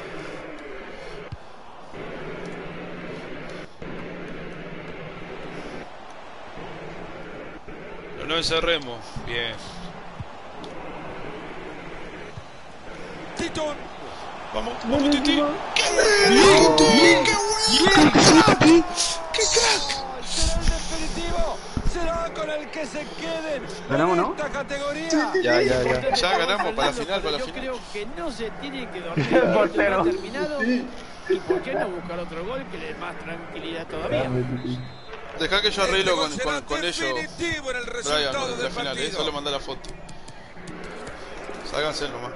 No nos encerremos. Bien. Titon. Vamos, vamos, Titi. ¡Bien, Titi! ¡Qué crack! ¡Qué crack! Será el definitivo. Será con el que se queden. ¿Ganamos, no? En esta categoría. Ya, ya, ya. Ya ganamos para la final, para la Yo final. creo que no se tiene que dormir. El portero. Esto está terminado. ¿Y por qué no buscar otro gol que le dé más tranquilidad todavía? Dejá que yo arreglo Este con, gol será con, con ellos. definitivo en el Brian, resultado en la del final, eh. partido. Solo mandá la foto. Sálganse nomás.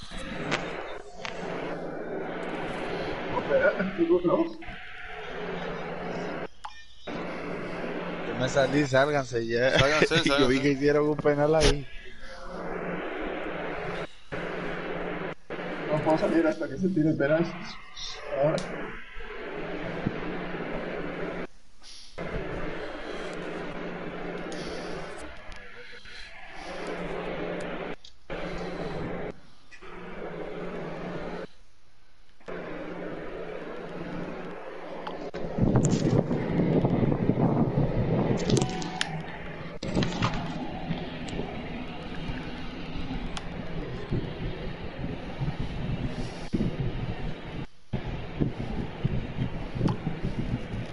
Yo me salí, sálganse ya. Sálganse, Yo vi sálganse. que hicieron un penal ahí. No puedo salir hasta que se tire el penal. Ahora.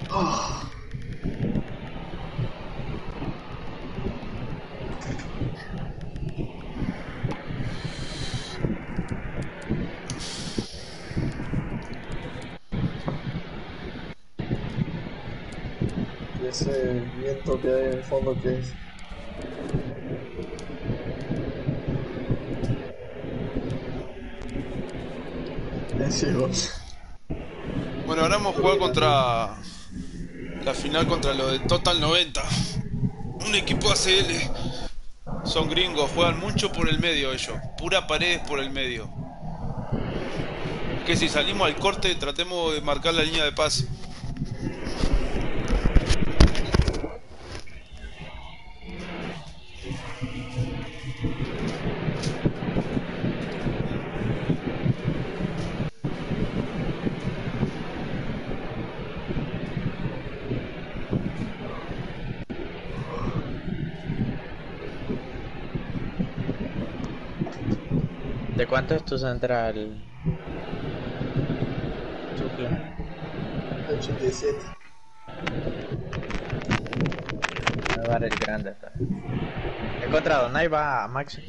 Oh. Y ese viento que hay en el fondo, ¿qué es? Es ciego. Bueno, ahora vamos a jugar contra la final contra los de Total noventa. Un equipo A C L. Son gringos, juegan mucho por el medio ellos. Pura paredes por el medio. Que si salimos al corte tratemos de marcar la línea de pase. ¿De cuánto es tu central? Chucla. ochenta y siete. Me va a dar el grande esta. He encontrado, ahí va Maxi.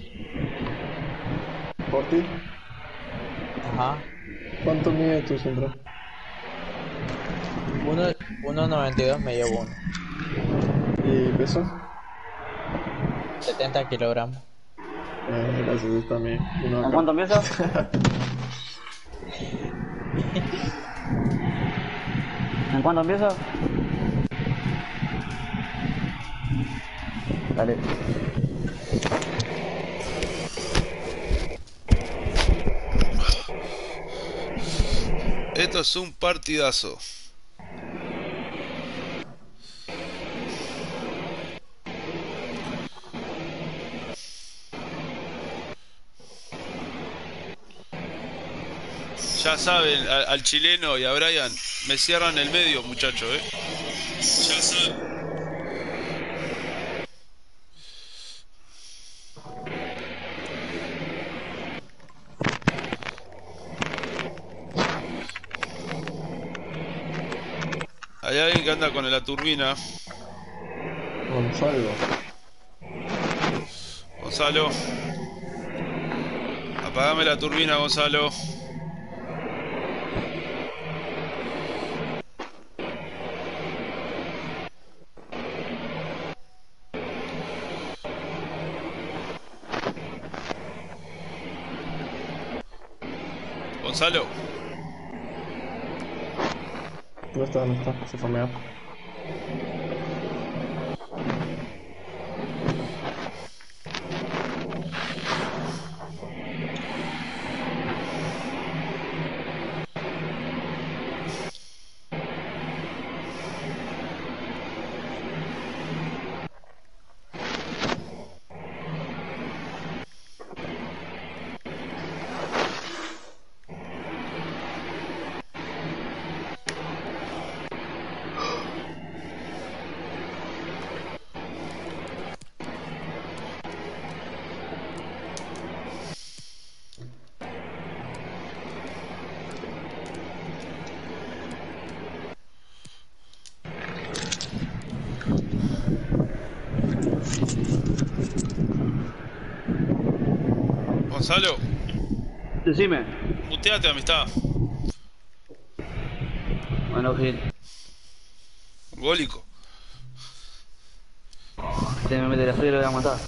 ¿Por ti? Ajá. ¿Cuánto mide tu central? uno noventa y dos me llevo uno. ¿Y peso? setenta kilogramos. Eh, gracias, yo también. Uno ¿En cuánto empieza? ¿En cuánto empieza? Dale. Esto es un partidazo. Ya saben, al, al chileno y a Brian, me cierran el medio, muchachos, eh. Ya saben. Hay alguien que anda con la turbina. Gonzalo. Gonzalo. Apagame la turbina, Gonzalo. Gonzalo. No está, no está, se fue a mear. Gonzalo. Decime. Muteate, amistad. Bueno, Gil. Gólico. Este me mete la fría y lo voy a matar.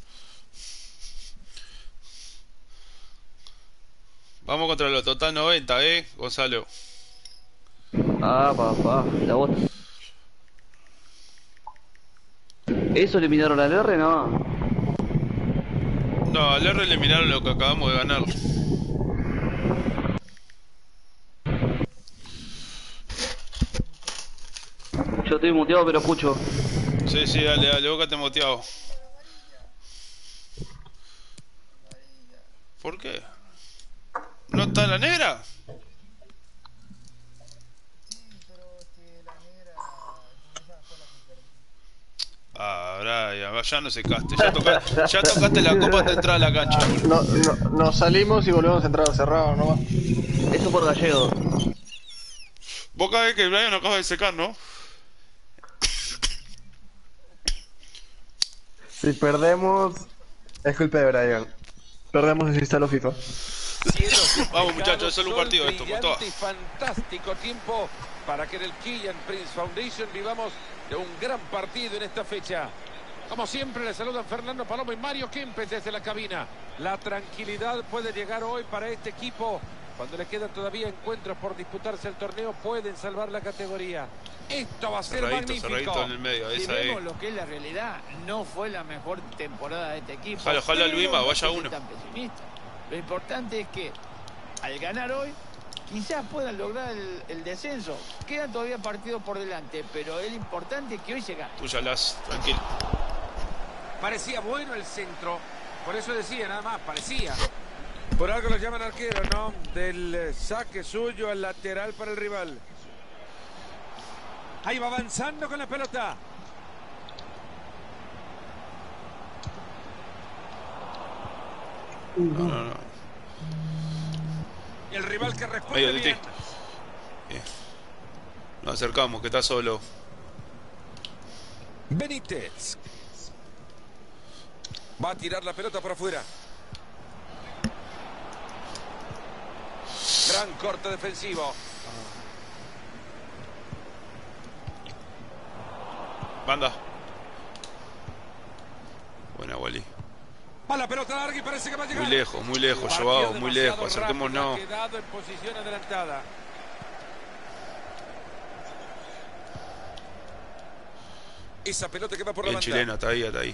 Vamos contra los Total noventa, eh, Gonzalo. Ah, papá, la bota. ¿Eso eliminaron al R? No. No, al R eliminaron lo que acabamos de ganar. Yo estoy muteado pero escucho. Sí, sí, dale, dale, vos que te moteado. ¿Por qué? ¿No está la negra? Ah, Brian, ya no se caste. Ya, toca, ya tocaste la copa de entrar a la cancha. No, no, nos salimos y volvemos a entrar cerrado, ¿no? Eso por gallego. Vos cada vez que Brian acaba de secar, ¿no? Si perdemos, es culpa de Brian. Perdemos desinstalo FIFA. Vamos muchachos, es solo un partido esto, con todas. Y fantástico tiempo para que en el Killian Prince Foundation vivamos de un gran partido en esta fecha. Como siempre, le saludan Fernando Palomo y Mario Kempes desde la cabina. La tranquilidad puede llegar hoy para este equipo. Cuando le quedan todavía encuentros por disputarse el torneo, pueden salvar la categoría. Esto va a ser Cerradito, magnífico. cerradito en el medio, Si esa vemos es. lo que es la realidad, no fue la mejor temporada de este equipo. Jalo, jalo a pero Luima, no vaya soy uno. tan pesimista. Lo importante es que al ganar hoy, quizás puedan lograr el, el descenso. Quedan todavía partidos por delante, pero es importante que hoy se gane. Tuya las, tranquilo. Parecía bueno el centro. Por eso decía, nada más, parecía. Por algo lo llaman arquero, ¿no? Del eh, saque suyo al lateral para el rival. Ahí va avanzando con la pelota. No, no, no. Y el rival que responde Medio de bien. ti. Bien. Nos acercamos, que está solo. Benítez. Va a tirar la pelota por afuera. Gran corte defensivo. Banda. Buena, Wally. Va la pelota larga y parece que va a llegar. Muy lejos, muy lejos, Partido Joao, muy demasiado lejos. Acerquémonos. rápido, ha quedado en posición adelantada. Esa pelota que va por la Bien banda. chileno, está ahí, está ahí.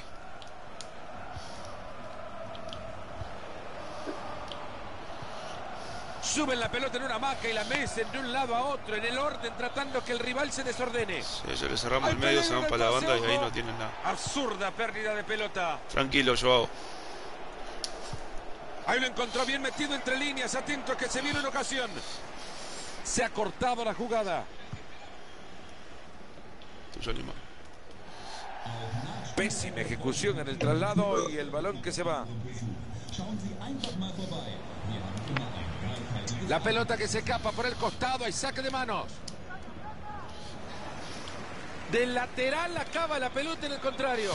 Suben la pelota en una hamaca y la mecen de un lado a otro en el orden, tratando que el rival se desordene. Sí, se le cerramos el medio, se van para la banda y ahí no tienen nada. Absurda pérdida de pelota. Tranquilo, Joao. Ahí lo encontró bien metido entre líneas, atento a que se viene una ocasión. Se ha cortado la jugada. Tuyo, Lima. Pésima ejecución en el traslado y el balón que se va. La pelota que se escapa por el costado, hay saque de manos. Del lateral acaba la pelota en el contrario.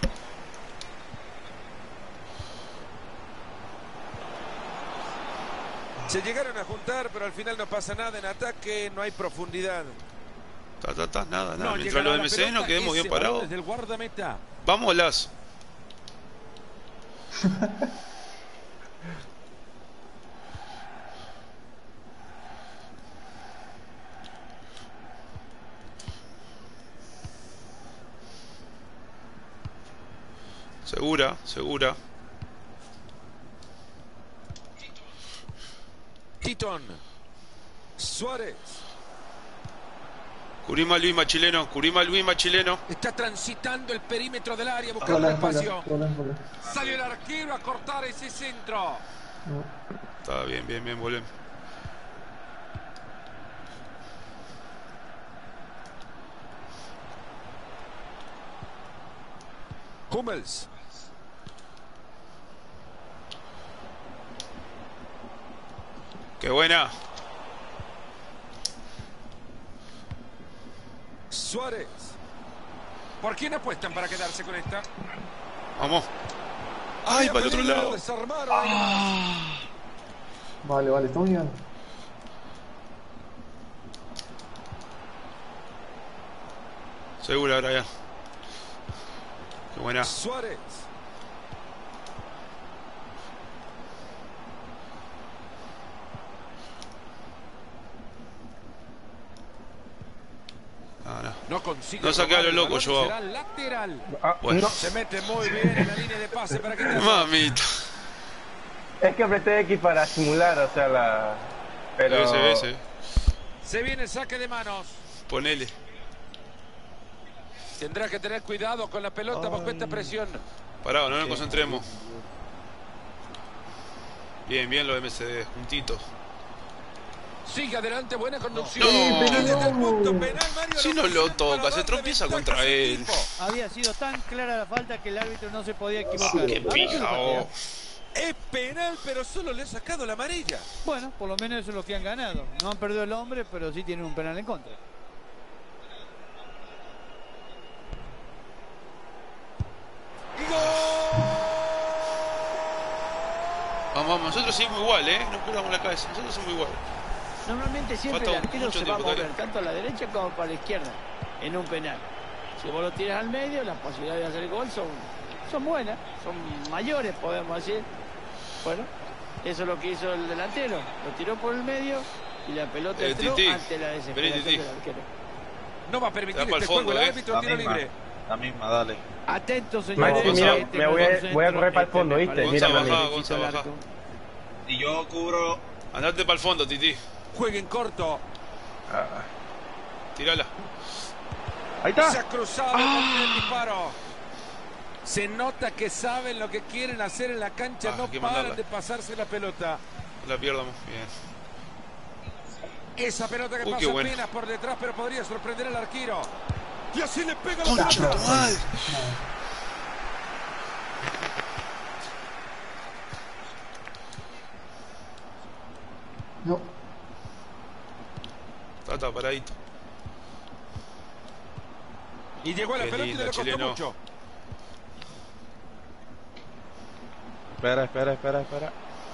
Se llegaron a juntar, pero al final no pasa nada. En ataque no hay profundidad. Ta, ta, ta, nada, nada. No Mientras los llegará M la C nos pelota, quedemos ese bien balón parados. desde el guardameta. Vamos, Las. Segura, segura. Titon. Suárez. Cubrimos al Luima chileno, cubrimos al Luima chileno. Está transitando el perímetro del área buscando Hola, espacio. hola, hola, hola. Salió el arquero a cortar ese centro. Está bien, bien, bien, volvemos. Hummels. Qué buena. Suárez. ¿Por quién apuestan para quedarse con esta? Vamos. Ay, para el otro lado. Desarmaron. Ah. Vale, vale, estamos llegando. Segura, Brian. Qué buena. Suárez. No, no. No consigue. No saqué a lo robar el loco, balón, Joao. será lateral. Ah, Bueno. no. Se mete muy bien en la línea de pase para que Mamita. Es que apreté X para simular, o sea, la... Pero... Ese, ese. Se viene el saque de manos. Ponele. Tendrá que tener cuidado con la pelota bajo esta presión. Parado, no nos concentremos. Bien, bien los M C D, juntitos. Sigue adelante, buena conducción. No. Desde el punto penal, Mario, Si la no lo posición toca, para se darle tropieza ventaja contra a su él. equipo. Había sido tan clara la falta que el árbitro no se podía equivocar. Qué A ver, pija, lo patea. oh. Es penal, pero solo le ha sacado la amarilla. Bueno, por lo menos eso es lo que han ganado. No han perdido el hombre, pero sí tienen un penal en contra. ¡Gol! Vamos, vamos, nosotros seguimos igual, ¿eh? No curamos la cabeza, nosotros somos igual. Normalmente siempre Falta el arquero mucho se va a tiempo, mover dale. tanto a la derecha como para la izquierda en un penal. Si vos lo tiras al medio, las posibilidades de hacer gol son, son buenas, son mayores, podemos decir. Bueno, eso es lo que hizo el delantero. Lo tiró por el medio y la pelota Eh, entró Titi. ante la Vení, desesperación Titi. del arquero. No va a permitir Te da pa'l este fondo, juego. El ¿eh? árbitro La tiro misma, libre. la misma, dale. Atentos, Maxi, señores. mira, este me voy a, concentro, voy a correr para el este fondo, me ¿viste? parece Mira, Gonza, Mami. bajá, que Gonza, hizo el bajá. arco. Y yo cubro. Andate para el fondo, Titi. Jueguen corto. Tirala. Ahí Se está. ha cruzado con el disparo. Se nota que saben lo que quieren hacer en la cancha. Ah, no hay que paran mandarla. de pasarse la pelota. La pierdamos. Bien. Esa pelota que Uy, pasa qué bueno. apenas por detrás, pero podría sorprender al arquero. Y así le pega la Concha pelota. tu madre. No. Está paradito. Y llegó a la Qué pelota y lindo, le costó chileno. mucho. Espera, espera, espera, espera.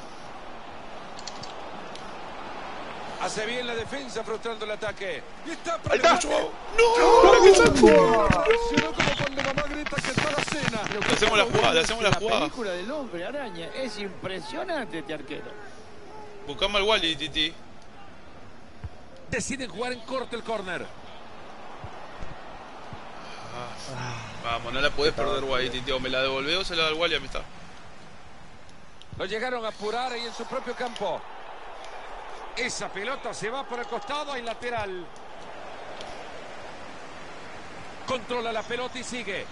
Hace bien la defensa frustrando el ataque. Y está Ahí está. ¡No! Reaccionó como cuando mamá grita que está la cena. Lo que Le hacemos la estamos jugada, le viendo hacemos es la jugada. película del hombre araña. Es impresionante este arquero. Buscamos al Wally, Titi. Deciden jugar en corto el córner. Vamos, no la podés perder, Wally, Titi. O me la devolvés o se la da al Wally, amistad. Lo llegaron a apurar ahí en su propio campo. Esa pelota se va por el costado y lateral. Controla la pelota y sigue.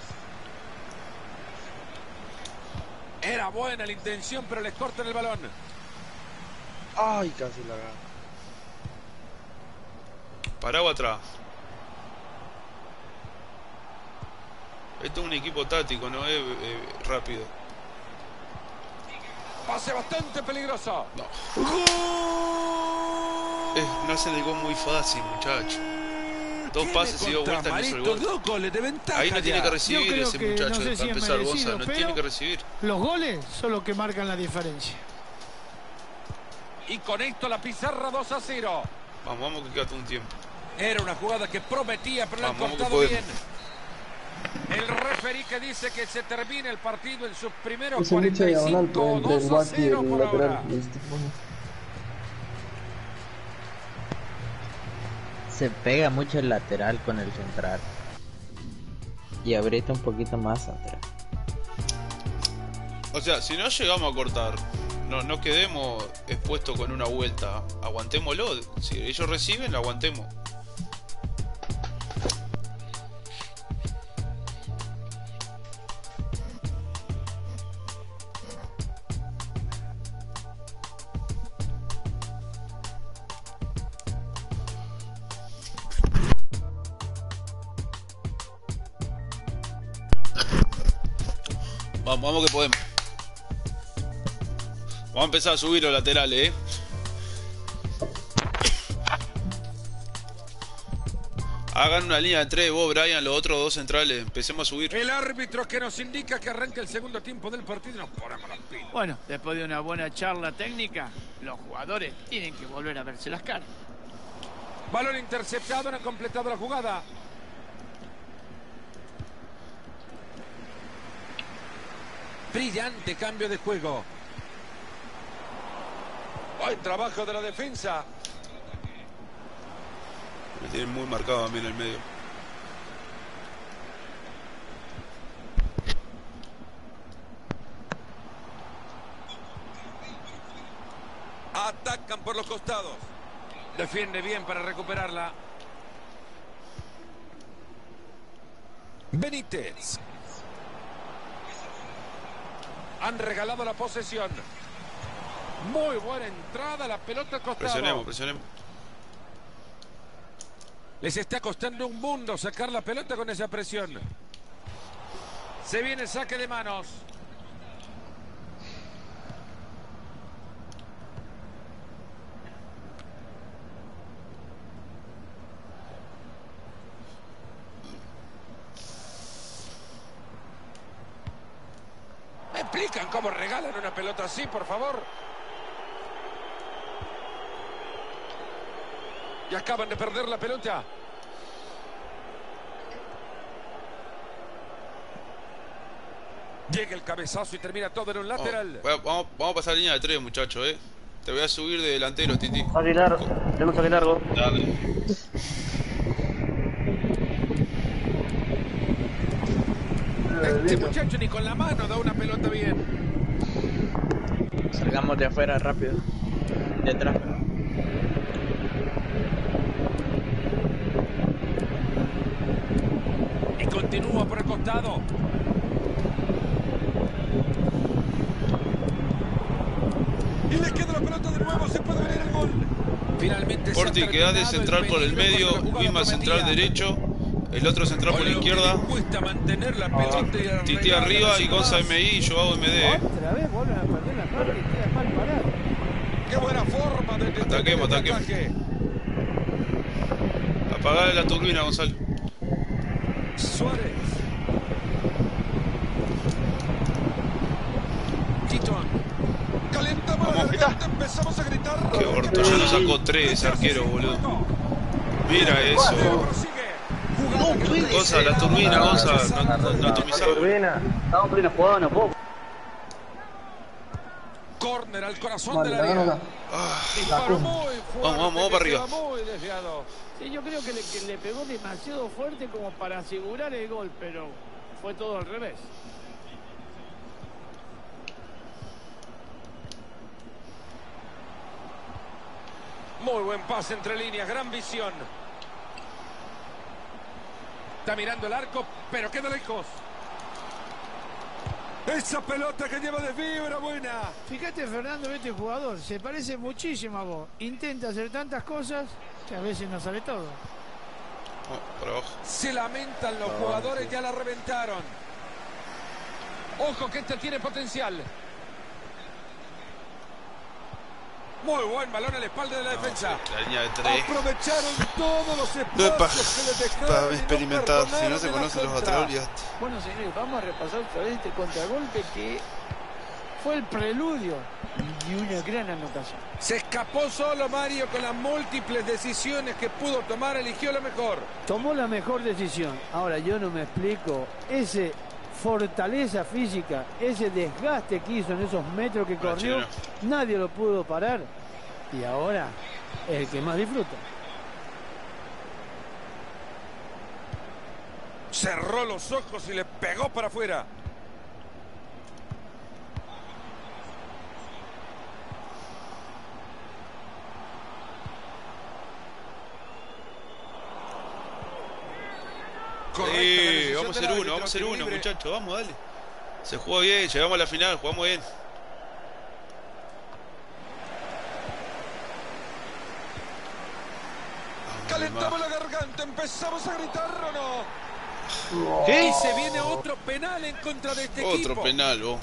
Era buena la intención, pero les cortan el balón. Ay, casi la gana. Parado atrás. Esto es un equipo táctico, no es eh, rápido. Pase bastante peligroso. No. Es, no hacen el gol muy fácil, muchacho. Dos pases y dos vueltas no hizo el gol. Dos goles de ventaja. Ahí no tiene ya. que recibir Yo creo ese que, muchacho no sé para si es empezar, merecido, Gonza. No pero tiene que recibir. Los goles son los que marcan la diferencia. Y con esto la pizarra dos a cero. Vamos, vamos que queda todo un tiempo. Era una jugada que prometía, pero la han Vamos, cortado que bien. El referí que dice que se termina el partido en sus primeros Hace mucha cuarenta y diagonal cinco, entre el dos a back y cero el por lateral. ahora. de este juego. Se pega mucho el lateral con el central. Y aprieta un poquito más atrás. O sea, si no llegamos a cortar, no, no quedemos expuestos con una vuelta. Aguantémoslo. Si ellos reciben, lo aguantemos. Vamos, vamos que podemos. Vamos a empezar a subir los laterales, eh. Hagan una línea de tres, vos, Brian, los otros dos centrales. Empecemos a subir. El árbitro que nos indica que arranca el segundo tiempo del partido y nos ponemos las pilas. Bueno, después de una buena charla técnica, los jugadores tienen que volver a verse las caras. Balón interceptado, no han completado la jugada. Brillante cambio de juego. Buen trabajo de la defensa. Me tienen muy marcado a mí en el medio. Atacan por los costados. Defiende bien para recuperarla. Benítez. Han regalado la posesión. Muy buena entrada, la pelota al costado. Presionemos, presionemos. Les está costando un mundo sacar la pelota con esa presión. Se viene el saque de manos. explican cómo regalan una pelota así, por favor? Y acaban de perder la pelota. Llega el cabezazo y termina todo en un lateral. Vamos, vamos, vamos a pasar línea de tres, muchachos, eh. Te voy a subir de delantero, Titi. Saque largo, tenemos saque largo. Dale. Este muchacho ni con la mano da una pelota bien. Salgamos de afuera rápido. Detrás. Y continúa por el costado. Y le queda la pelota de nuevo, se puede venir el gol. Finalmente Porti, quedás de central por el medio, Wisma central derecho, el otro central por la izquierda. Cuesta mantener la pelota. Titi arriba y Gonza M I y yo hago M D. eh. Otra vez vuelven a perder la pelota y queda mal parado. Qué buena forma de detener Ataquemos, el ataquemos. ataque. Apagale la turbina, Gonzalo. Suárez. Titón. Calentamos la garganta, empezamos a gritar. Qué orto, ya lo sacó tres ese arquero, boludo. Mira eso. Gonza, la turbina, Gonza, no, no, no atomizá. Turbina. Estamos turbina jugando, no puedo. Corner al corazón Vale, del área. la gana. Disparo muy fuerte. Vamos, vamos, vamos para arriba. Muy desviado. Sí, yo creo que le, que le pegó demasiado fuerte como para asegurar el gol, pero fue todo al revés. Muy buen pase entre líneas, gran visión. Está mirando el arco, pero queda lejos. Esa pelota que lleva de fibra buena. Fíjate, Fernando, este jugador se parece muchísimo a vos. Intenta hacer tantas cosas que a veces no sale todo. Oh, por abajo. Se lamentan los jugadores, ya la reventaron. Ojo que este tiene potencial. Muy buen balón a la espalda de la defensa. La línea de tres. Aprovecharon todos los No es para espacios que les dejaron pa y no experimentar, si no perdonaron se en la conocen los contra. laterales, olvídate. Bueno, señores, vamos a repasar otra vez este contragolpe que fue el preludio de una gran anotación. Se escapó solo Mario con las múltiples decisiones que pudo tomar, eligió lo mejor. Tomó la mejor decisión. Ahora, yo no me explico. Ese fortaleza física, ese desgaste que hizo en esos metros que corrió, nadie lo pudo parar. Y ahora, el que más disfruta. Cerró los ojos y le pegó para afuera. Sí, vamos a hacer uno, vamos a hacer uno, muchachos, vamos, dale. Se jugó bien, llegamos a la final, jugamos bien. Calentamos la garganta, empezamos a gritar o no. ¿Qué? Y se viene otro penal en contra de este equipo. Otro penal, vos.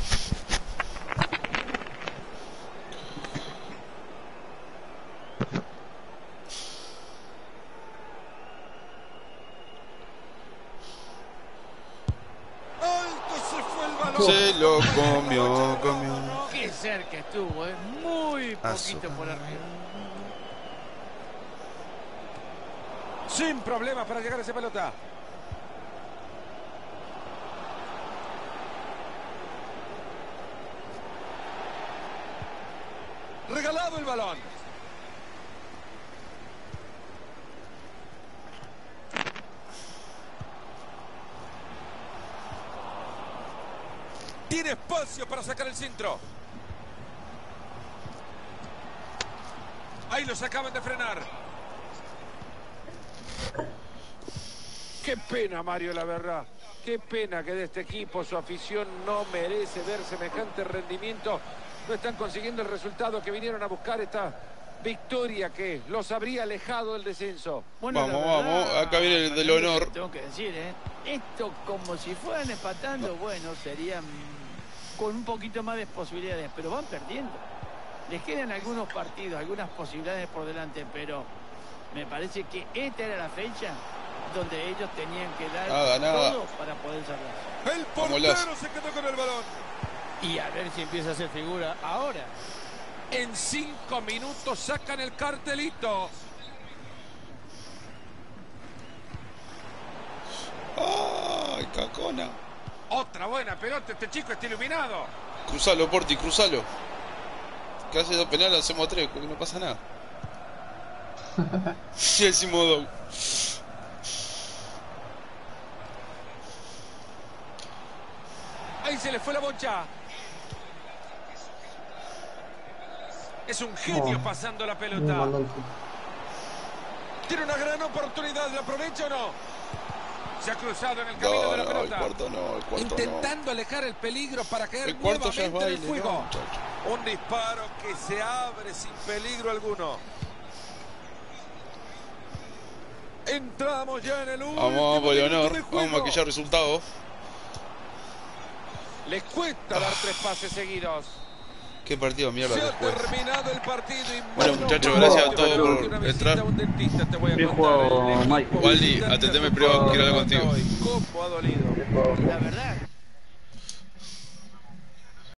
Se lo comió, comió. Qué cerca estuvo, ¿eh? Muy poquito por arriba. Sin problemas para llegar a esa pelota. Regalado el balón. Tiene espacio para sacar el centro. Ahí los acaban de frenar. Qué pena, Mario, la verdad. Qué pena que de este equipo su afición no merece ver semejante rendimiento. No están consiguiendo el resultado que vinieron a buscar, esta victoria que los habría alejado del descenso. Bueno, vamos, la verdad, vamos, acá viene el del honor. Tengo que decir, ¿eh? Esto como si fueran empatando, bueno, serían con un poquito más de posibilidades, pero van perdiendo. Les quedan algunos partidos, algunas posibilidades por delante, pero me parece que esta era la fecha donde ellos tenían que dar Nada, nada. todo para poder cerrar. El portero se quedó con el balón. Y a ver si empieza a hacer figura ahora. En cinco minutos sacan el cartelito. ¡Ay, cacona! Otra buena pelota, este chico está iluminado. Cruzalo, Porti, cruzalo. Que hace dos penales, hacemos tres, porque no pasa nada. Sí, decimos dos. Ahí se le fue la bocha. Es un genio Oh. pasando la Me pelota. mandó el- Tiene una gran oportunidad, ¿la aprovecha o no? Se ha cruzado en el camino No, de la no, el pelota. cuarto no, el cuarto Intentando alejar el peligro para caer El cuarto ya es nuevamente en el baile, fuego. no, muchacho. Un disparo que se abre sin peligro alguno. Entramos ya en el último Vamos, por el minuto honor. del Vamos a juego. maquillar resultados. Les cuesta dar tres pases seguidos. Qué partido mierda Se ha después. terminado el partido y Bueno, mano muchachos, por gracias a mano. todos Una por visita entrar. a un dentista, te voy a Bien contar. jugado, El Mike. equipo Waldi, visitante atendeme ha privado, sufrido quiero hablar contigo. hoy. ¿Cómo ha dolido? La verdad